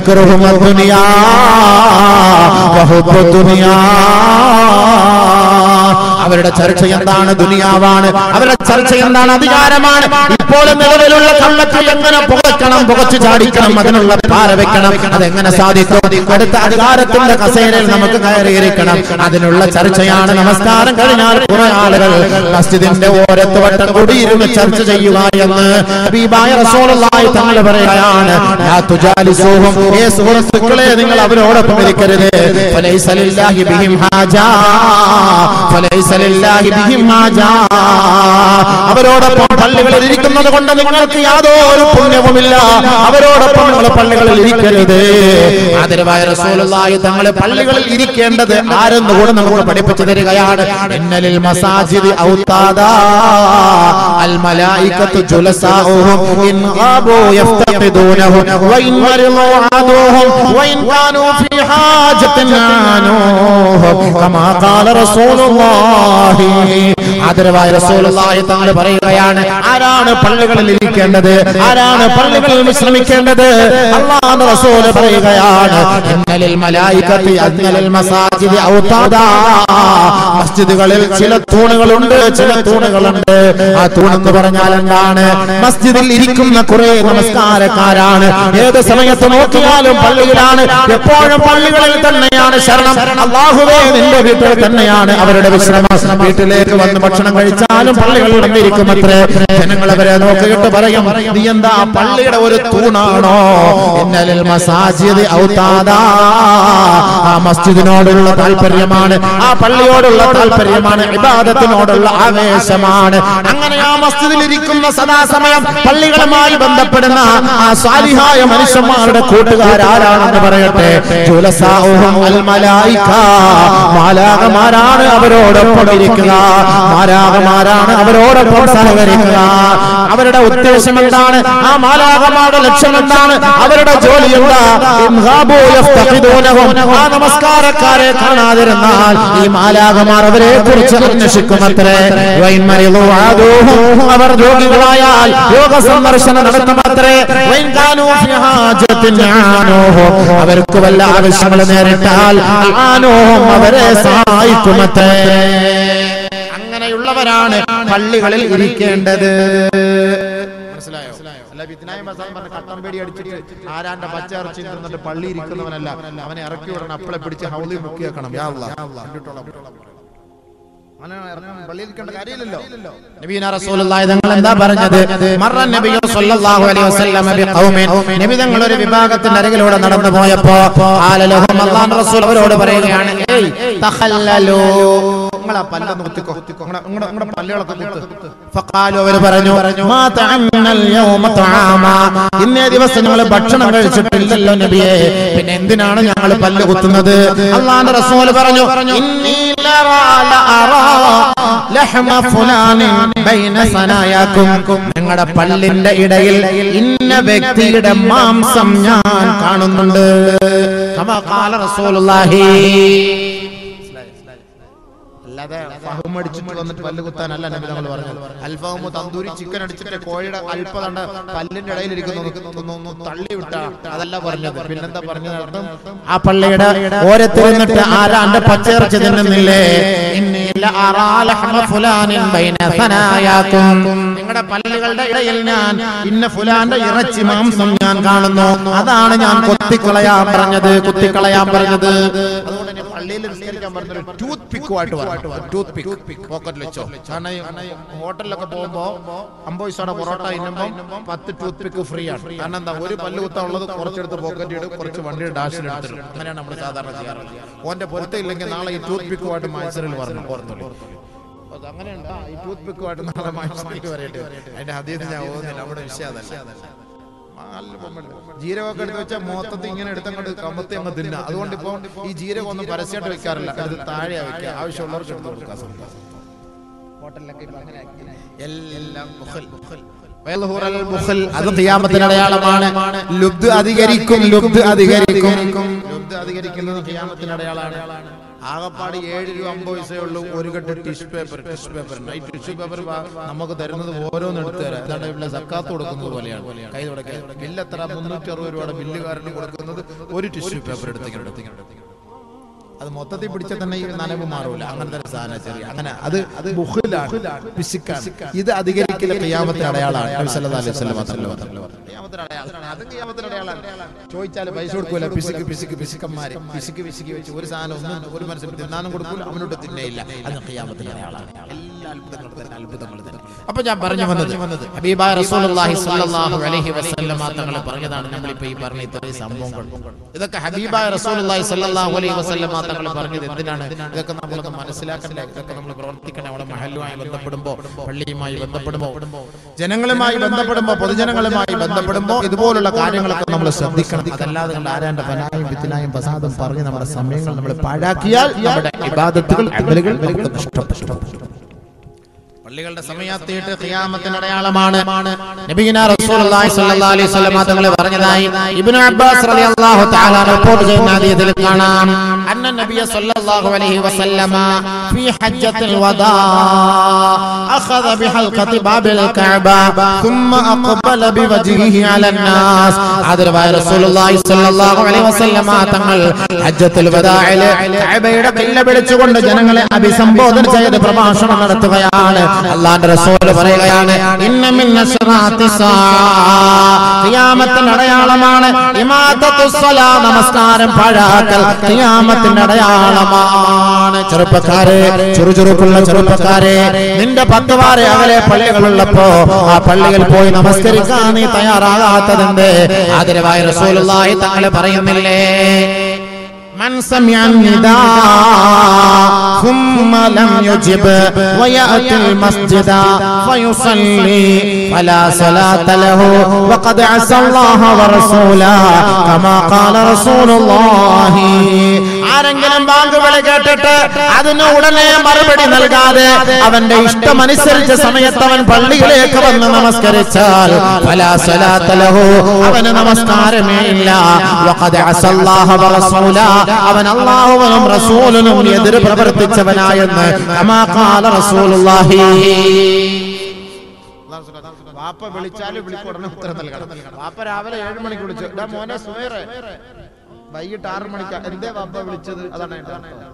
അവരുടെ ചർച്ച എന്താണ്? ദുനിയാവാണ്. അവരുടെ ചർച്ച എന്താണ്? അധികാരമാണ്. ഇപ്പോൾ നിലവിലുള്ള കള്ളത്തിൽ എങ്ങനെ പുകയ്ക്കണം, പുകച്ചു ചാടിക്കണം, അതിനുള്ള പാര വെക്കണം, അതെങ്ങനെ സാധിക്കും? അടുത്ത അധികാരത്തിന്റെ കസേരയിൽ നമുക്ക് കയറിയിരിക്കണം, അതിനുള്ള ചർച്ചയാണ്. നമസ്കാരം കഴിഞ്ഞാൽ കുറെ ആളുകൾ മസ്ജിദിന്റെ ഓരത്ത് വട്ടം കൂടിയിരുന്ന് ചർച്ച ചെയ്യുക എന്ന് ഹബീബായ റസൂലുള്ളാഹി തങ്ങൾ പറയുകയാണ്. ലാ തുജാലിസൂഹും, ഏ സുഹൃത്തുക്കളെ, നിങ്ങൾ അവരോടൊപ്പം ഇരിക്കരുത്. ഫലൈസ ലില്ലാഹി ബിഹിം ഹാജാ, ഫലൈസ ലില്ലാഹി ബിഹിം ഹാജാ. അവരോടൊപ്പം പള്ളികളിൽ ഇരിക്കുന്നത് കൊണ്ട് നിങ്ങൾക്ക് യാതൊരു പുണ്യവുമില്ല. അവരോടൊപ്പം നിങ്ങൾ പള്ളികളിൽ ഇരിക്കരുത്. ആദരവായ റസൂലുള്ളാഹി തങ്ങൾ പള്ളികളിൽ ഇരിക്കേണ്ടത് ആരെന്ന് കൂടെ നമുക്ക് പഠിപ്പിച്ചു തരികയാണ്. ഇന്നലിൽ മസാജിദി ഔതാദാ അൽ മലായികത്തു ജുലസാഉഹും ഇൻ ഗാബു യഫ്തഖിദൂനഹു വഇൻ മരിളു ആദൂഹും വഇൻ കാനൂ ഫീ ഹാജത്തിൻ ആനൂഹു കമാ ഖാല റസൂലുള്ളാഹി. ആദരവായ റസൂലുള്ളാഹി തങ്ങൾ പറയുകയാണ്, ആരാണ് പള്ളികളിൽ ഇരിക്കേണ്ടത്, ആരാണ് പള്ളികളിൽ വിശ്രമിക്കേണ്ടത്? അല്ലാഹുവിന്റെ റസൂൽ പറയുകയാണ്, ഇന്നലിൽ മലായികത്തി അന്നലിൽ മസാജിദി ഔതാദാ. മസ്ജിദുകളിൽ ചില തൂണുകളുണ്ട്, ചില തൂണുകളുണ്ട്. ആ തൂണെന്ന് പറഞ്ഞാൽ എന്താണ്? മസ്ജിദിൽ ഇരിക്കുന്ന കുറെ നമസ്കാരക്കാരാണ്. ഏത് സമയത്ത് നോക്കിയാലും പള്ളിയിലാണ്, എപ്പോഴും പള്ളികളിൽ തന്നെയാണ് ശരണം. അല്ലാഹുവേ, നിന്റെ വീട്ടിൽ തന്നെയാണ് അവരുടെ വിശ്രമം. വീട്ടിലേക്ക് വന്ന് ഭക്ഷണം കഴിച്ചാലും പള്ളികളിൽ വന്നിരിക്കും അത്രേ. ജനങ്ങൾ അവരെ നോക്കിയിട്ട് പറയും, നീ എന്താ പള്ളിയുടെ ഒരു തൂണാണോ? ഇന്നലിൽ മസാജിദി ഔതാദാ. ആ മസ്ജിദിനോടുള്ള താല്പര്യമാണ്, ആ പള്ളിയോടുള്ള താല്പര്യമാണ്, ഇബാദത്തിനോടുള്ള ആവേശമാണ്. അങ്ങനെ ആ മസ്ജിദിൽ ഇരിക്കുന്ന സദാസമയം പള്ളികളുമായി ബന്ധപ്പെടുന്ന ആ സാലിഹായ മനുഷ്യന്മാരുടെ കൂട്ടുകാരാരാണെന്ന് പറയട്ടെ. ജുലസാഉഹും അൽ മലായിക, മാലാഖമാരാണ് അവരോടൊപ്പം ഇരിക്കുക, മാലാഖമാരാണ് അവരോടൊപ്പം സഹകരിക്കുക. അവരുടെ ഉദ്ദേശം എന്താണ്? ആ മാലാഖമാരുടെ ലക്ഷ്യം എന്താണ്? അവരുടെ ജോലി എന്താ? ആ നമസ്കാരക്കാരെ കാണാതിരുന്നാൽ ഈ മാലാഖമാർ അവരെ കുറിച്ച് അന്വേഷിക്കുമത്രേ. അവർ രോഗികളായാൽ രോഗ സന്ദർശനം നടത്തുമത്രേ. അവർക്ക് വല്ല ആവശ്യങ്ങൾ നേരിട്ടാൽ അവരെ സഹായിക്കുമത്രേ. അങ്ങനെയുള്ളവരാണ് പള്ളികളിൽ ഇരിക്കേണ്ടത്. മനസ്സിലായോ? അല്ല, വിദ്നായ മസാൻ പറഞ്ഞ കട്ടമ്പേടി അടിച്ചിട്ട് ആരാന്റെ പച്ച ഇറച്ചി തിന്നിട്ട് പള്ളി ഇരിക്കുന്നവനല്ല, അവനെ ഇറക്കി വിടണം. അപ്പളെ പിടിച്ച് ഹൗലി മുക്കി വെക്കണം. യാ അല്ലാഹ്, പള്ളിയിരിക്കേണ്ട കാര്യമില്ലല്ലോ. നബിയുനാ റസൂലുള്ളാഹി തങ്ങൾ എന്താ പറഞ്ഞത്? മർറ നബിയു സ്വല്ലല്ലാഹു അലൈഹി വസല്ലം ബിഖൗമിൻ, നബി തങ്ങൾ ഒരു വിഭാഗത്തിന്റെ അരികിലൂടെ നടന്നു പോയപ്പോ ഖാല ലഹും, അല്ലാഹുവിന്റെ റസൂൽ അവരോട് പറയുകയാണ്, ഏയ് തഖല്ലലു, നിങ്ങളെ പല്ല് കുത്തിക്കോ, നിങ്ങളുടെ പല്ലുകളൊക്കെ കുത്ത്. ഫഖാലു, അവർ പറഞ്ഞു, മാ തഅന്നൽ യൗമ തആമാ, ഇന്നേ ദിവസം ഞങ്ങൾ ഭക്ഷണം കഴിച്ചിട്ടില്ലല്ലോ നബിയേ, പിന്നെ എന്തിനാണ് ഞങ്ങൾ പല്ല് കുത്തുന്നത്? അല്ലാഹുവിന്റെ റസൂൽ പറഞ്ഞു, ഇന്നി നിങ്ങളുടെ പല്ലിന്റെ ഇടയിൽ ഇന്ന വ്യക്തിയുടെ മാംസം ഞാൻ കാണുന്നുണ്ട്. അല്ലാതെ ഫഹം അടിച്ചിട്ട് വന്നിട്ട് പല്ല് കുത്താനല്ല നബി തങ്ങൾ പറഞ്ഞത്. അൽഫഹമു തന്തൂരി ചിക്കൻ അടിച്ചിട്ട് കോഴിയുടെ അല്പതണ്ട പല്ലിന്റെ ഇടയിൽ ഇരിക്കുന്നു തള്ളി വിട്ട അതല്ല പറഞ്ഞത്. പിന്നെന്താ പറഞ്ഞത്? ആ പള്ളിയുടെ ഓരത്തിരുന്നിട്ട് ആരാന്റെ പച്ചയിറച്ചി തിന്നുന്നില്ലേ? ലഅറാ ലഹ്മ ഫുലാനിൻ ബൈന സനായാകും, നിങ്ങളുടെ പല്ലുകളുടെ ഇടയിൽ ഞാൻ ഇന്ന ഫുലാന്റെ ഇറച്ചി മാംസം ഞാൻ കാണുന്നു, അതാണ് ഞാൻ കുത്തിക്കളയാൻ പറഞ്ഞത്. അതുകൊണ്ട് ഞാൻ പള്ളിയിൽ നിസ്കരിക്കാൻ പറഞ്ഞൊരു ടൂത്ത് പിക്കുമായിട്ട് ടൂത്ത് പിക്ക് പോക്കറ്റിൽ വെച്ചോ. കാരണം ഹോട്ടലിലൊക്കെ പോകുമ്പോ 50 പൈസയുടെ പൊറോട്ട ഇന്നുമ്പം 10 ടൂത്ത് പിക്ക് ഫ്രീ ആണ്. കാരണം എന്താ, ഒരു പല്ല് കുത്താനുള്ളത് കുറച്ചെടുത്ത് പോക്കറ്റ് ഇടും, കുറച്ച് വണ്ടിയുടെ ഡാഷിൽ എടുത്തിടും. അങ്ങനെയാണ് നമ്മൾ സാധാരണ ചെയ്യാറുള്ളത്. ഓന്റെ പൊരുത്തയില്ലെങ്കിൽ നാളെ ഈ ടൂത്ത് പിക്കുമായിട്ട് മത്സരം പറഞ്ഞു ഓർത്തുള്ളൂ. അങ്ങനെയുണ്ട്. ഈ ടൂത്ത് പിക്കുമായിട്ട് നാളെ മത്സരത്തിൽ വരട്ടെ. അതിന്റെ ഹദീസ് ഞാൻ ഓതുന്നില്ല, അവിടെ വിഷയം അതല്ല. ജീരകമൊക്കെ എടുത്ത് വെച്ചാൽ മൊത്തത്തിൽ ഇങ്ങനെ എടുത്തങ്ങോട്ട് കമ്പത്തി അങ്ങ് തിന്നാ. അതുകൊണ്ട് ഇപ്പൊ ഈ ജീരകം ഒന്നും പരസ്യമായിട്ട് വെക്കാറില്ല, അത് താഴെ വെക്കുക, ആവശ്യമുള്ളവർക്ക് എടുത്ത് കൊടുക്കാം. ഹോട്ടലിലൊക്കെ എല്ലാം അത് ഖിയാമത്തിന്റെ അടയാളമാണ്. ലുബ്ദ് അധികരിക്കുന്നത് ഖിയാമത്തിന്റെ അടയാളമാണ്. ആകപ്പാട് 7 രൂപ 50 പൈസയേ ഉള്ളൂ ഒരു കെട്ട് ടിഷ്യൂ പേപ്പർ. ഈ ടിഷ്യൂ പേപ്പർ നമുക്ക് തരുന്നത് ഓരോന്ന് എടുത്തു തരാം. അതാണ് ഇവിടെ സക്കാത്ത് കൊടുക്കുന്നത് പോലെയാണ്. കൈ തുടക്കാൻ ബില്ല് എത്ര, 360 രൂപയുടെ ബില്ലുകാരന് കൊടുക്കുന്നത് ഒരു ടിഷ്യൂ പേപ്പർ എടുത്തിങ്ങനെ. അത് മൊത്തത്തിൽ പിടിച്ചാൽ തന്നെ ഈ നനവ് മാറൂല. അങ്ങനത്തെ സാധനം ചെറിയ അങ്ങനെ അത് ബുഖിലാണ്, പിശുക്കാണ്. ഇത് അധികരിക്കൽ ഖിയാമത്തിന്റെ അടയാളമാണ്. നബി സല്ലല്ലാഹു അലൈഹി വസല്ലം ഖിയാമത്തിന്റെ അടയാളമാണ്. അത് ഖിയാമത്തിന്റെ അടയാളമാണ്. ചോദിച്ചാൽ പൈസ കൊടുക്കൂല. പിശുക്കന്മാര് പിശുക്കി വെച്ച് ഒരു സാധനം ഒന്നും ഒരു മനുഷ്യൻ തിന്നാനും കൊടുക്കൂല, അവനോട് തിന്നയില്ല. അത് ഖിയാമത്തിന്റെ അടയാളമാണ്. എല്ലാ അത്ഭുതങ്ങൾ തന്നെ. അപ്പൊ ഞാൻ പറഞ്ഞു വന്നത് ഹബീബായ റസൂലുള്ളാഹി സ്വല്ലല്ലാഹു അലൈഹി വസല്ലം തങ്ങൾ പറഞ്ഞതാണ്. നമ്മളിപ്പോ ഈ പറഞ്ഞ ഇത്രയും സംഭവങ്ങൾ, ഇതൊക്കെ ഹബീബായ റസൂലുള്ളാഹി സ്വല്ലല്ലാഹു അലൈഹി വസല്ലം തങ്ങൾ പറഞ്ഞത് എന്തിനാണ്? ഇതൊക്കെ നമ്മളൊന്ന് മനസ്സിലാക്കണ്ടേ, ഇതൊക്കെ നമ്മൾ പ്രവർത്തിക്കണം. അവിടെ മഹല്ലുമായി ബന്ധപ്പെടുമ്പോ, പള്ളിയുമായി ബന്ധപ്പെടുമ്പോ, ജനങ്ങളുമായി ബന്ധപ്പെടുമ്പോ, പൊതുജനങ്ങളുമായി ബന്ധപ്പെടുമ്പോ ഇതുപോലുള്ള കാര്യങ്ങളൊക്കെ നമ്മൾ ശ്രദ്ധിക്കണം. അതല്ലാതെ കണ്ട് ആരാന്റെ ഫനായും ഫിത്നായും ഫസാദും പറഞ്ഞ് നമ്മുടെ സമയങ്ങൾ നമ്മൾ പാഴാക്കിയാൽ നമ്മുടെ ഇബാദത്തുകൾ അമലുകൾ നമുക്ക് നഷ്ടപ്പെട്ടു. പള്ളികളുടെ സമയത്തേട്ട് ഖിയാമത്തിന്റെ അടയാളമാണ്. നബിയുനാ റസൂലുള്ളാഹി സ്വല്ലല്ലാഹു അലൈഹി വസല്ലം തങ്ങൾ പറഞ്ഞതായി ഇബ്നു അബ്ബാസ് റളിയല്ലാഹു തആല റിപ്പോർട്ട് ചെയ്യുന്ന ഹദീസിൽ കാണാം. അന്ന നബിയ സ്വല്ലല്ലാഹു അലൈഹി വസല്ലം ഫീ ഹജ്ജത്തുൽ വദാ അഖദ ബിഹൽഖതി ബാബിൽ കഅബ ثم അഖബല ബിവജ്ഹിഹി അലന്നാസ്. ആദരവായ റസൂലുള്ളാഹി സ്വല്ലല്ലാഹു അലൈഹി വസല്ലം തങ്ങൾ ഹജ്ജത്തുൽ വദാഇൽ കഅബയുടെ ഖില്ല പിടിച്ചുകൊണ്ട് ജനങ്ങളെ അഭിസംബോധന ചെയ്ത് പ്രഭാഷണം നടത്തുകയാണ്. അല്ലാഹുവിന്റെ റസൂൽ പറയുകയാണ്, ഇന്ന മിൻ അശ്റാത്തിസ്സാ, ഖിയാമത്തിന്റെ അടയാളമാണ് ഇമാദത്തുസ്സലാ, നമസ്കാരം പാഴാക്കൽ ഖിയാമത്തിന്റെ അടയാളമാണ്. ചെറുപ്പക്കാരെ, ചുറുചുറുക്കുള്ള ചെറുപ്പക്കാരെ, നിന്റെ 10 വാര അകലെ പള്ളികളുള്ളപ്പോ ആ പള്ളിയിൽ പോയി നമസ്കരിക്കാൻ നീ തയ്യാറാകാത്തതെന്ത്? ആദരവായ റസൂലുള്ളാഹി തങ്ങൾ പറയുന്നില്ലേ, من سمع النداء ثم لم يجب ويأتي المسجد فيصلي فلا صلاة له وقد عصى الله ورسوله كما قال رسول الله. ആരെങ്കിലും ബാങ്ക് വിളി കേട്ടിട്ട് അതിന് ഉടനെ മറുപടി നൽകാതെ അവന്റെ ഇഷ്ടമനുസരിച്ച സമയത്ത് അവൻ പള്ളിയിലേക്ക് വന്ന് നമസ്കരിച്ചാൽ ഫലാ സ്വലാത്ത ലഹു, അവന് നമസ്കാരമേ ഇല്ല. വഖദ് അസല്ലാഹു വറസൂലഹു, അവൻ അല്ലാഹുവിനും റസൂലിനും എതിര് പ്രവർത്തിച്ചവനായെന്ന് കമാ ഖാല റസൂലുള്ളാഹി. വാപ്പ വിളിച്ചാലും വിളിക്കുടനെ ഉത്തരം നൽകണം. വാപ്പ രാവിലെ 7 മണിക്ക് വിളിച്ചു, എടാ മോനെ സുഹൈറേ, വൈകിട്ട് 6 മണിക്ക് എന്തേ വാപ്പ വിളിച്ചത്? അതാണ് എന്റെ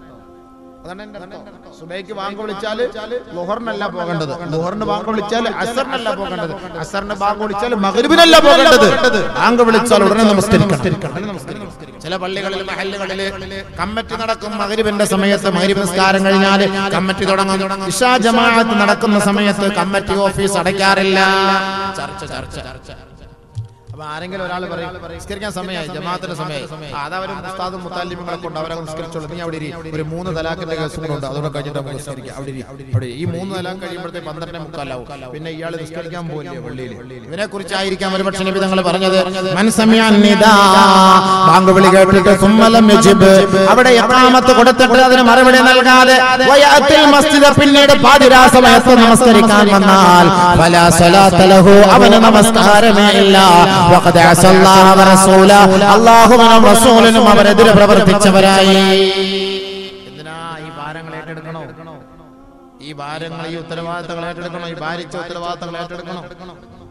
സുബൈക്ക് ബാങ്ക് വിളിച്ചാൽ ളുഹറിനല്ല പോകേണ്ടത്, ളുഹറിന് ബാങ്ക് വിളിച്ചാൽ അസറിനല്ല പോകേണ്ടത്, അസറിന് ബാങ്ക് വിളിച്ചാൽ മഗ്രിബിനല്ല പോകേണ്ടത്. ബാങ്ക് വിളിച്ചാൽ ഉടനെ നമസ്കരിക്കണം. ചില പള്ളികളിൽ മഹല്ലുകളിൽ കമ്മിറ്റി നടക്കും. മഗ്രിബിന്റെ സമയത്ത് മഗ്രിബ് നിസ്കാരം കഴിഞ്ഞാൽ കമ്മിറ്റി തുടങ്ങും. ഇശാ ജമാഅത്ത് നടക്കുന്ന സമയത്ത് കമ്മിറ്റി ഓഫീസ് അടയ്ക്കാറില്ല. ചർച്ച. അപ്പൊ ആരെങ്കിലും ഒരാൾ പറയും നിസ്കരിക്കാൻ സമയമായി, ജമാഅത്തിന്റെ സമയമായി, അതവരും ഉസ്താദും മുത്താലിമുകളെ കൊണ്ട് അവരെ നിസ്കരിച്ചോളൂ, നീ അവിടെ ഒരു 3 തലാഖിന്റെ കേസും കൂടെ ഉണ്ട്, അതോടെ കഴിഞ്ഞിട്ട് നമുക്ക് നിസ്കരിക്കാം. അവിടെ ഈ 3 തലാഖ് കഴിയുമ്പോഴത്തേക്ക് 12:45 പിന്നെ ഇയാൾ നിസ്കരിക്കാൻ പോയില്ലേ പള്ളിയിൽ. ഇതിനെ കുറിച്ചായിരിക്കാം ഒരുപക്ഷെ നബി തങ്ങൾ പറഞ്ഞത്, മൻ സമിഅൻ നിദാ, ബാങ്ക് വിളി കേട്ടിട്ട് സുമ്മ ലം യജിബ്, അവിടെ ഇഖാമത്ത് കൊടുത്തിട്ട് അതിന് മറുപടി നൽകാതെ വയഅത്തിൽ മസ്ജിദ്, പിന്നീട് പാതിരാ സമയത്ത് നമസ്കരിക്കാൻ വന്നാൽ ഫലാ സ്വലാത്ത ലഹു, അവന് നമസ്കാരമേ ഇല്ല. വഖദ് അസല്ലാഹു വറസൂലഹു, അല്ലാഹുവിനും റസൂലിനും അവരെതിരെ പ്രവർത്തിച്ചവരായി. എന്തിനാ ഈ ഭാരങ്ങൾ ഏറ്റെടുക്കണോ? ഈ ഭാരങ്ങൾ, ഈ ഉത്തരവാദിത്തങ്ങൾ ഏറ്റെടുക്കണോ? ഈ ഭാരിച്ച ഉത്തരവാദിത്തങ്ങൾ ഏറ്റെടുക്കണോ?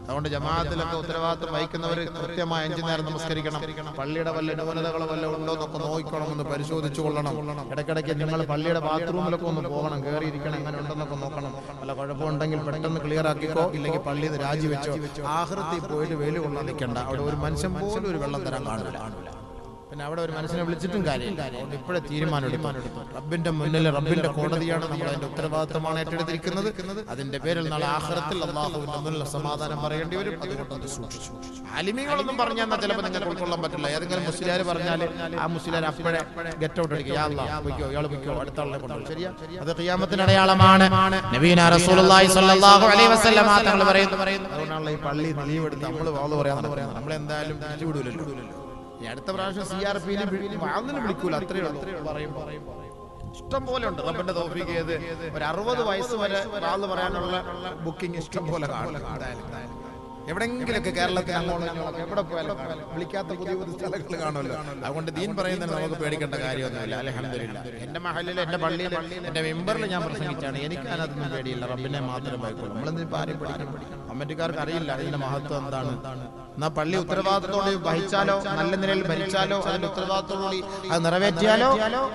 അതുകൊണ്ട് ജമാഅത്തിലൊക്കെ ഉത്തരവാദിത്വം വഹിക്കുന്നവർ കൃത്യമായി 5 നേരം നമസ്കരിക്കണം. പള്ളിയുടെ വല്ല ന്യൂനതകളോ വല്ല ഉണ്ടോ എന്നൊക്കെ നോക്കിക്കണമെന്ന് പരിശോധിച്ചു കൊള്ളണം. ഇടയ്ക്കിടയ്ക്ക് നിങ്ങൾ പള്ളിയുടെ ബാത്റൂമിലൊക്കെ ഒന്ന് പോകണം, കയറിയിരിക്കണം, എങ്ങനെ ഉണ്ടെന്നൊക്കെ നോക്കണം. വല്ല കുഴപ്പമുണ്ടെങ്കിൽ പെട്ടെന്ന് ക്ലിയർ ആക്കിക്കോ, ഇല്ലെങ്കിൽ പള്ളിയിൽ നിന്ന് രാജിവെച്ചോ. ആഖിറത്തിൽ പോയിട്ട് വെയിൽ കൊള്ളാൻ നിൽക്കണ്ട. അവിടെ ഒരു മനുഷ്യൻ പോലും ഒരു വെള്ളം തരാൻ കാണില്ല. പിന്നെ അവിടെ ഒരു മനുഷ്യനെ വിളിച്ചിട്ടും കാര്യമില്ല. അതുകൊണ്ട് ഇപ്പോഴേ തീരുമാനം എടുക്കണം. റബ്ബിന്റെ മുന്നിൽ റബ്ബിന്റെ കോടതിയാണ്, നമ്മൾ അതിന്റെ ഉത്തരവാദിത്തമാണ് ഏറ്റെടുത്തിരിക്കുന്നത്. അതിന്റെ പേരിൽ നാളെ ആഖിറത്തിൽ അല്ലാഹുവിന്റെ മുന്നിൽ സമാധാനം പറയേണ്ടി വരും. അതുകൊണ്ട് സൂക്ഷിച്ചു. ആലിമീങ്ങളൊന്നും പറഞ്ഞാൽ ചിലപ്പോൾ നിങ്ങൾക്ക് ഉൾക്കൊള്ളാൻ പറ്റില്ല. ഏതെങ്കിലും മുസ്ലിയാർ പറഞ്ഞാൽ ആ മുസ്ലിയാർ അപ്പോഴേ ഗെറ്റ് ഔട്ട് അടിക്കുക, യാ അല്ലാഹ് പൊയ്ക്കോ, ഇയാൾ പൊയ്ക്കോ, അടുത്ത ആളെ കൊണ്ടുപോകും. ശരിയാ? അത് ഖിയാമത്തിന്റെ അടയാളമാണ്. നബിയുനാ റസൂലുള്ളാഹി സ്വല്ലല്ലാഹു അലൈഹി വസല്ലം തങ്ങൾ പറയുന്നു. അതുകൊണ്ടാണല്ലോ ഈ പള്ളി ലീവ് എടുത്ത് നമ്മൾ വാള് പറയാൻ നമ്മളെന്തായാലും വിളിച്ചുവിടൂലല്ലോ. അടുത്ത പ്രാവശ്യം CRP-നെ വിളിക്കൂല, അത്രയേ ഉള്ളൂ. പറയും ഇഷ്ടം പോലെ ഉണ്ട്. റബ്ബിന്റെ തൗഫീഖ് ചെയ്ത് ഒരു 60 വയസ്സ് വരെ വാള് പറയാനുള്ള ബുക്കിംഗ് ഇഷ്ടം പോലെ കാണും. എവിടെങ്കിലൊക്കെ കേരളത്തിൽ അങ്ങോട്ട് എവിടെ പോയാലും വിളിക്കാത്ത പുതിയ പുതിയ സ്ഥലങ്ങൾ കാണുമല്ലോ. അതുകൊണ്ട് ദീൻ പറയുന്നതിന് നമുക്ക് പേടിക്കേണ്ട കാര്യമൊന്നുമില്ല. അൽഹംദുലില്ലാഹ്. എന്റെ മഹല്ലിൽ, എന്റെ പള്ളിയിൽ, എന്റെ മെമ്പറിൽ ഞാൻ പ്രസംഗിച്ചാണ്. എനിക്ക് അതിനകത്തൊന്നും പേടിയില്ല. റബ്ബിനെ മാത്രമേ ഭയക്കുള്ളൂ. നമ്മളെന്തിനും ആരെയും പേടിക്കണം? കമ്മിറ്റിക്കാർക്ക് അറിയില്ല ഇതിന്റെ മഹത്വം എന്താണ്. എന്നാ പള്ളി ഉത്തരവാദിത്തോടെ വഹിച്ചാലോ, നല്ല നിലയിൽ ഭരിച്ചാലോ, അതിന്റെ ഉത്തരവാദിത്തോടുകൂടി അത് നിറവേറ്റിയാലോ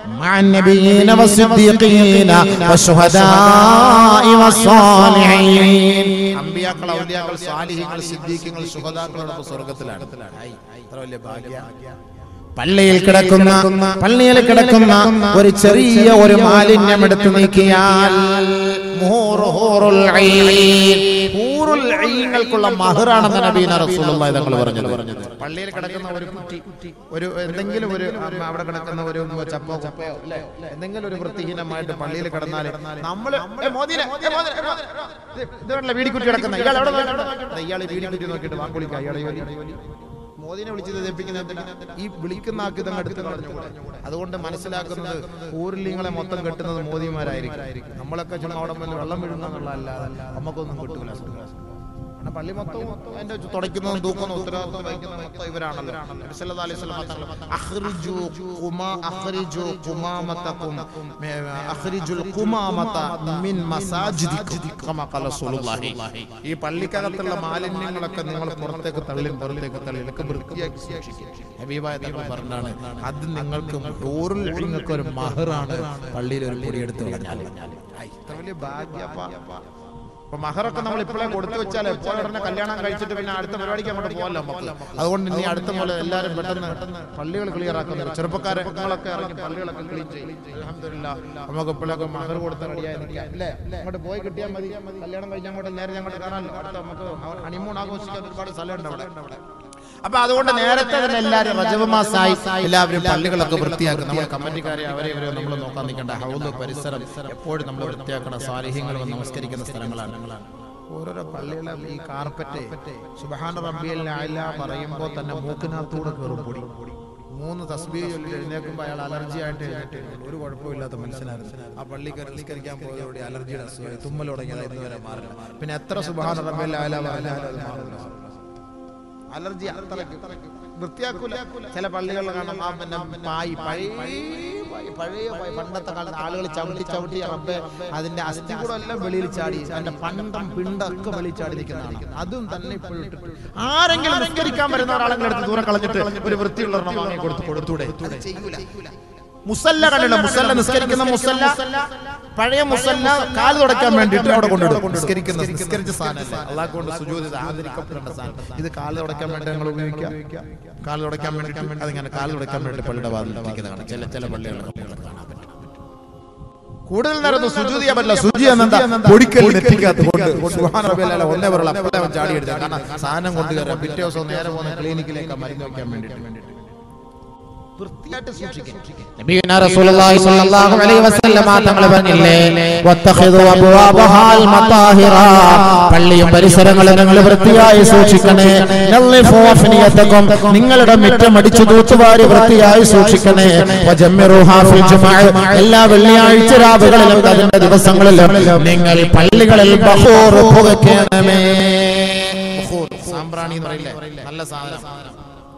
അമ്പിയാക്കൾ, ഔലിയാക്കൾ, സാലിഹീങ്ങൾ, സിദ്ദീഖീങ്ങൾ, ശുഹദാക്കളോടൊപ്പം സ്വർഗ്ഗത്തിലാണ്. അത്ര വലിയ ഭാഗ്യം. പള്ളിയിൽ കിടക്കുന്ന ഒരു ചെറിയ ഒരു മാലിന്യം എടുത്തു നീക്കിയാൽ ൂറുള്ള മഹറാണെന്ന് നബീന റസൂലുള്ളാഹി തങ്ങൾ പറഞ്ഞത്. പള്ളിയിൽ കിടക്കുന്ന ഒരു കുറ്റി, ഒരു എന്തെങ്കിലും ഒരു അവിടെ കിടക്കുന്ന ഒരു ചപ്പോ കുപ്പയോ എന്തെങ്കിലും ഒരു വൃത്തിഹീനമായിട്ട് പള്ളിയിൽ കിടന്നാൽ നമ്മൾ ഇതുകൊണ്ടല്ല വീടിക്കുറ്റി കിടക്കുന്ന ഇയാൾ വീടിക്കുറ്റി നോക്കിയിട്ട് വാക്കുളിക്കുക. ഇയാളെ മോദിനെ വിളിച്ചത് തെപ്പിക്കുന്ന ഈ വിളിക്കുന്ന ആക്കി തന്നെ എടുത്ത് കളഞ്ഞു. അതുകൊണ്ട് മനസ്സിലാക്കുന്നത് ഊരിലിങ്ങളെ മൊത്തം കെട്ടുന്നത് മോദിമാരായിരിക്കും. നമ്മളൊക്കെ ചുമ്മാ അവിടെ വെള്ളം വീഴുന്നല്ലാതെ നമുക്കൊന്നും കിട്ടൂല. പള്ളി മൊത്തം അതിന്റെ തുടയ്ക്കുന്നതും തൂക്കുന്നതും ഉത്തരവാദിത്വം വഹിക്കുന്നതും മൊത്തം ഇവരാണല്ലോ. നബി സല്ലല്ലാഹു അലൈഹി വസല്ലം തങ്ങൾ അഖ്രിജുൽ ഖുമാമത മിൻ മസാജിദിക്കും കമാ ഖാല റസൂലുള്ളാഹി. ഈ പള്ളിക്കകത്തുള്ള മാലിന്യങ്ങളൊക്കെ നിങ്ങൾ പുറത്തേക്ക് തള്ളി വൃത്തിയാക്കി സൂക്ഷിക്കുക. ഹബീബായ തങ്ങൾ പറഞ്ഞാണ്, അത് നിങ്ങൾക്ക് ഒരു മഹറാണ്. പള്ളിയിൽ ഒരു പൊടി എടുത്ത് കളഞ്ഞാൽ ഇത്ര വലിയ ഭാഗ്യപ്പാ. അപ്പൊ മഹറൊക്കെ നമ്മൾ ഇപ്പോഴേ കൊടുത്തു വെച്ചാൽ എപ്പോഴുടനെ കല്യാണം കഴിച്ചിട്ട് പിന്നെ അടുത്ത പരിപാടിക്ക് അങ്ങോട്ട് പോകല്ലോ നമുക്ക്. അതുകൊണ്ട് ഇനി അടുത്ത പോലെ എല്ലാവരും പെട്ടെന്ന് പള്ളികൾ ക്ലിയർ ആക്കുന്നുണ്ട്. ചെറുപ്പക്കാരെ നിങ്ങളൊക്കെ ഇറങ്ങി പള്ളികളൊക്കെ ക്ലീൻ ചെയ്യും. അൽഹംദുലില്ലാഹ് നമുക്ക് ഇപ്പോഴൊക്കെ മഹർ കൊടുത്ത് റെഡിയായി നിൽക്കാം അല്ലേ? അങ്ങോട്ട് പോയി കിട്ടിയാൽ മതി. കല്യാണം കഴിഞ്ഞ് അങ്ങോട്ട് നേരെ അങ്ങോട്ട് കാണാമല്ലോ. അടുത്ത നമുക്ക് ഹണിമൂൺ ആഘോഷിക്കാൻ ഒരുപാട് സ്ഥലമുണ്ട് അവിടെ. അപ്പൊ അതുകൊണ്ട് നേരത്തെ തന്നെ എല്ലാവരും റജബ് മാസമായി എല്ലാവരും പള്ളികളൊക്കെ വൃത്തിയാക്കും. നമ്മൾ കമ്മിറ്റിക്കാരെ അവരെ നമ്മൾ നോക്കാൻ നിൽക്കേണ്ട. ഹൗദ് പരിസരം എപ്പോഴും നമ്മൾ വൃത്തിയാക്കണം. സാലിഹ്യങ്ങൾ നമസ്കരിക്കുന്ന സ്ഥലങ്ങളാണ്. ഓരോരോ പള്ളികളെ ഈ കാർപ്പറ്റ് സുബ്ഹാന റബ്ബിയൽ അഅല പറയുമ്പോൾ തന്നെ മൂക്കിനകത്തൂടെ കയറും പൊടി. 3 തസ്ബീഹ് ചൊല്ലി എഴുന്നേൽക്കുമ്പോൾ അയാൾ അലർജി ആയിട്ട് ഒരു കുഴപ്പമില്ലാത്ത മനുഷ്യനായിരുന്നു. ആ പള്ളി കയറി നിസ്കരിക്കാൻ പോയതോടെ അലർജിയുടെ തുമ്മൽ തുടങ്ങിയത് ഇന്നുവരെ മാറില്ല. പിന്നെ എത്ര സുബ്ഹാന റബ്ബിയൽ അഅല പറഞ്ഞാലും അത് മാറില്ല. അലർജി വൃത്തിയാക്കൂല. ചില പള്ളികളിൽ കാണാം ആ പിന്നെ പഴയ പണ്ടത്തെ കാലത്ത് ആളുകൾ ചവിട്ടി റബ്ബെ അതിന്റെ അസ്ഥി കൂടെ എല്ലാം വെളിയിൽ ചാടി, അതിന്റെ പിണ്ടൊക്കെ വെളിയിൽ ചാടി നിൽക്കുന്നതാണ്. അതും തന്നെ ഇപ്പോഴും ആരെങ്കിലും നിസ്കരിക്കാൻ വരുന്ന ഒരാളെങ്കിലും എടുത്ത് ദൂരം കളഞ്ഞിട്ട് ഒരു വൃത്തിയുള്ള കൊടുത്തൂടെ? ചെയ്യൂല. മുസല്ല കണ്ടില്ല, മുസല്ല നിസ്കരിക്കുന്ന മുസല്ല, പഴയ മുസല്ല കാല് തുടയ്ക്കാൻ വേണ്ടിയിട്ട് അവിടെ കൊണ്ടുവിടും. നിസ്കരിച്ച സാധനം അല്ലാഹു കൊണ്ട് സുജൂദ് ആദരിക്കപ്പെടേണ്ട സാധനം. ഇത് കാല് തുടയ്ക്കാൻ വേണ്ടി ഞങ്ങൾ ഉപയോഗിക്കാം. കാല് തുടയ്ക്കാൻ വേണ്ടി അതിങ്ങനെ കാല് തുടയ്ക്കാൻ വേണ്ടി പള്ളിയുടെ വാതിലിരിക്കുന്നതാണ് ചില പള്ളികളിൽ കാണാൻ പറ്റും. കൂടുതൽ നേരം സുജൂദ് ചെയ്യാൻ പറ്റില്ല. സുജൂദ് എന്താ പൊടിക്കൽ നെറ്റിക്കകത്തുകൊണ്ട് സുബ്ഹാന റബ്ബിയൽ അഅല ഒന്നേ പറയുള്ള അപ്പോൾ അവൻ ചാടി എടുത്തു. കാരണം സാധനം കൊണ്ടുവരാൻ പിറ്റേ ദിവസം നേരെ പോകുന്ന ക്ലിനിക്കിലേക്ക് മരുന്ന് വയ്ക്കാൻ വേണ്ടിയിട്ട് വൃത്തിയായിട്ട് സൂക്ഷിക്കണം. നബിയുനാ റസൂലുള്ളാഹി സ്വല്ലല്ലാഹു അലൈഹി വസല്ലം തങ്ങൾ പറഞ്ഞില്ലേ, വത്തഖിദു അബ്വാബഹാൽ മതാഹിറ, പള്ളിയും പരിസരങ്ങളും നിങ്ങൾ വൃത്തിയായി സൂക്ഷിക്കണേ. നളിഫു അഫ്നിയതകും, നിങ്ങളുടെ മുറ്റം അടിച്ചു തൂത്തുവാരി വൃത്തിയായി സൂക്ഷിക്കണേ. വജമ്മിറുഹാ ഫിൽ ജുമുഅ, എല്ലാ വെള്ളിയാഴ്ച രാവുകളിലും അതിന്റെ ദിവസങ്ങളിലും നിങ്ങൾ പള്ളികളിൽ ബഖൂർ പുകയ്ക്കണമേ. ബഖൂർ സാമ്പ്രാണി എന്ന് പറയില്ലേ, നല്ല സാധനം.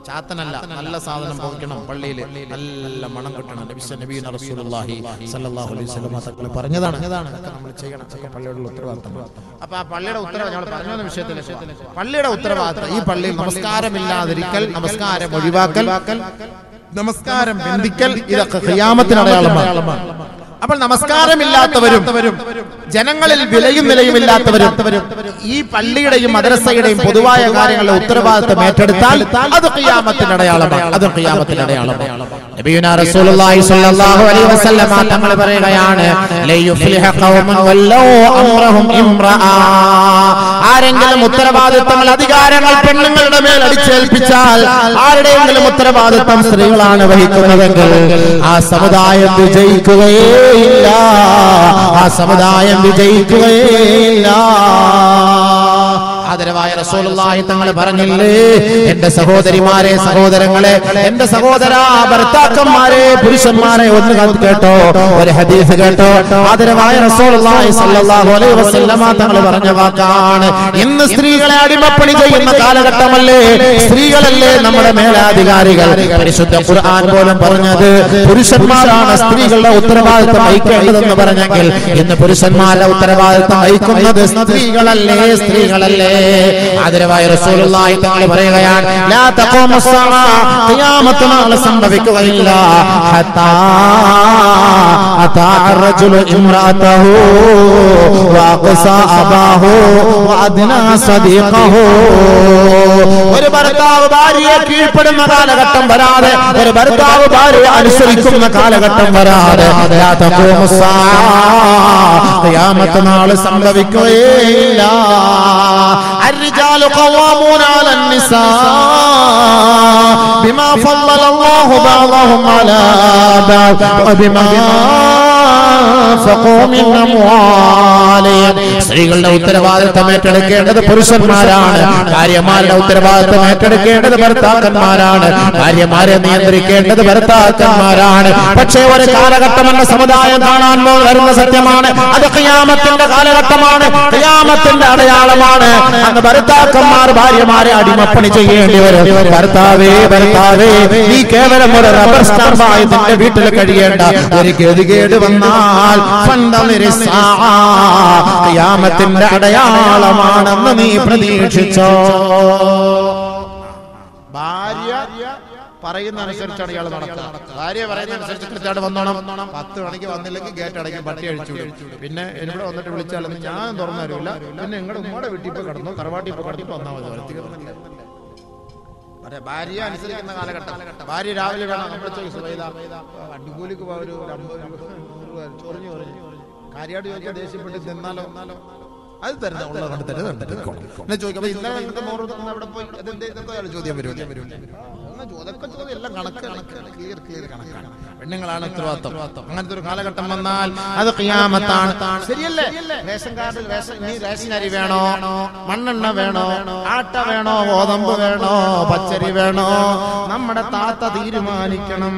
ചാത്തനല്ല, നല്ല സാധനം പോകണം പള്ളിയിൽ, നല്ല മണം കിട്ടണം. നബി റസൂലുള്ളാഹി സ്വല്ലല്ലാഹു അലൈഹി വസല്ലം തങ്ങൾ പറഞ്ഞതാണ്, നമ്മൾ ചെയ്യണം. പള്ളിയുടെ ഉത്തരവാദിത്തം. അപ്പൊ ആ പള്ളിയുടെ ഉത്തരവാദിത്തം നമ്മൾ പറഞ്ഞ വിഷയത്തിൽ പള്ളിയുടെ ഉത്തരവാദിത്തം ഈ പള്ളിയിൽ നമസ്കാരമില്ലാതിരിക്കൽ, നമസ്കാരം ഒഴിവാക്കൽ, നമസ്കാരം ബന്ധിക്കൽ, ഇതൊക്കെ ഖിയാമത്തിന് അടയാളമാണ്. അപ്പോൾ നമസ്കാരമില്ലാത്തവരും ജനങ്ങളിൽ വിലയും നിലയുമില്ലാത്തവരും ഈ പള്ളിയുടെയും മദ്രസയുടെയും പൊതുവായ കാര്യങ്ങളുടെ ഉത്തരവാദിത്തം ഏറ്റെടുത്താൽ അത് ഖിയാമത്തിന്റെ അടയാളമാണ്. അത് ഖിയാമത്തിന്റെ അടയാളമാണ്. നബിയുനാ റസൂലുള്ളാഹി സ്വല്ലല്ലാഹു അലൈഹി വസല്ലം തങ്ങൾ പറയുകയാണ്, ലയുഫ്ലിഹ ഖൗമുൻ വല്ലൗ അംറഹും ഇംറഅ. ആരെങ്കിലും ഉത്തരവാദിത്തങ്ങൾ, അധികാരങ്ങൾ പെണ്ണുങ്ങളുടെ മേൽ അടിച്ചേൽപ്പിച്ചാൽ, ആരുടെയെങ്കിലും ഉത്തരവാദിത്തം സ്ത്രീകളാണ് വഹിക്കുന്നതെങ്കിൽ ആ സമുദായം വിജയിക്കുകയില്ല, ആ സമുദായം വിജയിക്കുകയില്ല. ആദരവായ റസൂലുള്ളാഹി തങ്ങൾ പറഞ്ഞില്ലേ, എന്റെ സഹോദരിമാരെ, സഹോദരങ്ങളെ, എന്റെ സഹോദര ഭർത്താക്കന്മാരെ, പുരുഷന്മാരെ, ഒന്ന് കേട്ടോ, ഒരു ഹദീസ് കേട്ടോ. ആദരവായ റസൂലുള്ളാഹി സ്വല്ലല്ലാഹു അലൈഹി വസല്ലം തങ്ങൾ പറഞ്ഞ വാക്കാണ്, ഇന്ന് സ്ത്രീകളെ അടിമപ്പണി ചെയ്യുന്ന കാലഘട്ടമല്ലേ, സ്ത്രീകളല്ലേ നമ്മുടെ മേലാധികാരികൾ. പരിശുദ്ധ ഖുർആൻ പോലും പറഞ്ഞത് പുരുഷന്മാരാണ് സ്ത്രീകളുടെ ഉത്തരവാദിത്തം വഹിക്കേണ്ടതെന്ന് പറഞ്ഞെങ്കിൽ ഇന്ന് പുരുഷന്മാരുടെ ഉത്തരവാദിത്തം വഹിക്കുന്നത് സ്ത്രീകളല്ലേ, സ്ത്രീകളല്ലേ. ആദരവായ റസൂലുള്ളാഹി തങ്ങൾ പറയുകയാണ്, ലാ തഖൂമു സ്സഅ, ഖിയാമത്ത് നാൾ സംഭവിക്കുകയില്ല, ഹത്താ അതാ റജുലു ഇംറഅതഹു വഅഖസാ അബാഹു വഅദ്നാ സദീഖഹു. ഒരു ഭർത്താവ് ഭാര്യയെ കീഴ്പ്പെടുന്ന കാലഘട്ടം വരാതെ, ഒരു ഭർത്താവ് ഭാര്യയെ അനുസരിക്കുന്ന കാലഘട്ടം വരാതെ, ലാ തഖൂമു സ്സഅ, ഖിയാമത്ത് നാൾ സംഭവിക്കുകയില്ല. الرجال قوامون على النساء بما فضل الله بعضهم على بعض وبما أنفقوا من أموالهم. സ്ത്രീകളുടെ ഉത്തരവാദിത്തം ഏറ്റെടുക്കേണ്ടത് പുരുഷന്മാരാണ്, ഭാര്യമാരുടെ ഉത്തരവാദിത്തം ഏറ്റെടുക്കേണ്ടത് ഭർത്താക്കന്മാരാണ്, ഭാര്യമാരെ നിയന്ത്രിക്കേണ്ടത് ഭർത്താക്കന്മാരാണ്. പക്ഷേ ഒരു കാലഘട്ടം എന്ന സമുദായം കാണാൻ വരുന്ന സത്യമാണ്, അത് ഖിയാമത്തിന്റെ കാലഘട്ടമാണ്, ഖിയാമത്തിന്റെ അടയാളമാണ്. അന്ന് ഭർത്താക്കന്മാർ ഭാര്യമാരെ അടിമപ്പണി ചെയ്യേണ്ടി വരും. ഭർത്താവേ, ഭർത്താവേ, നീ കേവലം ഒരു റബ്ബർ സ്റ്റാമ്പായി നിന്റെ വീട്ടിൽ കഴിയേണ്ട. ഒരു ഗതികേട് വന്നാൽ ഖിയാമത്തിന്റെ അടയാളമാണെന്ന് നീ പ്രതീക്ഷിച്ചോ. ഭാര്യ പറയുന്ന അനുസരിച്ചാണ് ഇയാൾ നടക്കുന്നത്. ഭാര്യ പറയുന്ന അനുസരിച്ച് കൃത്യമായിട്ട് വന്നോണം. 10 മണിക്ക് വന്നില്ലെങ്കിൽ ഗേറ്റ് അടയ്ക്കും, പട്ടി അഴിച്ചു. പിന്നെ ഇവിടെ വന്നിട്ട് വിളിച്ചാലൊന്നും ഞാൻ തുറന്നു തരില്ല. പിന്നെ നിങ്ങളുടെ ഉമ്മയുടെ വീട്ടിൽ പോയി കിടന്നു, തറവാട്ടിൽ പോയി കിടന്നിട്ട് വന്നാൽ മതി. ഭാര്യ അനുസരിക്കുന്ന കാലഘട്ടം. ഭാര്യ രാവിലെ വേണം അടികൂലിക്ക് ഒരു 50 രൂപ ചൊറിഞ്ഞു കാര്യമായിട്ട് ചോദിക്കാൻ ദേഷ്യപ്പെട്ട് നിന്നാലോ, അത് തരുന്ന ചോദിക്കാം. ഇന്നലെ അവിടെ പോയി ചോദ്യം വരും. എല്ലാം കണക്കാണ്, ക്ലിയർ കണക്കാണ്. പെണ്ണുങ്ങളാണ് ഉത്തരവാദിത്തം. അങ്ങനത്തെ ഒരു കാലഘട്ടം വന്നാൽ അത് ഖിയാമത്താണ്. ശരിയല്ലേ? റേഷൻ കാർഡിൽ റേഷൻ അരി വേണോ, മണ്ണെണ്ണ വേണോ, ആട്ട വേണോ, ഗോതമ്പ് വേണോ, പച്ചരി വേണോ, നമ്മുടെ താത്ത തീരുമാനിക്കണം.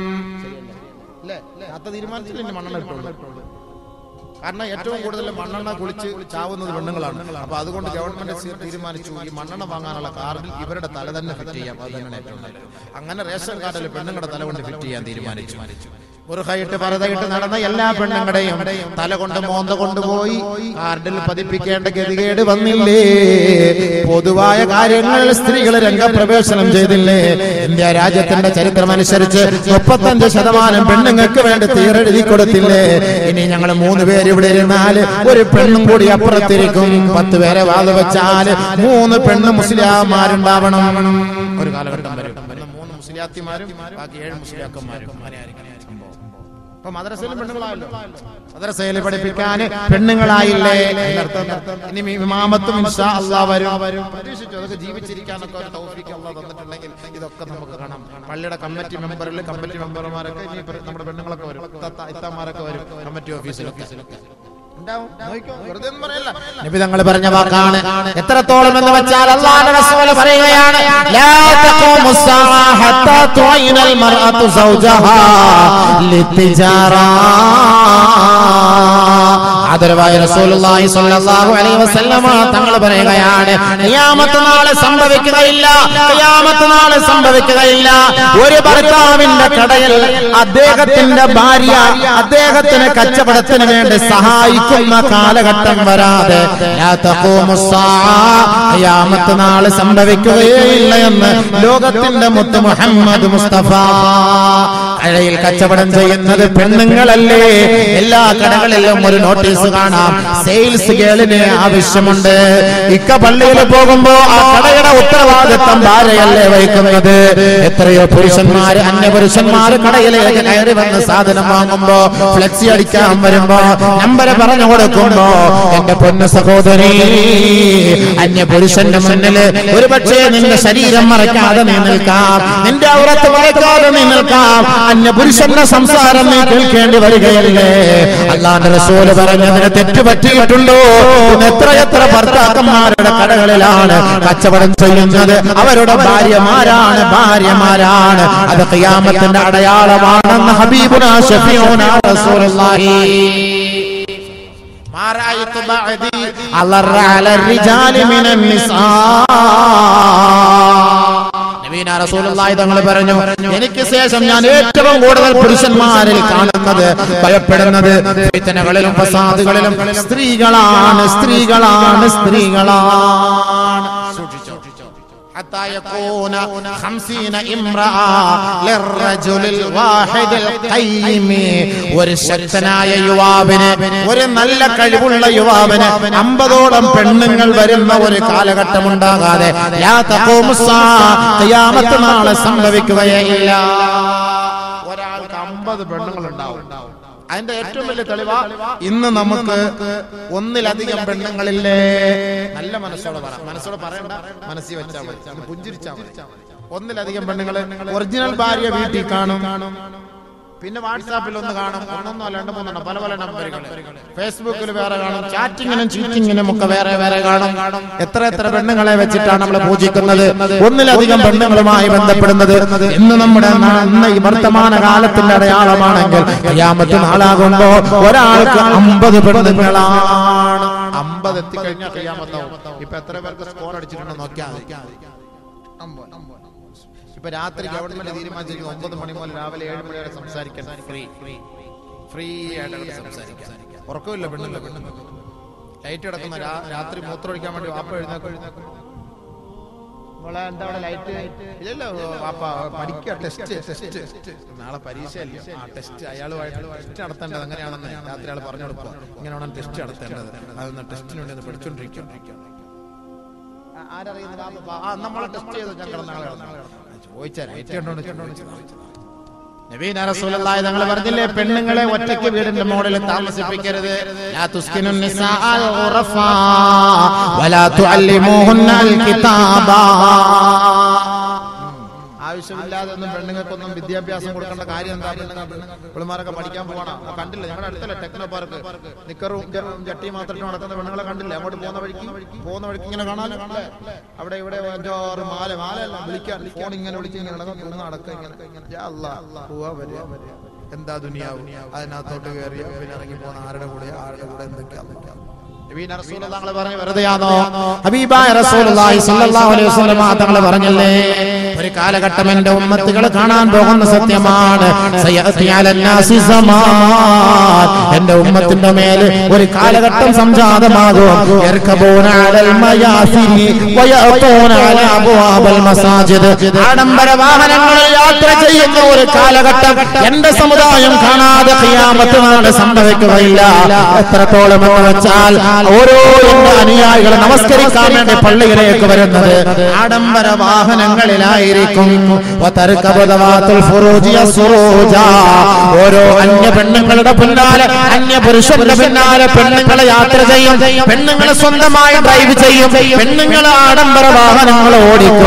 താത്ത തീരുമാനിച്ചില്ല മണ്ണെണ്ണ ഇട്ടുള്ളൂ. കാരണം ഏറ്റവും കൂടുതൽ മണ്ണെണ്ണ കുളിച്ച് ചാവുന്നത് പെണ്ണുങ്ങളാണ്. അപ്പൊ അതുകൊണ്ട് ഗവൺമെന്റ് തീരുമാനിച്ചു ഈ മണ്ണെണ്ണ വാങ്ങാനുള്ള കാർഡിൽ ഇവരുടെ തല തന്നെ ഫിറ്റ് ചെയ്യാം. അത് തന്നെയാണ് ഏറ്റവും നല്ലത്. അങ്ങനെ റേഷൻ കാർഡിൽ പെണ്ണുങ്ങളുടെ തല കൊണ്ട് ഫിറ്റ് ചെയ്യാൻ തീരുമാനിച്ചു. മുറുകയിട്ട് പരതയിട്ട് നടന്ന എല്ലാ പെണ്ണുങ്ങളുടെയും തല കൊണ്ട് മോന്ത കൊണ്ടുപോയി കാർഡിൽ പതിപ്പിക്കേണ്ട ഗതികേട് വന്നില്ലേ? പൊതുവായ കാര്യങ്ങൾ സ്ത്രീകൾ രംഗപ്രവേശനം ചെയ്തില്ലേ? ഇന്ത്യ രാജ്യത്തിന്റെ ചരിത്രം അനുസരിച്ച് 35% പെണ്ണുങ്ങൾക്ക് വേണ്ടി തീരെഴുതി കൊടുത്തില്ലേ? ഇനി ഞങ്ങൾ 3 പേര് ഇവിടെ ഇരുന്നാൽ ഒരു പെണ്ണും കൂടി അപ്പുറത്തിരിക്കും. 10 പേരെ വാദ വെച്ചാൽ 3 പെണ്ണ് മുസ്ലിംമാരുണ്ടാവണം. ഒരു കാലഘട്ടം വരും 3 മുസ്ലിയാത്തിമാരും ബാക്കി 7 മുസ്ലിയാക്കന്മാരും. അപ്പൊ മദ്രസയിലും പെണ്ണുങ്ങളായല്ലോ, മദ്രസയിൽ പഠിപ്പിക്കാൻ പെണ്ണുങ്ങളായില്ലേ? ഇനി ഇമാമത്തും ഇൻഷാ അല്ലാഹ് വരും. പ്രതീക്ഷിച്ചു അതൊക്കെ ജീവിച്ചിരിക്കാനൊക്കെ ഒരു തൗഫീഖ് അല്ലാഹ് തന്നിട്ടുണ്ടെങ്കിൽ ഇതൊക്കെ നമുക്ക് കാണാം. പള്ളിയുടെ കമ്മിറ്റി മെമ്പർമാരൊക്കെ ഇനി നമ്മുടെ പെണ്ണുങ്ങളൊക്കെ വരും, ഇത്താമാരൊക്കെ വരും കമ്മിറ്റി ഓഫീസിലൊക്കെ. നബി തങ്ങൾ പറഞ്ഞ വാക്കാണ്. എത്രത്തോളം എന്ന് വെച്ചാൽ അല്ലാഹുവിന്റെ റസൂൽ പറയുകയാണ്, ലാ തഖൂമു സ്സാഅ ഹത്താ തുഈനൽ മർഅതു സൗജഹാ ലിത്തിജാറ. ആദരവായ റസൂലുള്ളാഹി സ്വല്ലല്ലാഹു അലൈഹി വസല്ലമ തങ്ങൾ പറയുകയാണ്, ഖിയാമത്ത് നാളെ സംഭവിക്കുകയില്ല, ഖിയാമത്ത് നാളെ സംഭവിക്കുകയില്ല ഒരു ഭർത്താവിന്റെ കടയിൽ അദ്ദേഹത്തിന്റെ ഭാര്യ അദ്ദേഹത്തിന് കച്ചവടത്തിന് വേണ്ടി സഹായിക്കുന്ന കാലഘട്ടം വരാതെ ലാ തഖൂമു സ്സാഅ, ഖിയാമത്ത് നാളെ സംഭവിക്കുകയില്ല എന്ന് ലോകത്തിന്റെ മുത്ത് മുഹമ്മദ് മുസ്തഫ. കടയിൽ കച്ചവടം ചെയ്യുന്നത് പെണ്ണുങ്ങളല്ലേ? എല്ലാ കടകളിലും ഒരു നോട്ടീസ് കാണാം, സെയിൽസ് ഗേളിന് ആവശ്യമുണ്ട്. ഇക്ക പള്ളിയിൽ പോകുമ്പോ ആ കടയുടെ ഉത്തരവാദിത്വം ഭാര്യയല്ലേ വഹിക്കുന്നത്? എത്രയോ പുരുഷന്മാര് അന്യപുരുഷന്മാര് കടയിലേക്ക് കയറി വന്ന് സാധനം വാങ്ങുമ്പോ ഫ്ലെക്സി അടിക്കാൻ വരുമ്പോ നമ്പർ പറഞ്ഞു കൊടുക്കുമ്പോ, എന്റെ പൊന്നു സഹോദരി, അന്യപുരുഷന്റെ മുന്നില് ഒരുപക്ഷെ നിന്റെ ശരീരം മറയ്ക്കാതെ നീ നിൽക്കാം, നിന്റെ ഔറത്ത് മറയ്ക്കാതെ നീ നിൽക്കാം, അന്യപുരുഷന്റെ സംസാരം നീ കേൾക്കേണ്ടി വരികയല്ലേ? അല്ലാഹുവിന്റെ റസൂൽ പറഞ്ഞതിന് തെറ്റ് പറ്റിയിട്ടുണ്ടോ? എത്രയെത്ര ഭർത്താക്കന്മാരുടെ കടകളിലാണ് കച്ചവടം ചെയ്യുന്നത് അവരുടെ ഭാര്യമാരാണ്. അത് ഖിയാമത്തിന്റെ അടയാളമാണെന്ന് ഹബീബുനാ ശഫീഉനാ റസൂലുള്ളാഹി. മാ റഅയ്തു ബഅദി അലറ അലർ റിജാലി മിനൻ നിസാ. നബീന റസൂലുള്ളാഹി തങ്ങൾ പറഞ്ഞു, എനിക്ക് ശേഷം ഞാൻ ഏറ്റവും കൂടുതൽ പുരുഷന്മാരിൽ കാണുന്നത്, ഭയപ്പെടുന്നത് ഫിത്നകളിലും ഫസാദുകളിലും സ്ത്രീകളാണ്. حتى يكون 50 امرأة للرجل الواحد القيم. ഒരു ശക്തനായ യുവാവിന്, ഒരു നല്ല കഴിവുള്ള യുവാവിന് 50ഓളം പെണ്ണുങ്ങൾ വരുന്ന ഒരു കാലഘട്ടം ഉണ്ടാകാതെ ലാ തഖൂമു സ്സാഅ, ഖിയാമത്ത് നാളെ സംഭവിക്കുകയില്ല. ഒരാൾക്ക് 50 പെണ്ണുങ്ങൾ ഉണ്ടാവും. അതിന്റെ ഏറ്റവും വലിയ തെളിവാ ഇന്ന് നമുക്ക് ഒന്നിലധികം പെണ്ണുങ്ങളില്ലേ? നല്ല മനസ്സോടെ പറയണ്ട, മനസ്സിൽ വെച്ചാൽ മതി, പുഞ്ചിരിച്ചാൽ മതി. ഒന്നിലധികം പെണ്ണുങ്ങള് ഒറിജിനൽ ഭാര്യ വീട്ടിൽ കാണും, പിന്നെ വാട്സാപ്പിൽ ഒന്ന് കാണും, ഒന്നൊന്നോ 2-3 പല നമ്പറുകൾ, ഫേസ്ബുക്കിൽ വേറെ കാണും, ചാറ്റിങ്ങിനും ചീറ്റിങ്ങിനും ഒക്കെ വേറെ കാണും. എത്ര പെണ്ണുങ്ങളെ വെച്ചിട്ടാണ് നമ്മൾ പൂജിക്കുന്നത്, ഒന്നിലധികം പെണ്ണുങ്ങളുമായി ബന്ധപ്പെടുന്നത്. ഇന്ന് നമ്മുടെ ഈ വർത്തമാന കാലത്തിന്റെ അടയാളമാണെങ്കിൽ ഖിയാമത്ത് നാളാകുമ്പോ ഒരാൾക്ക് 50 പെണ്ണുങ്ങളാണ്. 50 എത്തിക്കഴിഞ്ഞാൽ ഖിയാമത്താവും. ഇപ്പൊ എത്ര പേർക്ക് സ്കോർ അടിച്ചിട്ടുണ്ടെന്ന് നോക്കിയാൽ ഇപ്പൊ രാത്രി ഗവൺമെന്റ് തീരുമാനിച്ചിരിക്കുന്നു 9 മണി മുതൽ രാവിലെ 7 മണി വരെ സംസാരിക്കാൻ ഫ്രീ ആയിട്ട് സംസാരിക്കാൻ. ഉറക്കമില്ല പെണ്ണുങ്ങൾ, ലൈറ്റ് കിടക്കുന്ന രാത്രി മൂത്രമൊഴിക്കാൻ വേണ്ടി വാപ്പ എഴുന്നേക്കും. എന്താ അവിടെ ലൈറ്റ് ഇല്ലല്ലോ വാപ്പ, പഠിക്കുക, ടെസ്റ്റ് നാളെ പരീക്ഷയല്ലേ, ആ ടെസ്റ്റ് അയാളുമായിട്ട് ടെസ്റ്റ് നടത്തേണ്ടത് അങ്ങനെയാണെന്ന് രാത്രി അയാൾ പറഞ്ഞു കൊടുക്കുക, ഇങ്ങനെയാണ് ടെസ്റ്റ് നടത്തേണ്ടത്, അതൊന്ന് ടെസ്റ്റിന് വേണ്ടി പഠിച്ചോണ്ടിരിക്കും. ആരറിയുന്നത്? നമ്മളെ ടെസ്റ്റ് ചെയ്തു ഞങ്ങൾ നാളെ നബീന റസൂലുള്ളാഹി തങ്ങൾ പറഞ്ഞില്ലേ, പെണ്ണുങ്ങളെ ഒറ്റയ്ക്ക് വീടിന്റെ മോളിൽ താമസിപ്പിക്കരുത്. ലാ തുസ്കിനു നിസാഅൽ ഖുറഫാ വലാ തുഅല്ലിമുഹുന്നൽ കിതാബ. ആവശ്യമില്ലാതെ ഒന്നും പെണ്ണുങ്ങൾക്കൊന്നും വിദ്യാഭ്യാസം കൊടുക്കേണ്ട കാര്യം എന്താ? പിള്ളമാരൊക്കെ പഠിക്കാൻ പോകണം. കണ്ടില്ല ഞങ്ങളുടെ അടുത്തല്ല ടെക്നോ പാർക്ക്, നിക്കറും ചട്ടി മാത്രം നടക്കുന്ന പെണ്ണുങ്ങളെ കണ്ടില്ല? അങ്ങോട്ട് പോകുന്ന വഴിക്ക് ഇങ്ങനെ കാണാൻ അവിടെ ഇവിടെ 5-6 മാലയല്ല വിളിക്കാൻ, ഫോൺ ഇങ്ങനെ വിളിച്ച് ഇങ്ങനെ നടക്കുക. എന്താ ദുനിയാവ്? അതിനകത്തോട്ട് കയറിയ പിന്നെ ഇറങ്ങി പോകുന്ന ആരുടെ കൂടെ എന്തൊക്കെയാ? ഹബീബായ റസൂലുള്ളാഹി സ്വല്ലല്ലാഹു അലൈഹി വസല്ലം തങ്ങൾ പറഞ്ഞില്ലേ, ഒരു കാലഘട്ടം എന്റെ ഉമ്മത്തുകൾ കാണാൻ പോകുന്ന സത്യമാണ്. എന്റെ ഉമ്മത്തിന്റെ മേൽ ഒരു കാലഘട്ടം സംജാതമാകും. ആഡംബര വാഹനങ്ങളിൽ യാത്ര ചെയ്യുന്ന ഒരു കാലഘട്ടം എന്റെ സമുദായം കാണാതെ ഖിയാമത്ത് നാളെ സംഭവിക്കുകയില്ല. എത്രത്തോളം എന്ന് വെച്ചാൽ ഓരോ എന്റെ അനുയായികൾ നമസ്കരിക്കാൻ വേണ്ടി പള്ളിയിലേക്ക് വരുന്നത് ആഡംബര വാഹനങ്ങളിലായിരിക്കും. ആയിരിക്കും. ഓരോ അന്യ പെണ്ണുങ്ങളുടെ പിന്നാലെ, അന്യ പുരുഷന്റെ പിന്നാലെ പെണ്ണുങ്ങളെ യാത്ര ചെയ്യും, പെണ്ണുങ്ങളെ സ്വന്തമായി ഡ്രൈവ് ചെയ്യും, പെണ്ണുങ്ങളെ ആഡംബര വാഹനങ്ങൾ ഓടിക്കും.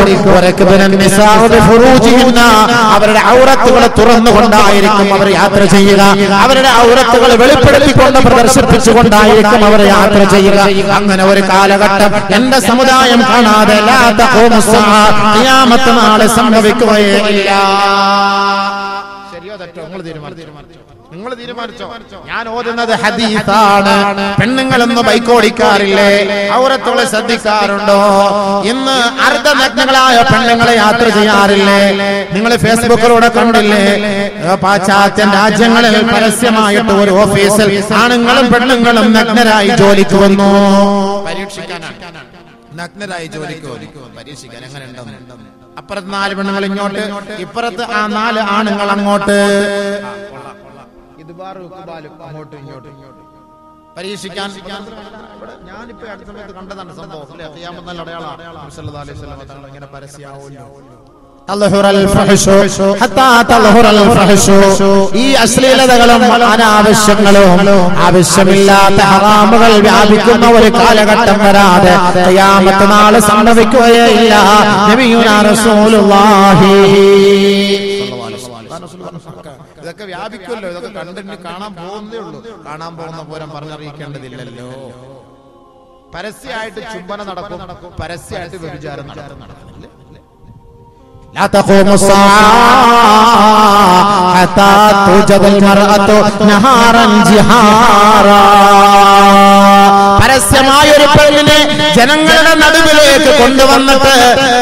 അവരുടെ ഔറത്തുകൾ തുറന്നുകൊണ്ടായിരിക്കും അവർ യാത്ര ചെയ്യുക. അവരുടെ ഔറത്തുകൾ വെളിപ്പെടുത്തിക്കൊണ്ട് പ്രദർശിപ്പിച്ചുകൊണ്ടായിരിക്കും അവർ യാത്ര ചെയ്യുക. അങ്ങനെ ഒരു കാലഘട്ടം എന്റെ സമുദായം കാണാതെ ഖിയാമത്ത് നാളെ സംഭവിക്കുകയേ ഇല്ല. ശരിയോ തെറ്റോ? നിങ്ങൾ തീരുമാനിച്ചോ? ഞാൻ ഓതുന്നത് ഹദീസാണ്. പെണ്ണുങ്ങളൊന്ന് ബൈക്കോടിക്കാറില്ലേ? ഔറത്തുകളെ ശ്രദ്ധിക്കാറുണ്ടോ? ഇന്ന് അർദ്ധനഗ്നങ്ങളായ പെണ്ണുങ്ങളെ യാത്ര ചെയ്യാറില്ലേ? നിങ്ങൾ ഫേസ്ബുക്കിലൂടെ കണ്ടില്ലേ? പാശ്ചാത്യ രാജ്യങ്ങളിൽ പരസ്യമായിട്ട് ഒരു ഓഫീസിൽ ആണുങ്ങളും പെണ്ണുങ്ങളും നഗ്നരായി ജോലിക്ക് വന്നു. പരീക്ഷിക്കാനാണ്. നഗ്നരായി ജോലിക്ക് പരീക്ഷിക്കാൻ എങ്ങനെ ഉണ്ടെന്ന്. അപ്പുറത്ത് 4 പെണ്ണുങ്ങൾ ഇങ്ങോട്ട്, ഇപ്പുറത്ത് 4 ആണുങ്ങൾ അങ്ങോട്ട്. അങ്ങോട്ടും ഇങ്ങോട്ടും പരീക്ഷിക്കാൻ. ഞാനിപ്പോ അടുത്ത സമയത്ത് കണ്ടതാണ് സംഭവം. ഇങ്ങനെ പരസ്യമാവുമല്ലോ. ഈ അശ്ലീലതകളും അനാവശ്യങ്ങളും ആവശ്യമില്ലാത്ത ഹറാമുകൾ വ്യാപിക്കുന്ന ഒരു കാലഘട്ടം വരാതെ ഖിയാമത്ത് നാൾ സംഭവിക്കുകയേ ഇല്ല. നബിയുനാ റസൂലുള്ളാഹി ഇതൊക്കെ വ്യാപിക്കുമല്ലോ. ഇതൊക്കെ കണ്ടിട്ട് കാണാൻ പോകുന്നേ ഉള്ളൂ. കാണാൻ പോകുന്ന പോലും പറഞ്ഞറിയിക്കേണ്ടതില്ലല്ലോ. പരസ്യമായിട്ട് ചുംബന നടക്കും, പരസ്യമായിട്ട് വ്യഭിചാരം നടക്കുന്നില്ല. لا تقوم الساعة حتى توجد المرأة نهارا جهارا. പരസ്യമായ ഒരു പെണ്ണിനെ ജനങ്ങളുടെ നടുവിലേക്ക് കൊണ്ടുവന്നിട്ട്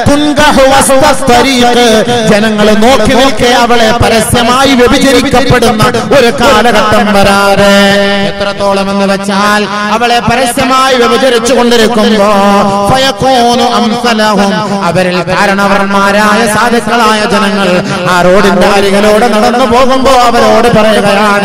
ജനങ്ങൾ നോക്കി നോക്കി അവളെ പരസ്യമായി വ്യഭിചരിക്കപ്പെടുന്ന ഒരു കാലഘട്ടം വരാതെ. എത്രത്തോളം എന്ന് വെച്ചാൽ അവളെ പരസ്യമായി വ്യഭിചരിച്ചു കൊണ്ടിരിക്കുമ്പോ അവരിൽ കാരണവർമാരായ സാധുക്കളായ ജനങ്ങൾ ആ റോഡിന്റെ അരികിലൂടെ നടന്നു പോകുമ്പോ അവരോട് പറയുകയാണ്,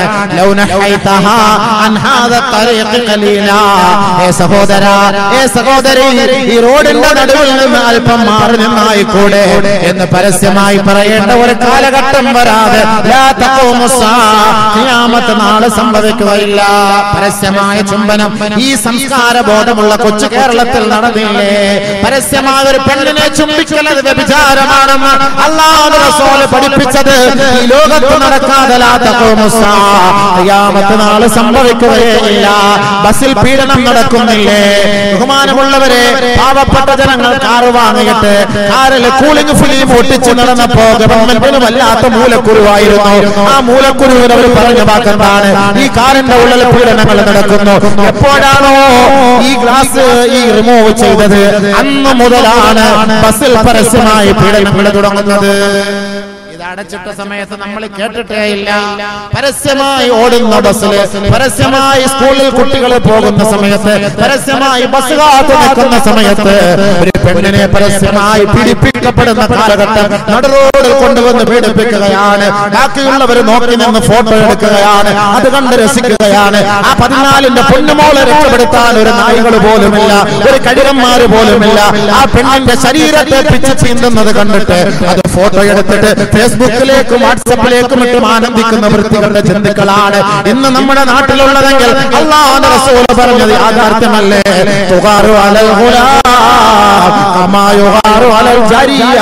സഹോദരി, ഈ റോഡിന്റെ നടുവിൽ നിന്ന് അല്പം മാറി നിന്നായിക്കൂടെ എന്ന് പരസ്യമായി പറയേണ്ട ഒരു കാലഘട്ടം വരാതെ ഖിയാമത്ത് നാളെ സംഭവിക്കുകയില്ല. പരസ്യമായ ചുംബനം ഈ സംസ്കാര ബോധമുള്ള കൊച്ചു കേരളത്തിൽ നടന്നില്ലേ? പരസ്യമായ ഒരു പെണ്ണിനെ ചുംബിക്കൽ വ്യഭിചാരമാണെന്ന് അല്ലാഹുവിന്റെ റസൂൽ പഠിപ്പിച്ചത് ഈ ലോകത്ത് നടക്കാതെ ഖിയാമത്ത് നാളെ സംഭവിക്കുകയില്ല. ബസ്സിൽ പീഡനം നടക്കുന്നില്ലേ? ബഹുമാനമുള്ളവരെ, പാവപ്പെട്ട ജനങ്ങൾ കാറ് വാങ്ങിയിട്ട് കാറിൽ കൂളിംഗ് ഫിലിം ഒട്ടിച്ച് നടന്നപ്പോ ഗവൺമെന്റിന് വല്ലാത്ത മൂലക്കുരുവായിരുന്നു. ആ മൂലക്കുരുവിന് അവർ പറഞ്ഞ വാക്കെന്താണ്? ഈ കാറിന്റെ ഉള്ളിൽ പീഡനങ്ങൾ നടക്കുന്നു. എപ്പോഴാണോ ഈ ഗ്ലാസ് റിമൂവ് ചെയ്തത് അന്ന് മുതലാണ് ബസ്സിൽ പരസ്യമായി പീഡനങ്ങൾ തുടങ്ങുന്നത്. അടച്ചിട്ട സമയത്ത് നമ്മൾ കേട്ടിട്ടേ ഇല്ല. പരസ്യമായി ഓടുന്ന ബസ്സില്, പരസ്യമായി സ്കൂളിൽ കുട്ടികൾ പോകുന്ന സമയത്ത്, പരസ്യമായി ബസ് കാത്തു നിൽക്കുന്ന സമയത്ത് ഒരു പെണ്ണിനെ പരസ്യമായി പീഡിപ്പിക്കപ്പെടുന്ന കാലഘട്ടം നടുറോഡിൽ കൊണ്ടുവന്ന് പീഡിപ്പിക്കുകയാണ്. ബാക്കിയുള്ളവർ നോക്കി നിന്ന് ഫോട്ടോ എടുക്കുകയാണ്, അത് കണ്ട് രസിക്കുകയാണ്. ആ 14ന്റെ പൊന്നുമോളെ രക്ഷപ്പെടുത്താൻ ഒരു നായ്കൾ പോലുമില്ല, ഒരു കഴുകന്മാര് പോലുമില്ല. ആ പെണ്ണിന്റെ ശരീരത്തെ പിച്ച് ചീന്തുന്നത് കണ്ടിട്ട് അത് ഫോട്ടോ എടുത്തിട്ട് ഫേസ്ബുക്കിലേക്കും വാട്സപ്പിലേക്കും ഇട്ടും ആനന്ദിക്കുന്ന വൃത്തികളുടെ ചിന്തകളാണ് ഇന്ന് നമ്മുടെ നാട്ടിലുള്ളതെങ്കിൽ അല്ലാഹുവിന്റെ റസൂൽ പറഞ്ഞത് യാഥാർത്ഥ്യമല്ലേ? തുഗാറു അലൽ ഗുലാം കമാ യുഗാറു അലൽ ജരിയ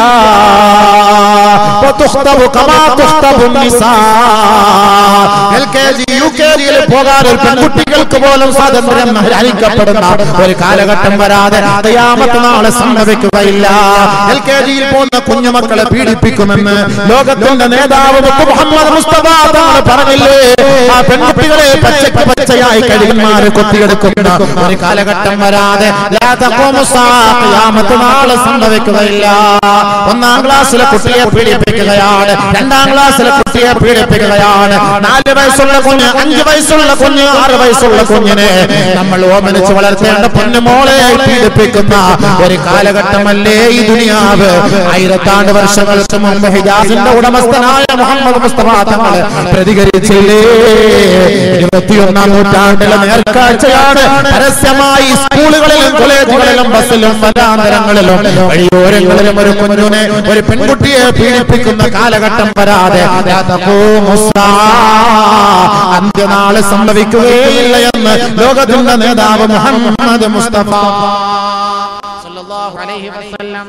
വതുഖ്തബു കമാ തുഖ്തബു നിസാ. എൽകെജി യുകെജിയിൽ പോകാൻ പെൺകുട്ടികൾക്ക് പോലും സ്വാതന്ത്ര്യം ഹരിക്കപ്പെടുന്ന ഒരു കാലഘട്ടം വരാതെ ഖിയാമത്ത് നാളെ സംഭവിക്കുകയില്ല. എൽകെജിയിൽ പോകുന്ന കുഞ്ഞുമക്കളെ പീഡിപ്പിക്കുമെന്ന് ലോകത്തിന്റെ നേതാവ് മുഹമ്മദ് മുസ്തഫ തങ്ങൾ പറഞ്ഞില്ലേ? ആ പെൺകുട്ടികളെ പച്ചയ്ക്ക് പച്ചയായി കഴുകന്മാര് കൊത്തിയെടുക്കുന്ന ഒരു കാലഘട്ടം വരാതെ ഖിയാമത്ത് നാളെ സംഭവിക്കുകയില്ല. 1ാം ക്ലാസ്സിലെ കുട്ടിയെ പീഡിപ്പിക്കുന്ന പീഡിപ്പിക്കുകയാണ്. 2ാം ക്ലാസ്സിലെ കുട്ടിയെ പീഡിപ്പിക്കുകയാണ്. 4 വയസ്സുള്ള കുഞ്ഞ്, 5 വയസ്സുള്ള കുഞ്ഞ്, 6 വയസ്സുള്ള കുഞ്ഞിനെ നമ്മൾ ഓമനിച്ച് വളർത്തേണ്ട പൊന്നുമോളെ പീഡിപ്പിക്കുന്ന ഒരു കാലഘട്ടമല്ലേ ഈ ദുനിയാവ്? 1000 വർഷങ്ങൾക്ക് മുമ്പ് ഹിജാസിന്റെ ഉടമസ്ഥനായ മുഹമ്മദ് മുസ്തഫ തങ്ങൾ പ്രതികരിച്ചില്ലേ? 21ാം നൂറ്റാണ്ടിലെ നേർക്കാഴ്ചയാണ് പരസ്യമായി സ്കൂളുകളിലും കോളേജുകളിലും ബസ്സിലും വരാന്തരങ്ങളിലും വഴിയോരങ്ങളിലും ഒരു കുഞ്ഞിനെ, ഒരു പെൺകുട്ടിയെ പീഡിപ്പിക്കുന്ന കാലഘട്ടം വരാതെ അന്ത്യനാള് സംഭവിക്കുകയില്ല എന്ന് ലോകത്തിന്റെ നേതാവ് മുഹമ്മദ് മുസ്തഫ സല്ലല്ലാഹു അലൈഹി വസല്ലം.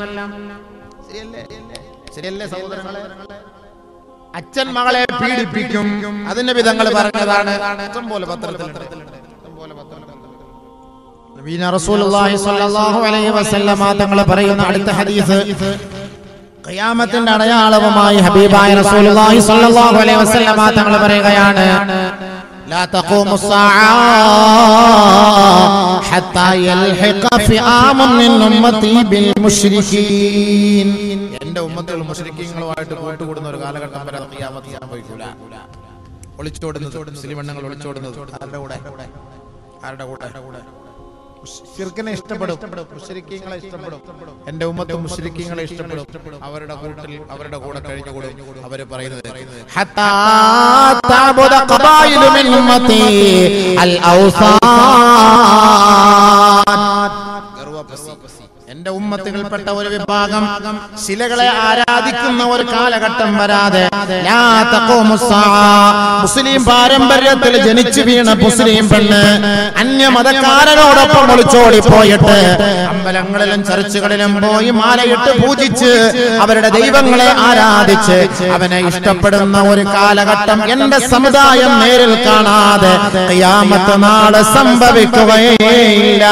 ശരിയല്ലേ സഹോദരങ്ങളെ? അച്ഛൻ മകളെ പീഡിപ്പിക്കും. അതിന്റെ വിധങ്ങൾ പറഞ്ഞതാണ് ഇഷ്ടംപോലെ പത്രത്തിലുണ്ട്. നബീന റസൂലുള്ളാഹി സ്വല്ലല്ലാഹു അലൈഹി വസല്ലം തങ്ങൾ പറയുന്ന അടുത്ത ഹദീസ് ഖിയാമത്തിന്റെ അടയാളവുമായി ഹബീബായ റസൂലുള്ളാഹി സ്വല്ലല്ലാഹു അലൈഹി വസല്ലം തങ്ങൾ പറയുകയാണ്, ലാ തഖൂമു സ്സാഅ ഹത്താ യൽഹിഖ ഫിആമുൻ മിൻ ഉമ്മത്തി ബിൽ മുശ്രികീൻ. എന്റെ ഉമ്മത്തുകൾ മുശ്രിക്കീങ്ങളുമായിട്ട് കൂട്ടുകൂടുന്ന ഒരു കാലഘട്ടം വരെ ഖിയാമത്ത് സംഭവിക്കൂല. ഒളിച്ചോടുന്നത്, മുസ്ലിം എണ്ണങ്ങൾ ഒളിച്ചോടുന്നത് ആരുടെ കൂടെ? ആരുടെ കൂടെ? ശിർക്കിനെ ഇഷ്ടപ്പെടും, മുശ്രിക്കീങ്ങളെ ഇഷ്ടപ്പെടും. എന്റെ ഉമ്മത്ത് മുശ്രിക്കീങ്ങളെ ഇഷ്ടപ്പെടും. അവരുടെ കൂട്ടിൽ, അവരുടെ കൂടെ കഴിഞ്ഞുകൂടും. അവര് പറയുന്നത് ഹത്താ തഅബുദ ഖബായിലു മിൻ ഉമ്മത്തി അൽ ഔസാൻ. എന്റെ ഉമ്മത്തുകൾപ്പെട്ട ഒരു വിഭാഗം ശിലകളെ ആരാധിക്കുന്ന ഒരു കാലഘട്ടം വരാതെ ലാ തഖൂമു സ്സാഅ. മുസ്ലിം പാരമ്പര്യത്തിൽ ജനിച്ചു വീണ മുസ്ലിം പെണ്ണ് അന്യമതക്കാരനോടൊപ്പം ഒളിച്ചോടി പോയിട്ട് അമ്പലങ്ങളിലും ചർച്ചുകളിലും പോയി മാലയിട്ട് പൂജിച്ച് അവരുടെ ദൈവങ്ങളെ ആരാധിച്ച് അവനെ ഇഷ്ടപ്പെടുന്ന ഒരു കാലഘട്ടം എന്റെ സമുദായം നേരിൽ കാണാതെ ഖിയാമത്ത് നാളെ സംഭവിക്കുകയില്ല.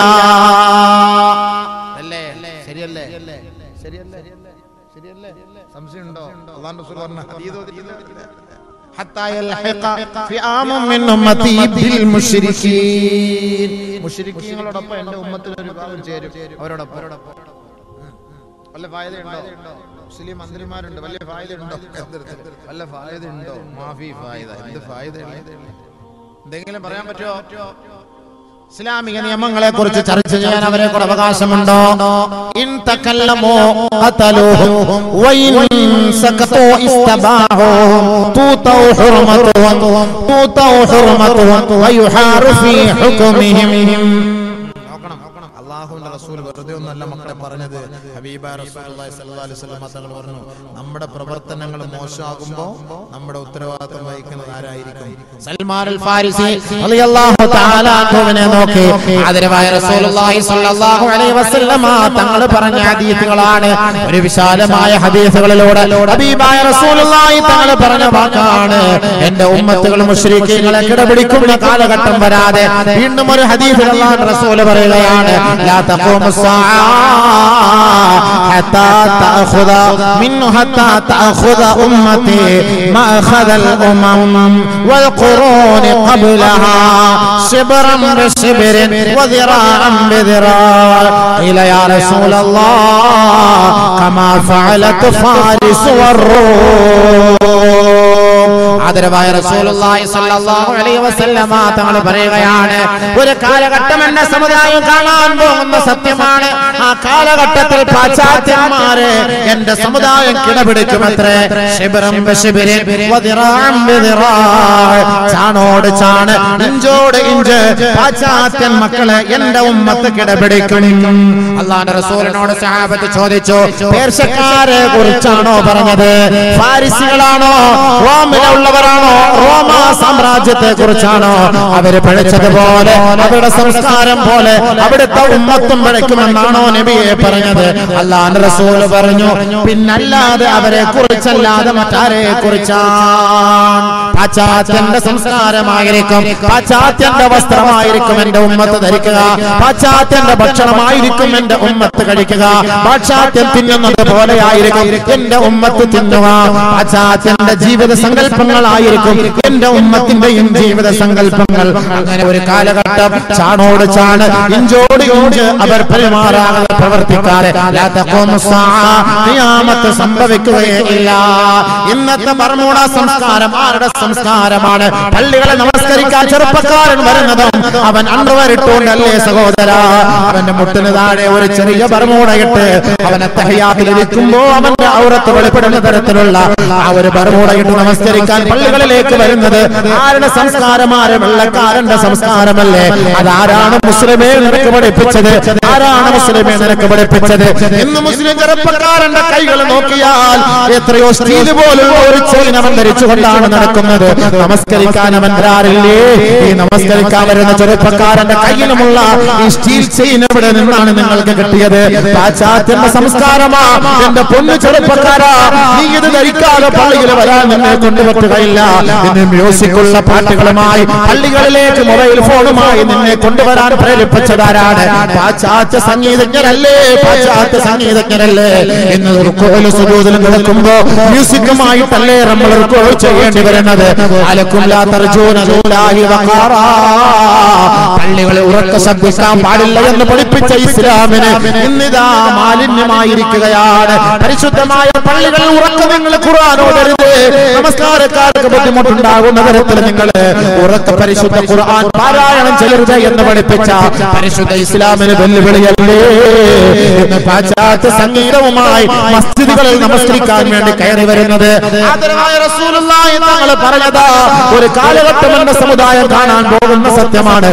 ശരിയല്ലേ? ശരിയല്ലേ? ശരിയല്ലേ? സംശയമുണ്ടോ? അല്ലാഹു റസൂൽ പറഞ്ഞ ഹദീസ് ഓതിയില്ലേ? ഹത്താ യൽഹിഖ ഫിആമുൻ മിൻ ഉമ്മത്തി ബിൽ മുശ്രികീൻ. മുശ്രിക്കീങ്ങളോടൊപ്പം എന്റെ ഉമ്മത്തിൽ ഒരു വിഭാഗം ചേരും. അവരോടൊപ്പം വല്ല ഫായിദയുണ്ടോ? മുസ്ലിം മന്ത്രിമാരുണ്ട്, വലിയ ഫായിദയുണ്ടോ? വല്ല ഫായിദയുണ്ടോ? മാഫി ഫായിദ. എന്ത് ഫായിദയാണ്? എന്തെങ്കിലും പറയാൻ പറ്റുമോ? ഇസ്ലാമിക നിയമങ്ങളെ കുറിച്ച് ചർച്ച ചെയ്യാൻ അവരെ കൂടെ അവകാശമുണ്ടോ? ഇൻ തകല്ലമു ഖതലുഹും വഇൻ സകതു ഇസ്തബാഹും തൂതൗ ഹുർമതുഹും വയുഹാറു ഫീ ഹുക്മിഹിം. അല്ലാഹുവിന്റെ റസൂൽ വെറുതെ ഒന്നല്ല മക്കളെ പറഞ്ഞത്. ഹബീബായ റസൂലുള്ളാഹി സ്വല്ലല്ലാഹു അലൈഹി വസല്ലം തങ്ങൾ പറഞ്ഞു, നമ്മുടെ പ്രവർത്തനങ്ങൾ മോശമാകുമ്പോൾ നമ്മുടെ ഉത്തരവാദിത്തം വഹിക്കുന്നത് ആരായിരിക്കും? സൽമാൻ അൽ ഫാരിസി റളിയല്ലാഹു തആല അൻഹുവിനെ നോക്കി ആദരവായ റസൂലുള്ളാഹി സ്വല്ലല്ലാഹു അലൈഹി വസല്ലം തങ്ങൾ പറഞ്ഞ ഹദീസുകളാണ്. ഒരു വിശാലമായ ഹദീസുകളിലൂടെ ഹബീബായ റസൂലുള്ളാഹി തങ്ങൾ പറഞ്ഞ വാക്കാണ്, എന്റെ ഉമ്മത്തുകൾ മുശ്രിക്കീങ്ങളെ കിടപിടിക്കുന്ന കാലഘട്ടം വരാതെ. വീണ്ടും ഒരു ഹദീസിൽ അല്ലാഹുവിന്റെ റസൂൽ പറയുകയാണ്, لا تقوم الساعة حتى تأخذ أمتي ما أخذ الأمم والقرون قبلها شبرا بشبر وذراعا بذراع. قيل يا رسول الله كما فعلت فارس والروم. ആദരവായ റസൂലുള്ളാഹി സ്വല്ലല്ലാഹു അലൈഹി വസല്ലം തങ്ങൾ പറയുകയാണ്, ഒരു കാലഘട്ടം എന്ന സമുദായം കാണാൻ പോകുന്ന സത്യമാണ്. ആ കാലഘട്ടത്തിൽ പാശ്ചാത്യന്മാരെ എന്റെ സമുദായം കിടപിടിക്കുമത്രേ. ശിബ്റൻ ബിശിബ്രിൻ വദിറാഅൻ ബിദിറാഅ. ചാണോട് ചാണ്, ഇഞ്ചോട് ഇഞ്ച് പാശ്ചാത്യൻ മക്കളെ എന്റെ ഉമ്മത്ത് കിടപിടിക്കും. അല്ലാഹുവിന്റെ റസൂലിനോട് സഹാബത്ത് ചോദിച്ചു, പേർഷ്യക്കാരെ കുറിച്ചാണോ പറഞ്ഞത്? ഫാരിസികളാണോ? റോമിലുള്ളവരാണോ? റോമ സാമ്രാജ്യത്തെ കുറിച്ചാണോ? അവര് പിഴച്ചതുപോലെ അവരുടെ സംസ്കാരം പോലെ അവിടുത്തെ ഉമ്മത്തും പിഴയ്ക്കുമെന്നാണോ നബിയെ പറഞ്ഞത്? അല്ലാഹുവിന്റെ റസൂൽ പറഞ്ഞു, പിന്നല്ലാതെ അവരെ കുറിച്ചല്ലാതെ മറ്റാരെ കുറിച്ചാണ്? പാശ്ചാത്യന്റെ സംസ്കാരമായിരിക്കും, പാശ്ചാത്യന്റെ വസ്ത്രമായിരിക്കും എന്റെ ഉമ്മത്ത് ധരിക്കുക, പാശ്ചാത്യന്റെ ഭക്ഷണമായിരിക്കും എന്റെ ഉമ്മത്ത് കഴിക്കുക, പാശ്ചാത്യം തിന്നുന്നത് പോലെയായിരിക്കും എന്റെ ഉമ്മത്ത് തിന്നുക, പാശ്ചാത്യന്റെ ജീവിത സങ്കല്പങ്ങൾ സങ്കല്പങ്ങളായിരിക്കും എന്റെ ഉമ്മത്തിന്റെയും ജീവിത സങ്കല്പങ്ങൾ. അങ്ങനെ ഒരു കാലഘട്ടം ചാണോട് ചാണ് ഇഞ്ചോട് ഇഞ്ച് അവർ പെരുമാറാതെ പ്രവർത്തിക്കാതെ ഖിയാമത്ത് സംഭവിക്കുകയേ ഇല്ല. ഇന്നത്തെ ബർമൂഡ സംസ്കാരം ആരുടെ സംസ്കാരമാണ്? പള്ളികളെ നമസ്കരിക്കാൻ ചെറുപ്പക്കാരൻ വരുന്നതും അവൻ അണ്ടർവെയർ ഇട്ടുകൊണ്ടല്ലേ സഹോദര. അവന്റെ മുട്ടിന് താഴെ ഒരു ചെറിയ ബർമൂഡയിട്ട് അവനെ തഹയ്യാത്തിലിരിക്കുമ്പോ അവന്റെ ഔറത്ത് വെളിപ്പെടുന്ന തരത്തിലുള്ള ആ ഒരു ബർമൂഡയിട്ട് നമസ്കരിക്കാൻ പള്ളികളിലേക്ക് വരുന്നത് ആരുടെ സംസ്കാരമാണ്? വെള്ളക്കാരന്റെ സംസ്കാരമല്ലേ? അതാരാണ് മുസ്ലിമേ നിനക്ക് പഠിപ്പിച്ചത്? ആരാണ് മുസ്ലിമേ നിനക്ക് പഠിപ്പിച്ചത്? ഇന്ന് മുസ്ലിം ചെറുപ്പക്കാരന്റെ കൈകൾ നോക്കിയാൽ എത്രയോ സ്റ്റീൽ പോലുള്ള ഒരു ചെയിൻ അവൻ ധരിച്ചുകൊണ്ടാണ് നടക്കുന്നത്. നമസ്കരിക്കാൻ അവൻ വരാറില്ലേ? ഈ നമസ്കരിക്കാൻ വരുന്ന ചെറുപ്പക്കാരന്റെ കയ്യിലുമുള്ള ഈ സ്റ്റീൽ ചെയിൻ എവിടെ നിന്നാണ് നിങ്ങൾക്ക് കിട്ടിയത്? പാശ്ചാത്യന്റെ സംസ്കാരമാ. എന്റെ പൊന്നു ചെറുപ്പക്കാരാ, നീ ഇത് ധരിക്കാതെ പള്ളിയിൽ വരാൻ നിന്നെ കൊണ്ടുപറ്റുകയില്ല. ഇന്ന് മ്യൂസിക്കുള്ള പാട്ടുകളുമായി പള്ളികളിലേക്ക് മൊബൈൽ ഫോണുമായി നിന്നെ കൊണ്ടുവരാൻ പ്രേരിപ്പിച്ചതാരാണ്? പാശ്ചാത്യ സംഗീതജ്ഞരല്ലേ? പാശ്ചാത്യ സംഗീതജ്ഞരല്ലേ? ഇന്ന് റുക്കൂഇലും സുജൂദിലും കിടക്കുമ്പോ മ്യൂസിക്കുമായിട്ടല്ലേ നമ്മൾ റുക്കൂഉ ചെയ്യേണ്ടി വരുന്നത്? അലക്കും ലാ തർജൂന ലില്ലാഹി വഖാറാ. പള്ളികളിൽ ഉറക്ക ശബ്ദിക്കാൻ പാടില്ല എന്ന് പഠിപ്പിച്ച ഇസ്ലാമിന് ഇന്നിതാ മാലിന്യമായിരിക്കുകയാണ്. പരിശുദ്ധമായ പള്ളികളിൽ ഉറക്ക നിങ്ങൾ ഖുർആൻ ഓതരുത്. നമസ്കാരക്കാർക്ക് ബുദ്ധിമുട്ടുണ്ടാകുന്ന തരത്തിൽ നിങ്ങൾ ഉറക്ക പരിശുദ്ധ ഖുർആൻ പാരായണം ചെയ്യരുത് എന്ന് പഠിപ്പിച്ച പരിശുദ്ധ ഇസ്ലാമിന് വെല്ലുവിളിയല്ലേ? ഇന്ന് പാശ്ചാത്യ സംഗീതവുമായി മസ്ജിദുകളിൽ നമസ്കരിക്കാൻ വേണ്ടി കയറി വരുന്നത് ആദരവായ റസൂലുള്ളാഹി തങ്ങൾ പറഞ്ഞതാ. ഒരു കാലഘട്ടം എന്ന സമുദായം കാണാൻ പോകുന്ന സത്യമാണ്.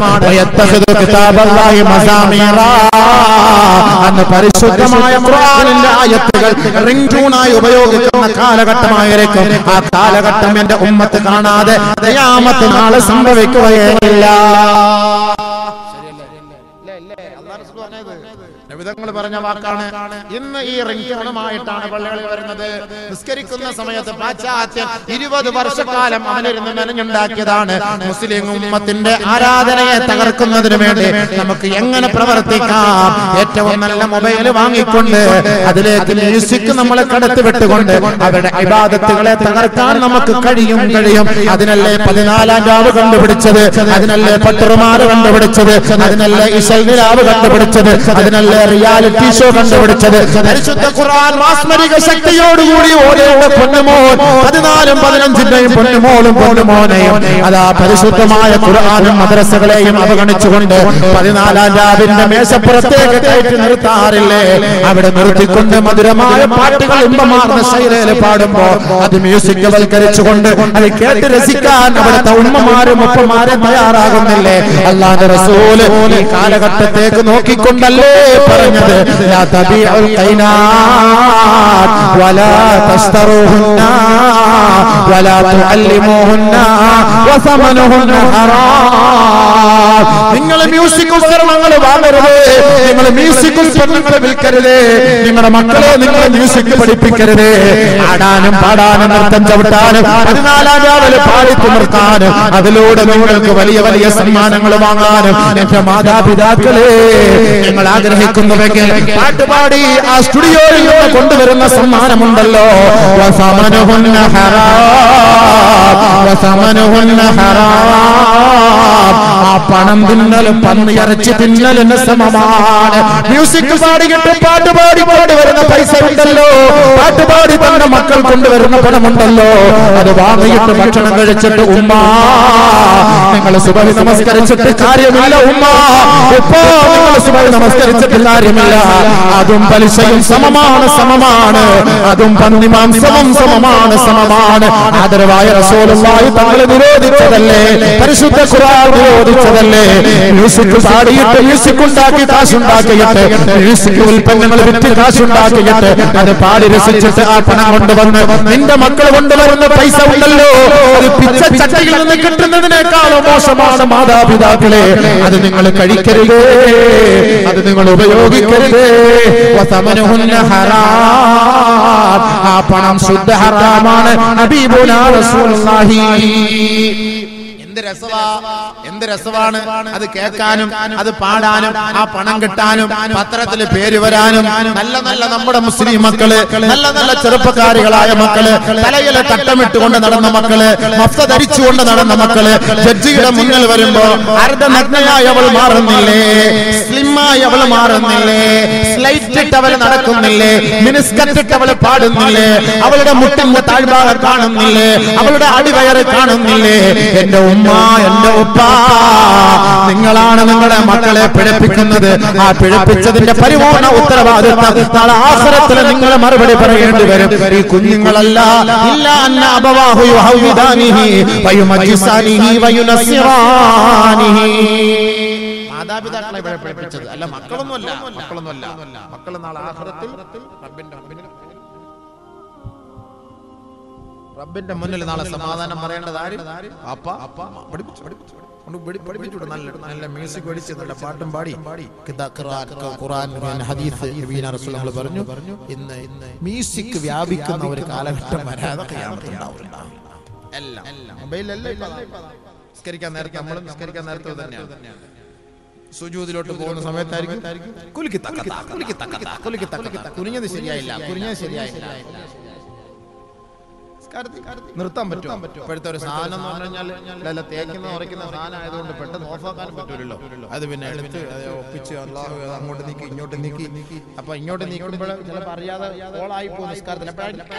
അന്ന് പരിശുദ്ധമായ ഖുർആനിന്റെ ആയത്തുകൾ റിംഗ് ട്യൂണായി ഉപയോഗിക്കുന്ന കാലഘട്ടമായിരിക്കും. ആ കാലഘട്ടം എന്റെ ഉമ്മത്ത് കാണാതെ ഖിയാമത്ത് നാളെ സംഭവിക്കുകയില്ല. നബിതങ്ങൾ പറഞ്ഞ വാക്കാണ്. ഇന്ന് ഈ റിംഗ്ടോണുമായിട്ടാണ് പള്ളികളിൽ വരുന്നത്. നിസ്കരിക്കുന്ന സമയത്ത് പാശ്ചാത്യം 20 വർഷക്കാലം അവനിരുന്ന് മെനഞ്ഞുണ്ടാക്കിയതാണ്. മുസ്ലിം ഉമ്മത്തിന്റെ ആരാധനയെ തകർക്കുന്നതിന് വേണ്ടി നമുക്ക് എങ്ങനെ പ്രവർത്തിക്കാം? ഏറ്റവും നല്ല മൊബൈൽ വാങ്ങിക്കൊണ്ട് അതിലേക്ക് മ്യൂസിക് നമ്മളെ കടത്തിവിട്ടുകൊണ്ട് അവരുടെ ഇബാദത്തുകളെ തകർക്കാൻ നമുക്ക് കഴിയും. അതിനല്ലേ 14-ാം രാവ് കണ്ടുപിടിച്ചത്? അതിനല്ലേ പട്ടറുമാര് കണ്ടുപിടിച്ചത്? അതിനല്ലേ ഇശൽ നിലാവ് കണ്ടുപിടിച്ചത്? അതിനല്ലേ റിയാലിറ്റി ഷോ കണ്ടുപിടിച്ചത്? പരിശുദ്ധ ഖുർആൻ മാസ്മരിക ശക്തിയോടുകൂടി ഓരോ പൊന്നുമോൻ 14-ഉം 15-ന്റെയും പൊന്നുമോളും പൊന്നുമോനെയും അതാ പരിശുദ്ധമായ ഖുർആനും മദ്രസകളെയും അവഗണിച്ചുകൊണ്ട് 14-ാം രാവിന്റെ മേശപ്പുറത്തേക്ക് കയറ്റി നിർത്താറില്ലേ? അവിടെ നിർത്തിക്കൊണ്ട് മധുരമായ പാട്ടുകൾ ഇമ്പമാർന്ന ശൈലിയിൽ പാടുമ്പോ അത് മ്യൂസിക് വൽക്കരിച്ചുകൊണ്ട് അത് കേട്ട് രസിക്കാൻ അവിടുത്തെ ഉമ്മമാരും ഒപ്പമാരും തയ്യാറാകുന്നില്ലേ? അല്ലാഹുവിന്റെ റസൂൽ ഈ കാലഘട്ടത്തേക്ക് നോക്കിക്കൊണ്ടല്ലേ പറഞ്ഞത്? ലാ തബീഉൽ ഖൈനാത് വലാ തസ്തറൂഹുന്ന വലാ തുഅല്ലിമൂഹുന്ന വസമനുഹുന്ന ഹറാം. നിങ്ങൾ മ്യൂസിക് ഉപകരണങ്ങൾ വാങ്ങരുത്. നിങ്ങൾ മ്യൂസിക് ഉപകരണങ്ങൾ വിൽക്കരുത്. നിങ്ങളുടെ മക്കളെ നിങ്ങൾ മ്യൂസിക് പഠിപ്പിക്കരുത്. ആടാനും പാടാനും നൃത്തം ചവിട്ടാനും 14-ാം രാവിൽ പാടി നിർത്താനും അതിലൂടെ നിങ്ങൾക്ക് വലിയ വലിയ സമ്മാനങ്ങൾ വാങ്ങാനും എന്റെ മാതാപിതാക്കളെ നിങ്ങൾ ആഗ്രഹിക്കുന്നുവെങ്കിൽ പാട്ടുപാടി ആ സ്റ്റുഡിയോയിൽ നിന്ന് കൊണ്ടുവരുന്ന സമ്മാനമുണ്ടല്ലോ, വസമനുഹുന്ന ഹറാം. ആ പണം തിന്നലും പന്നിയിറച്ചി തിന്നലിന് സമമാണ്. മ്യൂസിക് പാടിയിട്ട് പാട്ടുപാടി വരുന്ന പൈസ ഉണ്ടല്ലോ, പാട്ടുപാടി തന്നെ മക്കൾ കൊണ്ടുവരുന്ന പണമുണ്ടല്ലോ, അത് വാങ്ങിയിട്ട് ഭക്ഷണം കഴിച്ചിട്ട് ഉമ്മ നിങ്ങൾ സുബഹി നമസ്കരിച്ചിട്ട് കാര്യമില്ല. ഉമ്മ ഉപ്പ നിങ്ങൾ സുബഹി നമസ്കരിച്ചിട്ട് കാര്യമില്ല. അതും പലിശയും സമമാണ്. അതും പന്നിമാംസവും സമമാണ്. ആദരവായ റസൂലുള്ളാഹി തങ്ങൾ നിരോധിച്ചതല്ലേ? പരിശുദ്ധ ഖുർആൻ നിരോധിച്ചതല്ലേ? മ്യൂസിക് പാടിയിട്ട് മ്യൂസിക് ഉണ്ടാക്കി കാശുണ്ടാക്കിയിട്ട് മ്യൂസിക് ഉൽപ്പന്നങ്ങൾ വിറ്റ് കാശുണ്ടാക്കിയിട്ട് അത് പാടി രസിച്ചിട്ട് ആ പണം കൊണ്ടുവന്ന് നിന്റെ മക്കൾ കൊണ്ടുവരുന്ന പൈസ ഉണ്ടല്ലോ, അത് പിച്ച ചട്ടയിൽ നിന്ന് കിട്ടുന്നതിനേക്കാളും മോശമാണ് മാതാപിതാക്കളെ. അത് നിങ്ങൾ കഴിക്കരുത്, അത് നിങ്ങൾ ഉപയോഗിക്കരുത്. വസമനുഹുന്ന ഹറാം. ആ പണം ശുദ്ധ ഹറാമാണ്. ഹബീബുനാ റസൂലുള്ളാഹി എന്ത് രസമാണ് അത് കേൾക്കാനും അത് പാടാനും ആ പണം കിട്ടാനും പത്രത്തിൽ പേര് വരാനും. നല്ല നല്ല നമ്മുടെ മുസ്ലിം മക്കള്, നല്ല നല്ല ചെറുപ്പക്കാരികളായ മക്കള്, തലയിലെ തട്ടമിട്ടുകൊണ്ട് നടന്ന മക്കള്, മഫ്ത ധരിച്ചുകൊണ്ട് നടന്ന മക്കള് ജഡ്ജിയുടെ മുന്നിൽ വരുമ്പോ അർദ്ധനഗ്നയായി അവൾ മാറുന്നില്ലേ, സ്ലിമ്മായി അവൾ മാറുന്നില്ലേ, സ്ലൈറ്റ് ഇട്ട് അവൾ നടക്കുന്നില്ലേ, മിനിസ്കറ്റ് ഇട്ട് അവൾ പാടുന്നില്ലേ, അവളുടെ മുട്ടിന്റെ താഴ്ഭാഗം കാണുന്നില്ലേ, അവളുടെ അടിവയറ് കാണുന്നില്ലേ. എന്റെ ഉമ്മ, എന്റെ ഉപ്പ, നിങ്ങളാണ് നിങ്ങളുടെ മക്കളെ പിഴപ്പിക്കുന്നത്. ആ പിഴപ്പിച്ചതിന്റെ പരിപൂർണ ഉത്തരവാദിത്വം നാളെ ആഖിറത്തിൽ നിങ്ങൾ മറുപടി പറയേണ്ടി വരും. ഈ കുഞ്ഞുങ്ങളല്ല, ഇല്ല അന്ന അബവാഹു യുഹവിദാനിഹി വയുമജ്ജിസാനിഹി വയുനസ്സിറാനിഹി. മാതാപിതാക്കളെ പിഴപ്പിച്ചത് അല്ല, മക്കളൊന്നുമല്ല. മക്കൾ നാളെ ആഖിറത്തിൽ റബ്ബിന്റെ മുന്നിൽ നാളെ സമാധാനം പറയേണ്ടത് ആര്? പഠിപ്പിച്ചു നല്ല മ്യൂസിക് പഠിച്ച് നല്ല പാട്ടും പാടി ഖുർആൻ ഹദീസ് റസൂലുള്ളാഹി പറഞ്ഞു. ഇന്ന് മ്യൂസിക് വ്യാപിക്കുന്ന ഒരു കാലഘട്ടം വരാതെ ഖിയാമത്ത് ഉണ്ടാവില്ല. എല്ലാം മൊബൈലല്ല. നിസ്കരിക്കാൻ നേരത്തെ തന്നെയാണ്. സുജൂദിലോട്ട് പോകുന്ന സമയത്തായിരിക്കും കുനിഞ്ഞത് ശരിയായില്ല. നിർത്താൻ പറ്റും. ഇപ്പോഴത്തെ ഒരു സാധനം എന്ന് പറഞ്ഞു കഴിഞ്ഞാൽ തേക്കുന്ന ഉറയ്ക്കുന്ന സാധനം ആയതുകൊണ്ട് പെട്ടെന്ന് ഓഫാക്കാനും പറ്റൂലല്ലോ. അത് പിന്നെ എടുത്ത് ഒപ്പിച്ച് അങ്ങോട്ട് നീക്കി ഇങ്ങോട്ട് നീക്കി. അപ്പൊ ഇങ്ങോട്ട് നീക്കുമ്പോൾ ചിലപ്പോൾ അറിയാതെ ഓളായി പോകും നിസ്കാരത്തിൽ.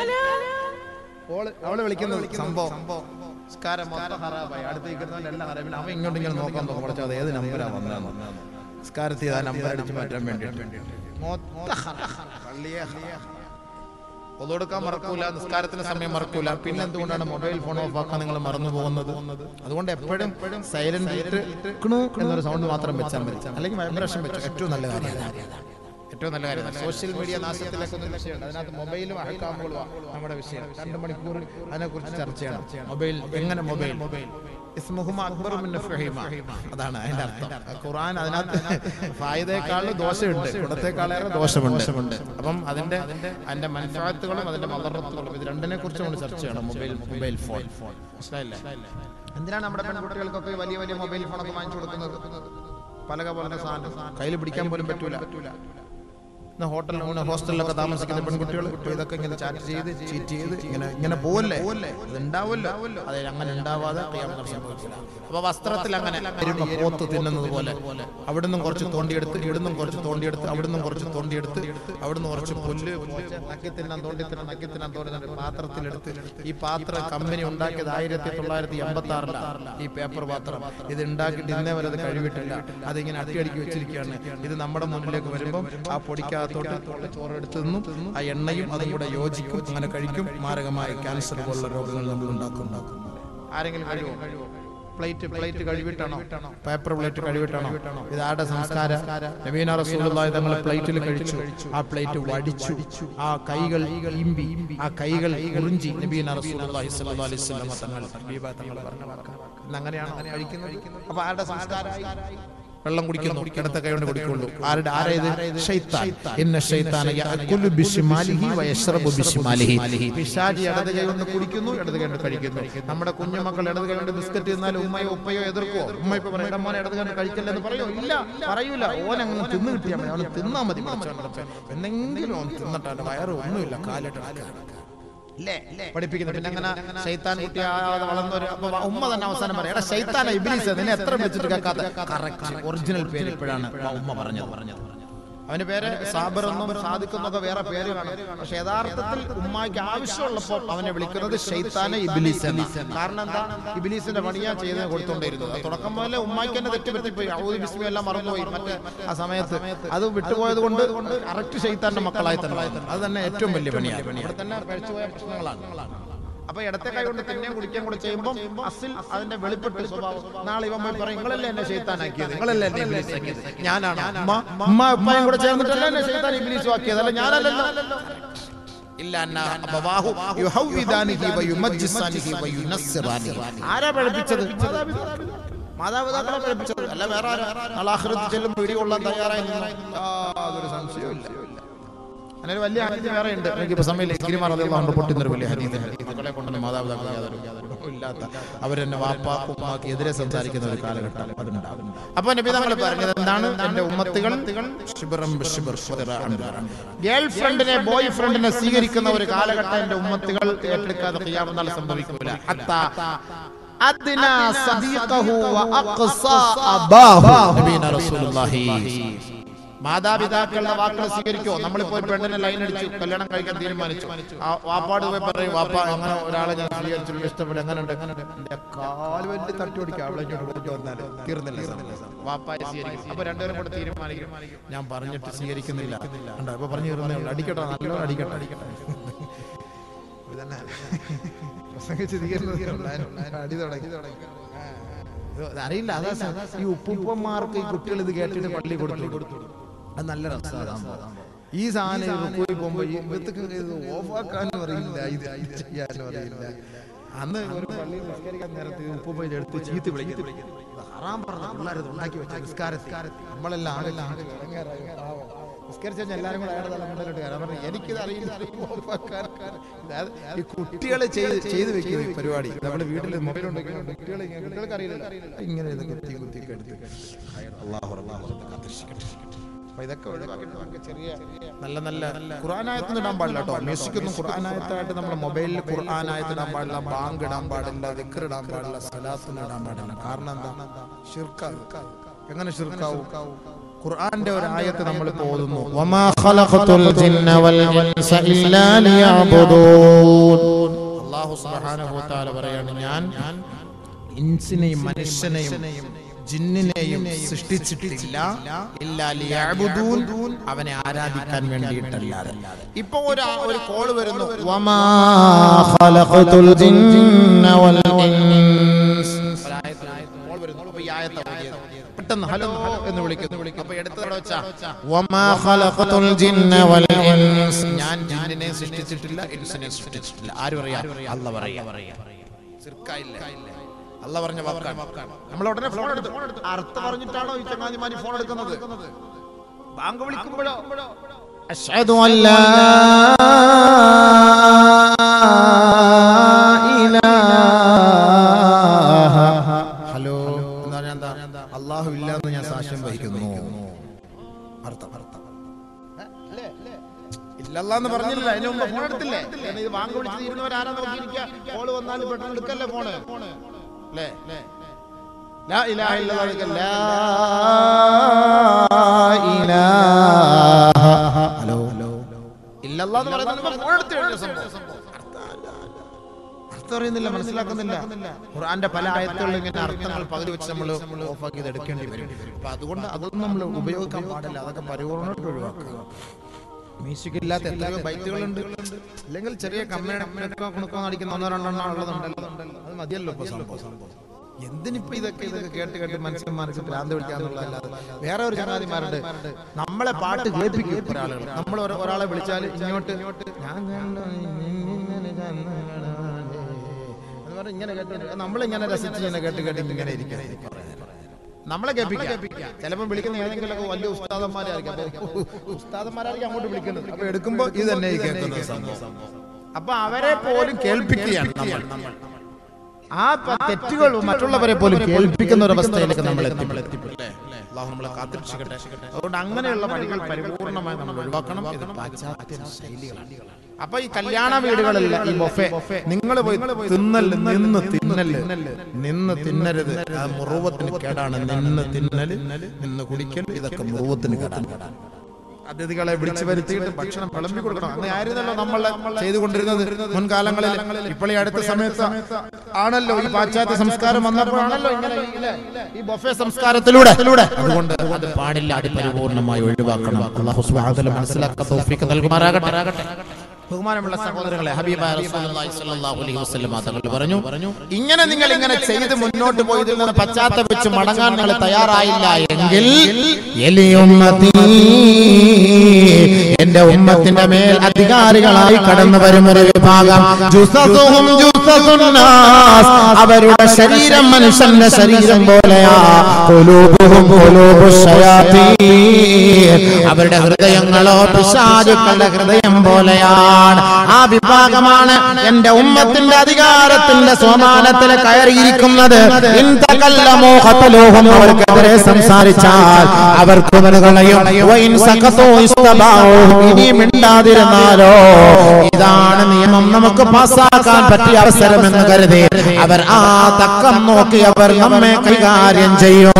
അവള് വിളിക്കുന്നത് സംഭവം നിസ്കാരം മൊത്തം ഹറാബായി. അടുത്ത് നിൽക്കുന്നവരെല്ലാം ഹറാബ്. പിന്നെ അവൻ ഇങ്ങോട്ട് ഇങ്ങനെ നോക്കാൻ തുടങ്ങി അത് ഏത് നമ്പരാ വന്നതെന്ന്. നിസ്കാരത്തിൽ ആ നമ്പർ അടിച്ച് മാറ്റാൻ വേണ്ടിയിട്ട് ഒതുകൊടുക്കാൻ മറക്കൂല, നിസ്കാരത്തിന് സമയം മറക്കൂല. പിന്നെ എന്തുകൊണ്ടാണ് മൊബൈൽ ഫോൺ ഓഫ് ആക്കാൻ നിങ്ങൾ മറന്നു പോകുന്നത്? അതുകൊണ്ട് എപ്പോഴും സൈലന്റ് എന്നൊരു സൗണ്ട് മാത്രം വെച്ചാൽ മതി, അല്ലെങ്കിൽ വൈബ്രേഷൻ വെച്ചു. ഏറ്റവും നല്ല കാര്യം. സോഷ്യൽ മീഡിയ നാശത്തിലേക്കൊന്നും വിഷയമുണ്ട്. അതിനകത്ത് മൊബൈലും അഹ്കാമുകളും നമ്മുടെ വിഷയം. 2 മണിക്കൂർ അതിനെക്കുറിച്ച് ചർച്ച ചെയ്യണം. മൊബൈൽ എങ്ങനെ മൊബൈൽ അതാണ് അതിന്റെ അർത്ഥം. ഖുർആൻ അതിനകത്ത് ഫായിദയേക്കാളും ദോഷമുണ്ട്, ഗുണത്തെക്കാളേറെ ദോഷമുണ്ട്. അപ്പം അതിന്റെ മൻഫഅത്തുകളും അതിന്റെ മദറത്തുകളും ഇത് രണ്ടിനെ കുറിച്ച് നമ്മൾ ചർച്ച ചെയ്യണം. മൊബൈൽ ഫോൺ മനസ്സിലായില്ലേ? എന്തിനാണ് നമ്മുടെ പെൺകുട്ടികൾക്കൊക്കെ വലിയ വലിയ മൊബൈൽ ഫോണൊക്കെ വാങ്ങിച്ചു കൊടുക്കുന്നത്? പലക പോലെ സാധനം കയ്യിൽ പിടിക്കാൻ പോലും പറ്റൂല. ഹോസ്റ്റലിലൊക്കെ താമസിക്കുന്ന പെൺകുട്ടികൾ ഇതൊക്കെ ഇങ്ങനെ ചാറ്റ് ചെയ്ത് ചീറ്റ് ചെയ്ത് ഇങ്ങനെ പോവല്ലേ? അത് ഉണ്ടാവുമല്ലോ. അത് അങ്ങനെ ഉണ്ടാവാതെ സംഭവിക്കില്ല. അപ്പൊ വസ്ത്രത്തിൽ അങ്ങനെ പോത്ത് തിന്നുന്നത് പോലെ അവിടുന്ന് കുറച്ച് തോണ്ടിയെടുത്ത്, ഇവിടുന്നും കുറച്ച് തോണ്ടിയെടുത്ത്, അവിടുന്ന് കുറച്ച് തോണ്ടിയെടുത്ത്, അവിടുന്ന് കുറച്ച് പുല്ല് നക്കി തിന്നാൻ തോണ്ടി പാത്രത്തിലെടുത്ത്. ഈ പാത്ര കമ്പനി ഉണ്ടാക്കിയത് 1986 ഈ പേപ്പർ പാത്രം. ഇത് ഉണ്ടാക്കിയിട്ട് ഇന്നേ വരെ അത് കഴിവിട്ടില്ല. അതിങ്ങനെ അട്ടിയടിക്കി വെച്ചിരിക്കുകയാണ്. ഇത് നമ്മുടെ മുന്നിലേക്ക് വരുമ്പം ആ പൊടിക്കാത്ത ചോറെടുത്ത് നിന്നും ആ എണ്ണയും അതും കൂടെ യോജിക്കും. അങ്ങനെ കഴിക്കും. മാരകമായ ക്യാൻസർ പോലുള്ള രോഗങ്ങൾ നമ്മൾ ഉണ്ടാക്കും. ആരെങ്കിലും കഴിവോ? പ്ലേറ്റ് കഴിവിട്ടാണോ? പേപ്പർ പ്ലേറ്റ് കഴിവിട്ടാണോ? ഇത് ആരുടെ സംസ്കാരം? നബീന റസൂലുള്ളാഹി തങ്ങൾ പ്ലേറ്റിൽ കഴിച്ചു. ആ പ്ലേറ്റ് വടിച്ചു. ആ കൈകൾ ഇമ്പി, ആ കൈകൾ ഉറിഞ്ചി. നബീന റസൂലുള്ളാഹി സ്വല്ലല്ലാഹു അലൈഹി വസല്ലം തങ്ങൾ പറഞ്ഞ വാക്കാണ്. അങ്ങനെയാണോ കഴിക്കുന്നത്? അപ്പൊ ആരുടെ സംസ്കാരമായി? വെള്ളം കുടിക്കുന്നു, ഇടത്തെ കൈ കൊണ്ട് കുടിക്കുള്ളൂ. ആരേത്? ശൈത്താൻ. ഇന്ന ശൈത്താന യഅകുലു ബിശിമാലിഹി വയശ്റബു ബിശിമാലിഹി. പിശാചി ഇടത് കൈ കൊണ്ട് കുടിക്കുന്നു, ഇടത് കൈ കൊണ്ട് കഴിക്കുന്നു. നമ്മുടെ കുഞ്ഞുമക്കൾ ഇടത് കൈ കൊണ്ട് ബിസ്ക്കറ്റ് തിന്നാലും ഉമ്മയോ ഉപ്പയോ എതിർക്കോ? ഉമ്മ ഇപ്പൊ പറയും മോനെ ഇടത് കൈ കൊണ്ട് കഴിക്കല്ലെന്ന് പറയോ? ഇല്ല, പറയൂല. ഓനങ്ങനെ തിന്നു കിട്ടിയാൽ മതി, അവന് തിന്നാ മതി. എന്തെങ്കിലും ഓൻ തിന്നിട്ടാണ് വയറ് ഒന്നുമില്ല, കാലിട്ട് പഠിപ്പിക്കുന്നത്. പിന്നെ അങ്ങനെ ശൈത്താൻ കുട്ടി വളർന്നൊരു ഉമ്മ തന്നെ അവസാനം പറയാം, എടാ ശൈത്താന ഇബ്ലീസ് നിന്നെ എത്ര വിളിച്ചിട്ട് കേൾക്കാത്ത. കറക്റ്റ് ഒറിജിനൽ പേര് ഇപ്പോഴാണ് ഉമ്മ പറഞ്ഞത്. അവന്റെ പേര് സാബിർ എന്നും സാദിഖ് എന്നൊക്കെ വേറെ പേര് കാണും. പക്ഷെ യഥാർത്ഥത്തിൽ ഉമ്മാക്ക് ആവശ്യമുള്ളപ്പോൾ അവനെ വിളിക്കുന്നത് ശൈത്താന ഇബ്ലീസ് എന്ന്. കാരണം എന്താ? ഇബ്ലീസിന്റെ പണിയാ ചെയ്ത് കൊടുത്തോണ്ടിരുന്നത്. തുടക്കം പോലെ ഉമ്മാക്ക് തന്നെ തെറ്റുപറ്റിപ്പോയി. ഔദു ബിസ്മി എല്ലാം മറന്നുപോയി. മറ്റേ ആ സമയത്ത് അത് വിട്ടുപോയത് കൊണ്ട് കറക്റ്റ് ശൈത്താന്റെ മക്കളായി തന്നെ. അത് തന്നെ ഏറ്റവും വലിയ പണിയാണ്. ഇവിടെ തന്നെ പഴിച്ചുപോയ പ്രശ്നങ്ങളാണ്. അപ്പൊ ഇടത്തെ കൈ കൊണ്ട് തിന്നാൻ കുടിക്കാൻ കൂടെ ചെയ്യുമ്പോൾ അസിൽ അതിന്റെ വെളിപ്പെട്ട് സ്വഭാവം. നാളെ ഇവൻ പോയി പറയും നിങ്ങളല്ലേ എന്നെ ശൈത്താനാക്കിയത്, നിങ്ങളല്ലേ എന്നെ ഇബ്ലീസ് ആക്കിയത്. ഞാനാണ് ഉമ്മയും കൂടെ ചേർന്നിട്ടല്ലേ എന്നെ ശൈത്താൻ ഇബ്ലീസ് ആക്കിയത്, അല്ല ഞാനല്ലല്ലോ. ആരാ പഠിപ്പിച്ചത്? മാതാപിതാക്കളെ പഠിപ്പിച്ചത്, അല്ല വേറെ ആരാ? ആഖിറത്തിൽ ചെല്ലും പിടികൊള്ളാൻ തയ്യാറായി യാതൊരു സംശയവുമില്ല. അങ്ങനെ ഒരു വലിയ ഹദീസ് വേറെ ഉണ്ട്. എനിക്കിപ്പോ സമയമില്ല. ഇക്രിമ റളിയല്ലാഹു അൻഹു പൊട്ടുന്നൊരു വലിയ ഹദീസ്. മക്കളെ കൊണ്ടുവന്ന മാതാപിതാക്കളെ യാതൊരു ഇല്ലാത്ത അവരെന്നെ വാപ്പാക്കും ഉമ്മാക്ക് എതിരെ സംസാരിക്കുന്ന ഒരു കാലഘട്ടം അതുണ്ടാകും. അപ്പൊ നബി തങ്ങൾ പറഞ്ഞത് എന്താണ്? എന്റെ ഉമ്മത്തുകൾ ഗേൾ ഫ്രണ്ടിനെ ബോയ് ഫ്രണ്ടിനെ സ്വീകരിക്കുന്ന ഒരു കാലഘട്ടം എന്റെ ഉമ്മത്തുകൾ ഏറ്റെടുക്കാതെ ഖിയാമത്ത് നാൾ സംഭവിക്കില്ല. ഹത്താ അദ്നാ സദീഖഹു വ അഖ്സാ അബാഹു നബിന റസൂലുള്ളാഹി. മാതാപിതാക്കളുടെ വാക്കുകൾ സ്വീകരിക്കോ? നമ്മളിപ്പോ ഒരു പെണ്ണിനെ ലൈൻ അടിച്ചു കല്യാണം കഴിക്കാൻ തീരുമാനിച്ചു. വാപ്പാട് പോയി പറയും, വാപ്പ അങ്ങനെ ഒരാളെ ഞാൻ സ്വീകരിച്ചിട്ടുള്ള ഇഷ്ടപ്പെടും, എങ്ങനെ ഉണ്ട്? എന്റെ കാല് വലിയ തട്ടി ഓടിക്കാം, അവളെ വന്നാല് തീർന്നില്ല. വാപ്പായെ സ്വീകരിക്കും. അപ്പൊ രണ്ടുപേരും കൂടെ തീരുമാനിക്കും, ഞാൻ പറഞ്ഞിട്ട് സ്വീകരിക്കുന്നില്ല. ഉണ്ടോ? ഇപ്പൊ പറഞ്ഞു തീർന്നേ ഉള്ളൂ. അടിക്കട്ടെ, നല്ലോണം അടിക്കട്ടെ. ഇതന്നെ പ്രസംഗിച്ച് അടി തുടങ്ങി. അറിയില്ല, അതാ ഈ ഉപ്പുപ്പന്മാർക്ക് ഈ കുട്ടികൾ ഇത് കേട്ടിട്ട് പള്ളി കൊടുത്തു. അത് നല്ല രസമാണ്. ഈ സാധനം പോയി പോകുമ്പോ ഓഫാക്കാനും അറിയില്ല, ഇത് ചെയ്യാനും അറിയില്ല. അന്ന് ഒരു പള്ളിയിൽ നിസ്കരിക്കാൻ നേരത്ത് ഉപ്പുപ്പ എടുത്ത് ചീത്ത് വിളിക്കും. ഹറാം പറഞ്ഞ പിള്ളേർ ഉണ്ടാക്കി വെച്ച നിസ്കാരത്തിൽ നമ്മളെല്ലാം നിസ്കരിച്ച എല്ലാവരും കൂടെ അയാളുടെ തലമുണ്ടോട്ട് കയറാൻ പറഞ്ഞു. എനിക്കിത് അറിയില്ല, ഈ കുട്ടികളെ ചെയ്ത് വെക്കുന്ന പരിപാടി. നമ്മുടെ വീട്ടിൽ മൊബൈൽ ഉണ്ടെങ്കിൽ കുട്ടികൾക്ക് അറിയില്ല, ഇങ്ങനെ കുത്തി എടുത്ത് അപ്പൊ ഇതൊക്കെ ഒഴിവാക്കിയിട്ട് നമുക്ക് ചെറിയ നല്ല നല്ല ഖുർആനായത്ത് ഇടാൻ പാടില്ല കേട്ടോ. മ്യൂസിക്കൊന്നും ഖുർആനായത്തായിട്ട് നമ്മുടെ മൊബൈലിൽ ഖുർആനായത്ത് ഇടാൻ പാടില്ല, ബാങ്ക് ഇടാൻ പാടില്ല, ദിക്ർ ഇടാൻ പാടില്ല, സലാത്തിന് ഇടാൻ പാടില്ല. കാരണം എന്താ? ശിർക്കാവും. എങ്ങനെ ശിർക്കാവും? ഖുർആന്റെ ഒരു ആയത്ത് നമ്മൾ ഓതുന്നു, വമാ ഖലഖതുൽ ജിന്ന വൽ ഇൻസ ഇല്ലാ ലിയഅ്ബുദൂൻ. അല്ലാഹു സുബ്ഹാനഹു വ തആല പറയാണ്, ഞാൻ ഇൻസിനെയും മനുഷ്യനെയും ജിന്നിനെയും സൃഷ്ടിച്ചിട്ടില്ല ഇല്ലാ ലിയഅ്ബുദൂൻ, അവനെ ആരാധിക്കാൻ വേണ്ടിയിട്ടല്ലാതെ. ഇപ്പോ ഒരു കോൾ വരുന്നു, വമാ ഖലഖതുൽ ജിന്ന വൽ ഇൻസ്. കോൾ വരുന്നു, അപ്പോൾ ഈ ആയത്ത് പെട്ടെന്ന് ഹലോ എന്ന് വിളിക്കുന്നു. അപ്പോൾ എടുത്തവിടെ വെച്ചാ വമാ ഖലഖതുൽ ജിന്ന വൽ ഇൻസ്, ഞാൻ ജിന്നിനെ സൃഷ്ടിച്ചിട്ടില്ല, ഇൻസിനെ സൃഷ്ടിച്ചിട്ടില്ല. ആര് പറയാ? അല്ലാഹ് പറയാ. ശിർക്കായില്ല. അല്ലാഹ് പറഞ്ഞ വാക്കാണ്. നമ്മൾ ഉടനെ ഫോൺ എടുത്തു. അർത്ഥം പറഞ്ഞിട്ടാണോ ഈ ചങ്ങാതിമാരി ഫോൺ എടുക്കുന്നത്? ബാങ്ക് വിളിക്കുമ്പോഴോ അശ്ഹദു അല്ലാ ഇലാഹ ഹലോ എന്ന് പറഞ്ഞാൽ എന്താ? അല്ലാഹു ഇല്ല എന്ന് ഞാൻ സാക്ഷ്യം വഹിക്കുന്നു. അർത്ഥം ഇല്ലല്ലാന്ന് പറഞ്ഞില്ല, അതിന് മുമ്പ് ഫോൺ എടുത്തില്ലേ? ഇത് ബാങ്ക് വിളിച്ച് തീരുന്നവരാരാ നോക്കിയിരിക്കുക. കോള് വന്നാലും പെട്ടെന്ന് എടുക്കല്ലേ ഫോണ്. ലാ ഇലാഹ ഇല്ലല്ലാഹ്, ലാ ഇലാഹ ഹലോ ഇല്ലല്ലാഹ് എന്ന് പറയുന്നത് ഫോൺ എടുത്ത് കഴിഞ്ഞ സംഭവം. അർത്ഥം അറിയുന്നില്ല, മനസ്സിലാക്കുന്നില്ല. ഖുർആന്റെ പല ആയത്തുകളിൽ ഇങ്ങനെ അർത്ഥങ്ങൾ പകുതി വെച്ച് നമ്മൾ ഓഫാക്കി ഇത് എടുക്കേണ്ടി വരും. അപ്പൊ അതുകൊണ്ട് അതൊന്നും നമ്മൾ ഉപയോഗിക്കാൻ പാടില്ല. അതൊക്കെ പരിപൂർണ്ണമായിട്ട് ഒഴിവാക്കുക. മ്യൂസിക് ഇല്ലാത്ത എത്രയോ ബൈറ്റുകളുണ്ട്. അല്ലെങ്കിൽ ചെറിയ കമ്മീണോ അടിക്കുന്ന ഒന്നോ രണ്ടെണ്ണോ ഉള്ളതുണ്ടല്ലോ, അത് മതിയല്ലോ ഇപ്പൊ സംഭവം. എന്തിനിപ്പോ ഇതൊക്കെ കേട്ട് മനുഷ്യന്മാർക്ക് ഭ്രാന്ത് പിടിക്കാന്നുള്ളതല്ലാതെ വേറെ ഒരു ചങ്ങാതിമാരുണ്ട്, നമ്മളെ പാട്ട് കേൾപ്പിക്കും ഒരാളുകൾ. നമ്മൾ ഒരാളെ വിളിച്ചാൽ ഇങ്ങോട്ട് ഇങ്ങനെ കേട്ട് നമ്മളിങ്ങനെ രസിച്ച് ഇങ്ങനെ കേട്ട് ഇങ്ങനെ ഇരിക്കുക, നമ്മളെ കേൾപ്പിക്കാം. ചിലപ്പോൾ വിളിക്കുന്ന ഏതെങ്കിലും വലിയ ഉസ്താദന്മാരായിരിക്കും. ഉസ്താദന്മാരായിരിക്കും അങ്ങോട്ട് വിളിക്കുന്നത്. അപ്പൊ എടുക്കുമ്പോ ഇത് തന്നെ കേൾക്കുന്ന സംഭവം. അപ്പൊ അവരെ പോലും കേൾപ്പിക്കുകയാണ് നമ്മൾ. ആ തെറ്റുകൾ മറ്റുള്ളവരെ പോലും കേൾപ്പിക്കുന്ന ഒരു അവസ്ഥയിലേക്ക് നമ്മൾ എത്തിപ്പെടല്ലേ. അല്ലാഹു നമ്മളെ കാത്തിരക്ഷിക്കട്ടെ. അതുകൊണ്ട് അങ്ങനെയുള്ള വഴികൾ പരിപൂർണമായി നമ്മൾ ഒഴിവാക്കണം. ഇത് പാശ്ചാത്യ ശൈലികളാണ്. അപ്പൊ ഈ കല്യാണ വീടുകളിൽ ഈ ബൊഫെ നിങ്ങൾ പോയി നിന്ന് തിന്നരുത്. ആ മുറുവത്തിന് കേടാണ്. നിന്ന് തിന്നല്, നിന്ന് കുടിക്കൽ, ഇതൊക്കെ മുറുവത്തിന് കേടാണ്. അതിഥികളെ വിളിച്ചു വരുത്തിയിട്ട് ഭക്ഷണം വിളമ്പി കൊടുക്കണം. അങ്ങനെ ആയിരുന്നല്ലോ നമ്മൾ ചെയ്തുകൊണ്ടിരുന്നത് മുൻകാലങ്ങളിൽ. ഇപ്പോൾ ഈ അടുത്ത സമയത്ത് ആണല്ലോ ഈ പാശ്ചാത്യ സംസ്കാരം വന്നപ്പോഴാണല്ലോ ഇങ്ങനെ ഈ ബൊഫെ സംസ്കാരത്തിലൂടെ. അതുകൊണ്ട് അത് പാടില്ല, അത് പരിപൂർണമായി ഒഴിവാക്കണം. അല്ലാഹു സുബ്ഹാനഹു വ തആല മനസ്സിലാക്കാൻ തൗഫീഖ് നൽകുമാറാകട്ടെ. ബഹുമാനമുള്ള സഹോദരങ്ങളെ, ഹബീബായ റസൂലുള്ളാഹി സ്വല്ലല്ലാഹു അലൈഹി വസല്ലം തങ്ങൾ പറഞ്ഞു, ഇങ്ങനെ നിങ്ങൾ ഇങ്ങനെ ചെയ്ത് മുന്നോട്ട് പോയി ഇതിൽ നിന്ന് പശ്ചാത്തപിച്ച് മടങ്ങാൻ നിങ്ങൾ തയ്യാറായില്ല എങ്കിൽ എന്റെ ഉമ്മത്തിന്റെ മേൽ അധികാരികളായി കടന്നു വരും ഒരു വിഭാഗം, അവരുടെ ശരീരം മനുഷ്യന്റെ ശരീരം പോലെയാ, അവരുടെ ഹൃദയങ്ങളോ പിശാചുക്കളുടെ ഹൃദയം പോലെയാണ്. ആ വിഭാഗമാണ് എന്റെ ഉമ്മത്തിന്റെ അധികാരത്തിന്റെ സോമാനത്തിൽ കയറിയിരിക്കുന്നത്. അവർക്കെതിരെ സംസാരിച്ചാൽ അവർക്ക് ഇനി മിണ്ടാതിരുന്നാലോ. ഇതാണ് നിയമം. നമുക്ക് പാസ്സാക്കാൻ പറ്റിയ അവസരം എന്ന് കരുതി അവർ ആ തക്കം നോക്കി അവർ നമ്മെ കൈകാര്യം ചെയ്യും.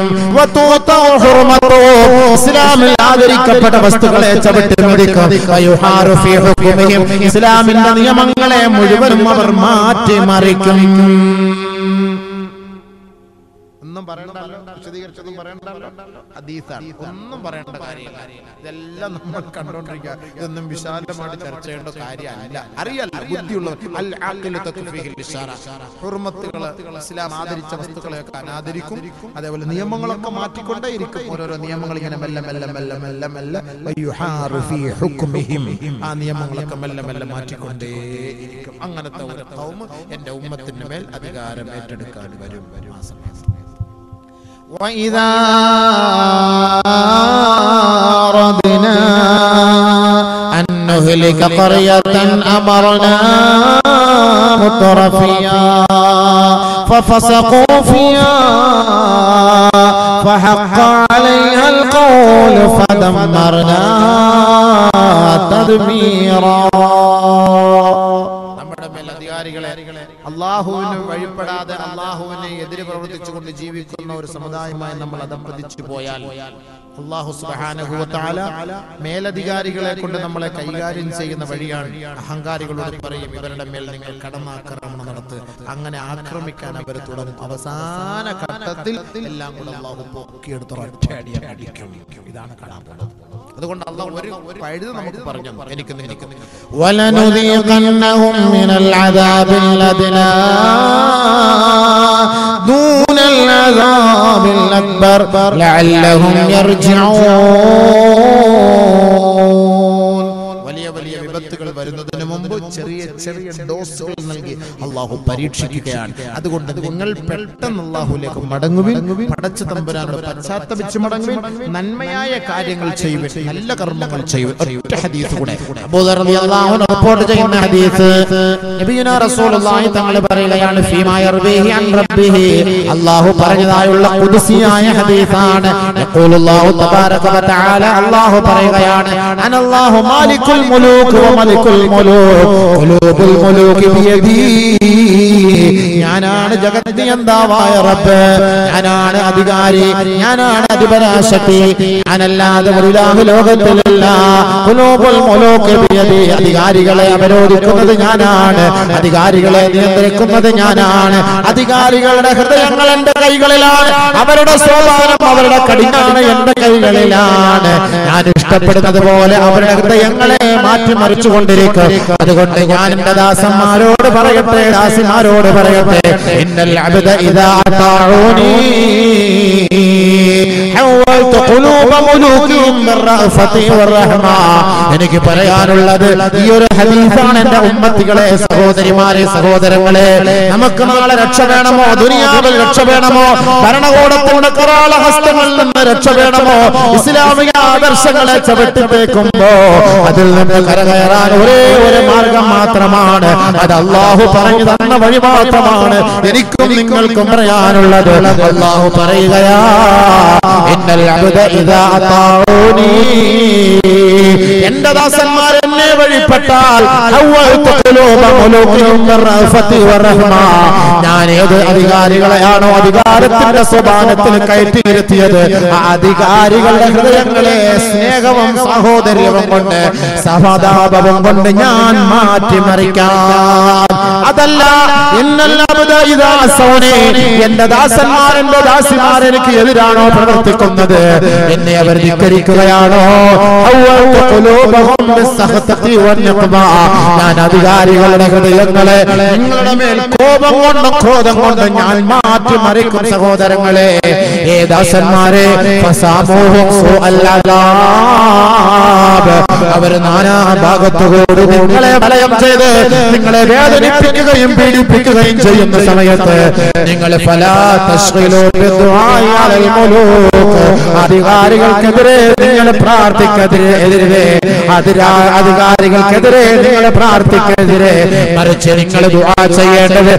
ഇസ്ലാമിൽ ആദരിക്കപ്പെട്ട വസ്തുക്കളെ ചവിട്ടി മെതിക്കും. ഇസ്ലാമിന്റെ നിയമങ്ങളെ മുഴുവനും അവർ മാറ്റിമറിക്കും. ഒന്നും പറയണ്ടല്ലോ, വിശദീകരിച്ചൊന്നും പറയണ്ടല്ലോ, ഹദീസാണ്, ഒന്നും പറയേണ്ട കാര്യമില്ല. ഇതെല്ലാം നമ്മൾ കണ്ടോണ്ടിരിക്കുക. ഇതൊന്നും വിശാലമായിട്ട് ചർച്ച ചെയ്യേണ്ട കാര്യമല്ല. അറിയല്ല, ബുദ്ധിയുള്ളവർ ഹുർമത്തുകൾ, ഇസ്ലാം ആദരിച്ച വസ്തുക്കളെയൊക്കെ അനാദരിക്കും. അതേപോലെ നിയമങ്ങളൊക്കെ മാറ്റിക്കൊണ്ടേയിരിക്കും. ഓരോരോ നിയമങ്ങൾ ഇങ്ങനെ മെല്ലെ മെല്ലെ മെല്ലെ മെല്ലെ മെല്ലെ ആ നിയമങ്ങളൊക്കെ മെല്ലെ മെല്ലെ മാറ്റിക്കൊണ്ടേയിരിക്കും. അങ്ങനത്തെ ഒരു ഖൗമ് എന്റെ ഉമ്മത്തിന്റെ മേൽ അധികാരം ഏറ്റെടുക്കാൻ വരും. وَإِذَا أَرَدْنَا أَن نُّهْلِكَ قَرْيَةً أَمَرْنَا مُتْرَفِيهَا فَفَسَقُوا فِيهَا فَحَقَّ عَلَيْهَا الْقَوْلُ فَدَمَّرْنَاهَا تَدْمِيرًا. അള്ളാഹുവിന് വഴിപ്പെടാതെ അള്ളാഹുവിനെ എതിര് പ്രവർത്തിച്ചുകൊണ്ട് ജീവിക്കുന്ന ഒരു സമുദായമായി നമ്മൾ അധപ്പതിച്ചു പോയാൽ അള്ളാഹു സുബ്ഹാനഹു വ തആല മേലധികാരികളെ കൊണ്ട് നമ്മളെ കൈകാര്യം ചെയ്യുന്ന വഴിയാണ്. അഹങ്കാരികളോട് പറയും, ഇവരുടെ മേൽ നിങ്ങൾ കടന്നാക്രമണം നടത്ത്. അങ്ങനെ ആക്രമിക്കാൻ അവർ തുടങ്ങും. അവസാന ഘട്ടത്തിൽ എല്ലാം കൂടെ അള്ളാഹു പൊക്കിയെടുത്ത് ഒറ്റയടിയായി അടിക്കും. ഇതാണ് കാണാൻ പോകുന്നത്. അതുകൊണ്ട് അള്ളാഹു ഒരു പഴുത് നമുക്ക് പറഞ്ഞു, എനിക്ക് വലനുദീഖന്നഹും മിനൽ അദാബിൽ അദ്നാ ദൂനൽ അദാബിൽ അക്ബർ ലഅല്ലഹും യർജിഊൻ. വലിയ വലിയ വിപത്തുകൾ വരുന്നതിന് മുമ്പ് ചെറിയ ചെറിയ ഡോസുകൾ നൽകി അള്ളാഹു പരീക്ഷിക്കുകയാണ്. അതുകൊണ്ട് നിങ്ങൾ പെട്ടെന്ന് അള്ളാഹുലേക്ക് മടങ്ങുവിൻ. പടച്ച തമ്പുരാനോട് പശ്ചാത്തപിച്ച് മടങ്ങുവിൻ. നന്മയായ കാര്യങ്ങൾ ചെയ്യുവിൻ, നല്ല കർമ്മങ്ങൾ ചെയ്യുവിൻ. ഒറ്റ ഹദീസ് കൂടെ അബൂ ദർ റളിയല്ലാഹു അൻഹു റിപ്പോർട്ട് ചെയ്യുന്ന ഹദീസ്, നബിയുനാ റസൂലുള്ളാഹി തങ്ങൾ പറയുകയാണ്, ഫീമാ യർബിഹി അൻ റബ്ബിഹി, അല്ലാഹു പറഞ്ഞതായുള്ള ഖുദ്സിയായ ഹദീസാണ്. യഖൂലുല്ലാഹു തബാറക വ തആല, അല്ലാഹു പറയുകയാണ്, അനല്ലാഹു മാലികുൽ മുലൂക് വ മലികുൽ മുലൂക് ഖുലൂബുൽ മുലൂകി ബിയദി, ഞാനാണ് ജഗദ്നിയന്താവായ റബ്ബ്, ഞാനാണ് അധികാരി, ഞാനാണ് അധിപരാശക്തി, ഞാനല്ലാതെ ഒരു ഇലാഹു ലോകത്തിലില്ല. ഖുലൂബുൽ മുലൂകി ബിയദി, അധികാരികളെ അവരോധിക്കുന്നത് ഞാനാണ്, അധികാരികളെ നിയന്ത്രിക്കുന്നത് ഞാനാണ്. അധികാരികളുടെ ഹൃദയങ്ങൾ എന്റെ കൈകളിലാണ്, അവരുടെ സ്വഭാവം അവരുടെ കഠിനാണ് എന്റെ കൈകളിലാണ്. ഞാൻ ഇഷ്ടപ്പെടുന്നത് പോലെ അവരുടെ ഹൃദയങ്ങളെ മാറ്റിമറിച്ചുകൊണ്ടിരിക്കും. അതുകൊണ്ട് ഞാൻ എന്റെ ദാസന്മാരോട് പറയട്ടെ, ദാസിമാരോട് പറയട്ടെ, ഇന്നൽ അബ്ദ ഇദാ അതാഉനി ഹവൽതു ഖുലൂബ മുലൂകിഹിം ബിർറഅഫതി വറഹ്മ. എനിക്ക് പറയാനുള്ളത് ഈ ഒരു ഹദീസാണ്. എന്റെ ഉമ്മത്തികളെ, സഹോദരിമാരെ, സഹോദരങ്ങളെ, നമുക്ക് നാളെ രക്ഷ വേണമോ? ദുനിയാവിൽ രക്ഷ വേണമോ? ഭരണകൂടത്തിന്റെ കറാള ഹസ്തങ്ങളിൽ നിന്ന് രക്ഷ വേണമോ? ഇസ്ലാമിക ആദർശങ്ങളെ ചവിട്ടിത്തേക്കുമ്പോ അതിൽ നിന്ന് കരകയറാൻ ഒരേ ഒരു മാർഗം മാത്രമാണ്. അത് അല്ലാഹു പറഞ്ഞു തന്ന വഴി മാത്രമാണ്. എനിക്കും നിങ്ങൾക്കും പറയാനുള്ളത്. അല്ലാഹു പറയുകയാ, ഇന്നൽ അബ്ദ ഇദാ അതാഉനി, എന്റെ ദാസന്മാർ എന്നെ വഴിപ്പെട്ടാൽ ഞാൻ ഏത് അധികാരികളെയാണോ അധികാരത്തിന്റെ സ്വഭാവത്തിൽ കയറ്റിയിരുത്തിയത്, ആ അധികാരികളുടെ ഹൃദയങ്ങളെ സ്നേഹവും സാഹോദര്യവും കൊണ്ട് സഹതാപവും കൊണ്ട് ഞാൻ മാറ്റിമറിക്കാം. അതല്ല, എന്റെ ദാസന്മാർ, എന്റെ ദാസിമാർ എനിക്ക് എതിരാണോ പ്രവർത്തിക്കുന്നത്, എന്നെ അവർ ധിക്കരിക്കുകയാണോ, ഞാൻ അധികാരികളുടെ ഹൃദയങ്ങളെ നിങ്ങളുടെ മേൽ കോപം കൊണ്ട് ക്രോധം കൊണ്ട് ഞാൻ മാറ്റിമറിക്കും. സഹോദരങ്ങളെ, ഏ ദാസന്മാരെ, അവർ നാനാ ഭാഗത്തുകൂടി നിങ്ങളെ വലയം ചെയ്ത് നിങ്ങളെ വേദനിപ്പിക്കുകയും പീഡിപ്പിക്കുകയും ചെയ്യുന്ന സമയത്ത് നിങ്ങൾ അധികാരികൾക്കെതിരെ നിങ്ങൾ പ്രാർത്ഥിക്കെതിരെ അധികാരികൾക്കെതിരെ നിങ്ങൾ പ്രാർത്ഥിക്കെതിരെ മറിച്ച് നിങ്ങൾ ദുആ ചെയ്യേണ്ടത്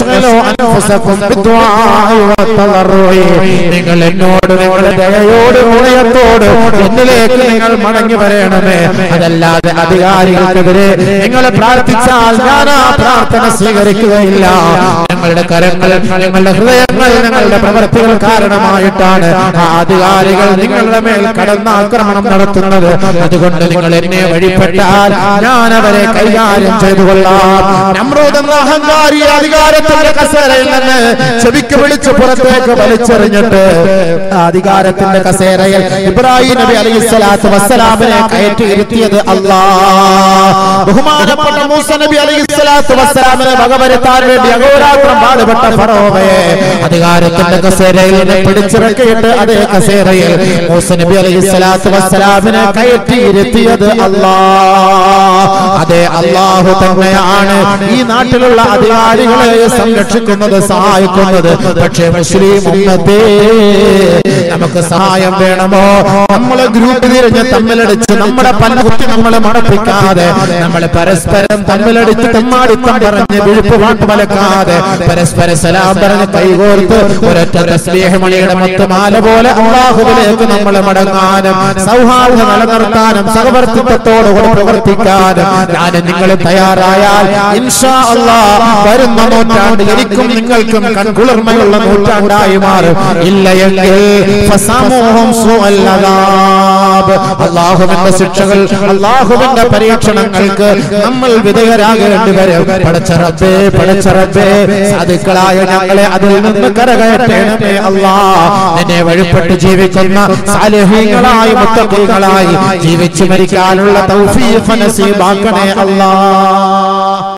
നിങ്ങൾ എന്നോട് നിങ്ങളുടെ ദയയോട് ഹൃദയത്തോട് എന്നിലേക്ക് നിങ്ങൾ മടങ്ങി വരണമേ. അതല്ലാതെ അധികാരികൾക്കെതിരെ നിങ്ങൾ പ്രാർത്ഥിച്ചാൽ ഞാൻ ആ പ്രാർത്ഥന സ്വീകരിക്കുകയില്ല. ഞങ്ങളുടെ കരങ്ങൾ, ഞങ്ങളുടെ ഹൃദയങ്ങൾ, ഞങ്ങളുടെ പ്രവൃത്തികൾ കാരണമായിട്ടാണ് ആ അധികാരികൾ നിങ്ങളുടെ മേൽ കടന്നാക്രമണം നടത്തുന്നത്. അതുകൊണ്ട് നിങ്ങൾ എന്നെ വഴിപ്പെട്ടാൽ ഞാൻ അവരെ കൈകാര്യം ചെയ്തുകൊള്ളാം. നമ്രൂദ് എന്ന അഹങ്കാരി അധികാരത്തിന്റെ കസേരയിൽ നിന്ന് ചെവിക്ക് പിടിച്ച് പുറത്തേക്ക് വലിച്ചെറിഞ്ഞിട്ട് അധികാരത്തിന്റെ കസേരയിൽ ഇബ്രാഹിം നബി അലൈഹിസ്സലാത്തു വസ്സലാമിനെ കയറ്റിയിരുത്തിയത് അല്ലാഹ്. ബഹുമാനപ്പെട്ട മൂസ നബി അലൈഹിസ്സലാത്തു വസ്സലാമിനെ വകവരുത്താൻ വേണ്ടി അഹോരാത്രം പാടുപെട്ട ഫറോവയെ അധികാരത്തിന്റെ കസേരയിൽ നിന്ന് പിടിച്ചിറക്കിയിട്ട് അതേ കസേരയിൽ മൂസ നബി അലൈഹിസ്സലാത്തു വസ്സലാമിനെ കയറ്റിയിരുത്തിയത് അല്ലാഹ്. അതേ അല്ലാഹു തന്നെയാണ് ഈ നാട്ടിലുള്ള അധികാരികളെ സംരക്ഷിക്കുന്നത്, സഹായിക്കുന്നത്. പക്ഷേ മുസ്ലിം ഉമ്മത്തേ, നമുക്ക് സഹായം വേണമോ? നമ്മളെ ഗ്രൂപ്പ് തിരിഞ്ഞ് തമ്മിലടിച്ച് നമ്മുടെ പലകുത്തി നമ്മളെ മടപ്പിക്കാതെ, നമ്മളെ പരസ്പരം തമ്മിലടിച്ച് തമ്മാടിത്തം പറഞ്ഞ് വിഴുപ്പ് പാട്ട് മലക്കാതെ, പരസ്പര സലാം പറഞ്ഞ് കൈകോർത്ത് ഒരൊറ്റ തസ്ബീഹ് മണിയുടെ മൊത്തമാല പോലെ അല്ലാഹുവിലേക്ക് നമ്മൾ മടങ്ങാനും സൗഹാർദ്ദം നിലനിർത്താനും സഹവർത്തിത്വത്തോടുകൂടി പ്രവർത്തിക്കാനും ഞാൻ നിങ്ങൾ തയ്യാറായാൽ ഇൻഷാ അല്ലാഹ് വരുന്ന നൂറ്റാണ്ട് എനിക്കും നിങ്ങൾക്കും കൺകുളിർമയുള്ള നൂറ്റാണ്ടായി മാറും. ഇല്ലയെങ്കിൽ അല്ലാഹുവിന്റെ ശിക്ഷകൾ, അല്ലാഹുവിന്റെ പരീക്ഷണങ്ങൾക്ക് നമ്മൾ വിധേയരാകേണ്ടി വരും. പടച്ച റബ്ബേ സാധുക്കളായ ഞങ്ങളെ അതിൽ നിന്ന് കരകയറ്റണമേ അല്ലാഹ്. നിന്നെ വഴിപ്പെട്ട് ജീവിക്കുന്ന സാലിഹീങ്ങളായി മുത്തഖീങ്ങളായി ജീവിച്ചു മരിക്കാനുള്ള തൗഫീഖ് നസീബാക്കണേ അല്ലാഹ്.